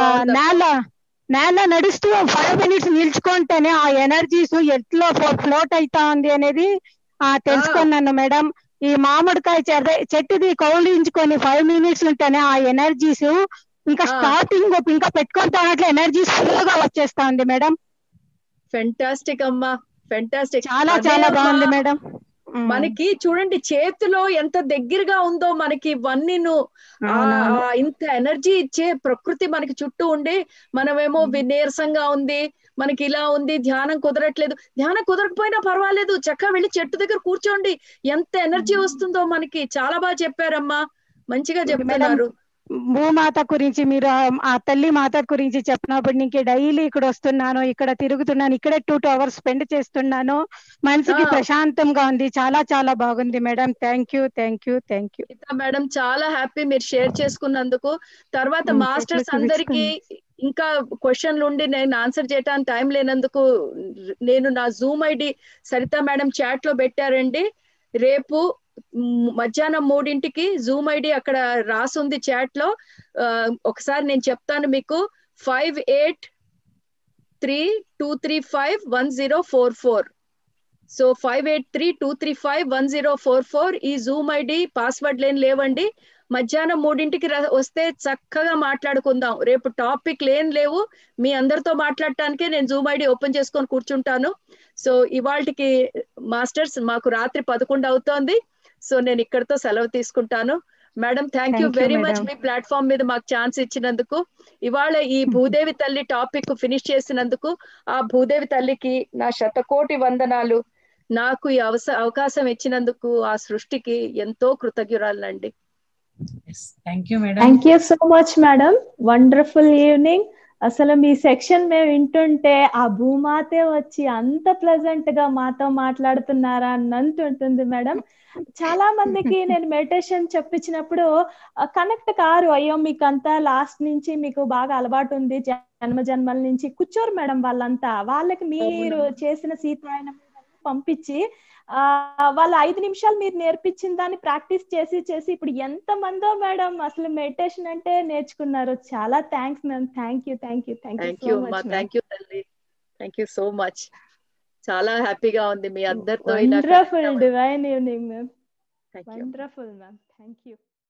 K: నేల నడుస్తూ 5 minutes నిల్చుకుంటేనే ఆ ఎనర్జీస్ ఎట్లా ఫ్లోట్ అవుతా ఉంది అనేది తెలుసుకున్నాను మేడం. ఈ మామిడికాయ చెట్టుది కౌలించుకొని 5 minutes ఉంటేనే ఆ ఎనర్జీస్ ఇంకా స్టార్టింగ్ ఇంకా పెట్టుకుంటానట్లు ఎనర్జీస్ ఫుల్ గా వచ్చేస్తా ఉంది మేడం.
B: ఫెంటాస్టిక్ అమ్మా, ఫెంటాస్టిక్.
K: చాలా చాలా బాగుంది మేడం.
B: మనకి చూడండి చేతిలో ఎంత దగ్గరగా ఉందో మనకి ఇవన్నీ, ఇంత ఎనర్జీ ఇచ్చే ప్రకృతి మనకి చుట్టూ ఉండి, మనమేమో నీరసంగా ఉంది, మనకి ఇలా ఉంది, ధ్యానం కుదరట్లేదు. ధ్యానం కుదరకపోయినా పర్వాలేదు, చక్కగా వెళ్ళి చెట్టు దగ్గర కూర్చోండి, ఎంత ఎనర్జీ వస్తుందో మనకి. చాలా బాగా చెప్పారమ్మా, మంచిగా చెప్తున్నారు.
K: భూమాత గురించి మీరు ఆ తల్లి మాత గురించి చెప్పినప్పటి నుంచి డైలీ ఇక్కడ వస్తున్నాను, ఇక్కడ తిరుగుతున్నాను, ఇక్కడే 2 hours స్పెండ్ చేస్తున్నాను. మనసుకి ప్రశాంతంగా ఉంది. చాలా చాలా బాగుంది madam. Thank you thank you thank you
B: madam. చాలా హ్యాపీ మీరు షేర్ చేసుకున్నందుకు. తర్వాత మాస్టర్స్ అందరికి ఇంకా క్వశ్చన్లు ఉండి నేను ఆన్సర్ చేయడానికి టైం లేనందుకు నేను నా Zoom ID Saritha madam chat లో పెట్టారండి. రేపు మధ్యాహ్నం 3ంటికి జూమ్ ఐడి అక్కడ రాసుంది చాట్ లో. ఒకసారి నేను చెప్తాను మీకు. 5832351044. సో 5832351044 ఈ జూమ్ ఐడి. పాస్వర్డ్ లేవండి. మధ్యాహ్నం 3ంటికి వస్తే చక్కగా మాట్లాడుకుందాం. రేపు టాపిక్ లేవు, మీ అందరితో మాట్లాడటానికే నేను జూమ్ ఐడి ఓపెన్ చేసుకొని కూర్చుంటాను. సో ఇవాళకి మాస్టర్స్ మాకు రాత్రి 11 అవుతోంది. సో నేను ఇక్కడతో సెలవు తీసుకుంటాను. Madam thank you very much మీ ప్లాట్ఫామ్ మీద మాకు ఛాన్స్ ఇచ్చినందుకు. ఇవాళ ఈ భూదేవి తల్లి టాపిక్ ఫినిష్ చేసినందుకు ఆ భూదేవి తల్లికి నా 100,000,000 వందనాలు. నాకు ఈ అవకాశం ఇచ్చినందుకు ఆ సృష్టికి ఎంతో కృతజ్ఞురాలండి.
L: Thank you so much madam. Wonderful evening. అసలు మీ సెక్షన్ మేము వింటుంటే ఆ భూమాతే వచ్చి అంత ప్లెజెంట్ గా మాతో మాట్లాడుతున్నారా అన్నంత ఉంటుంది మేడం. చాలా మందికి నేను మెడిటేషన్ చెప్పించినప్పుడు కనెక్ట్ కారు. అయ్యో మీకు అంతా లాస్ట్ నుంచి మీకు బాగా అలవాటు ఉంది, జన్మ జన్మల నుంచి కూర్చోరు మేడం వాళ్ళంతా. వాళ్ళకి మీరు చేసిన సీతాయనం పంపించి వాళ్ళ 5 నిమిషాలు మీరు నేర్పించిన దాన్ని ప్రాక్టీస్ చేసి చేసి ఇప్పుడు ఎంత మందో మేడం అసలు మెడిటేషన్ అంటే నేర్చుకున్నారు. చాలా thanks ma'am. Thank you
B: so much. చాలా హ్యాపీగా ఉంది మీ అందరితో.
L: Wonderful divine evening ma'am. Wonderful ma'am. Thank you.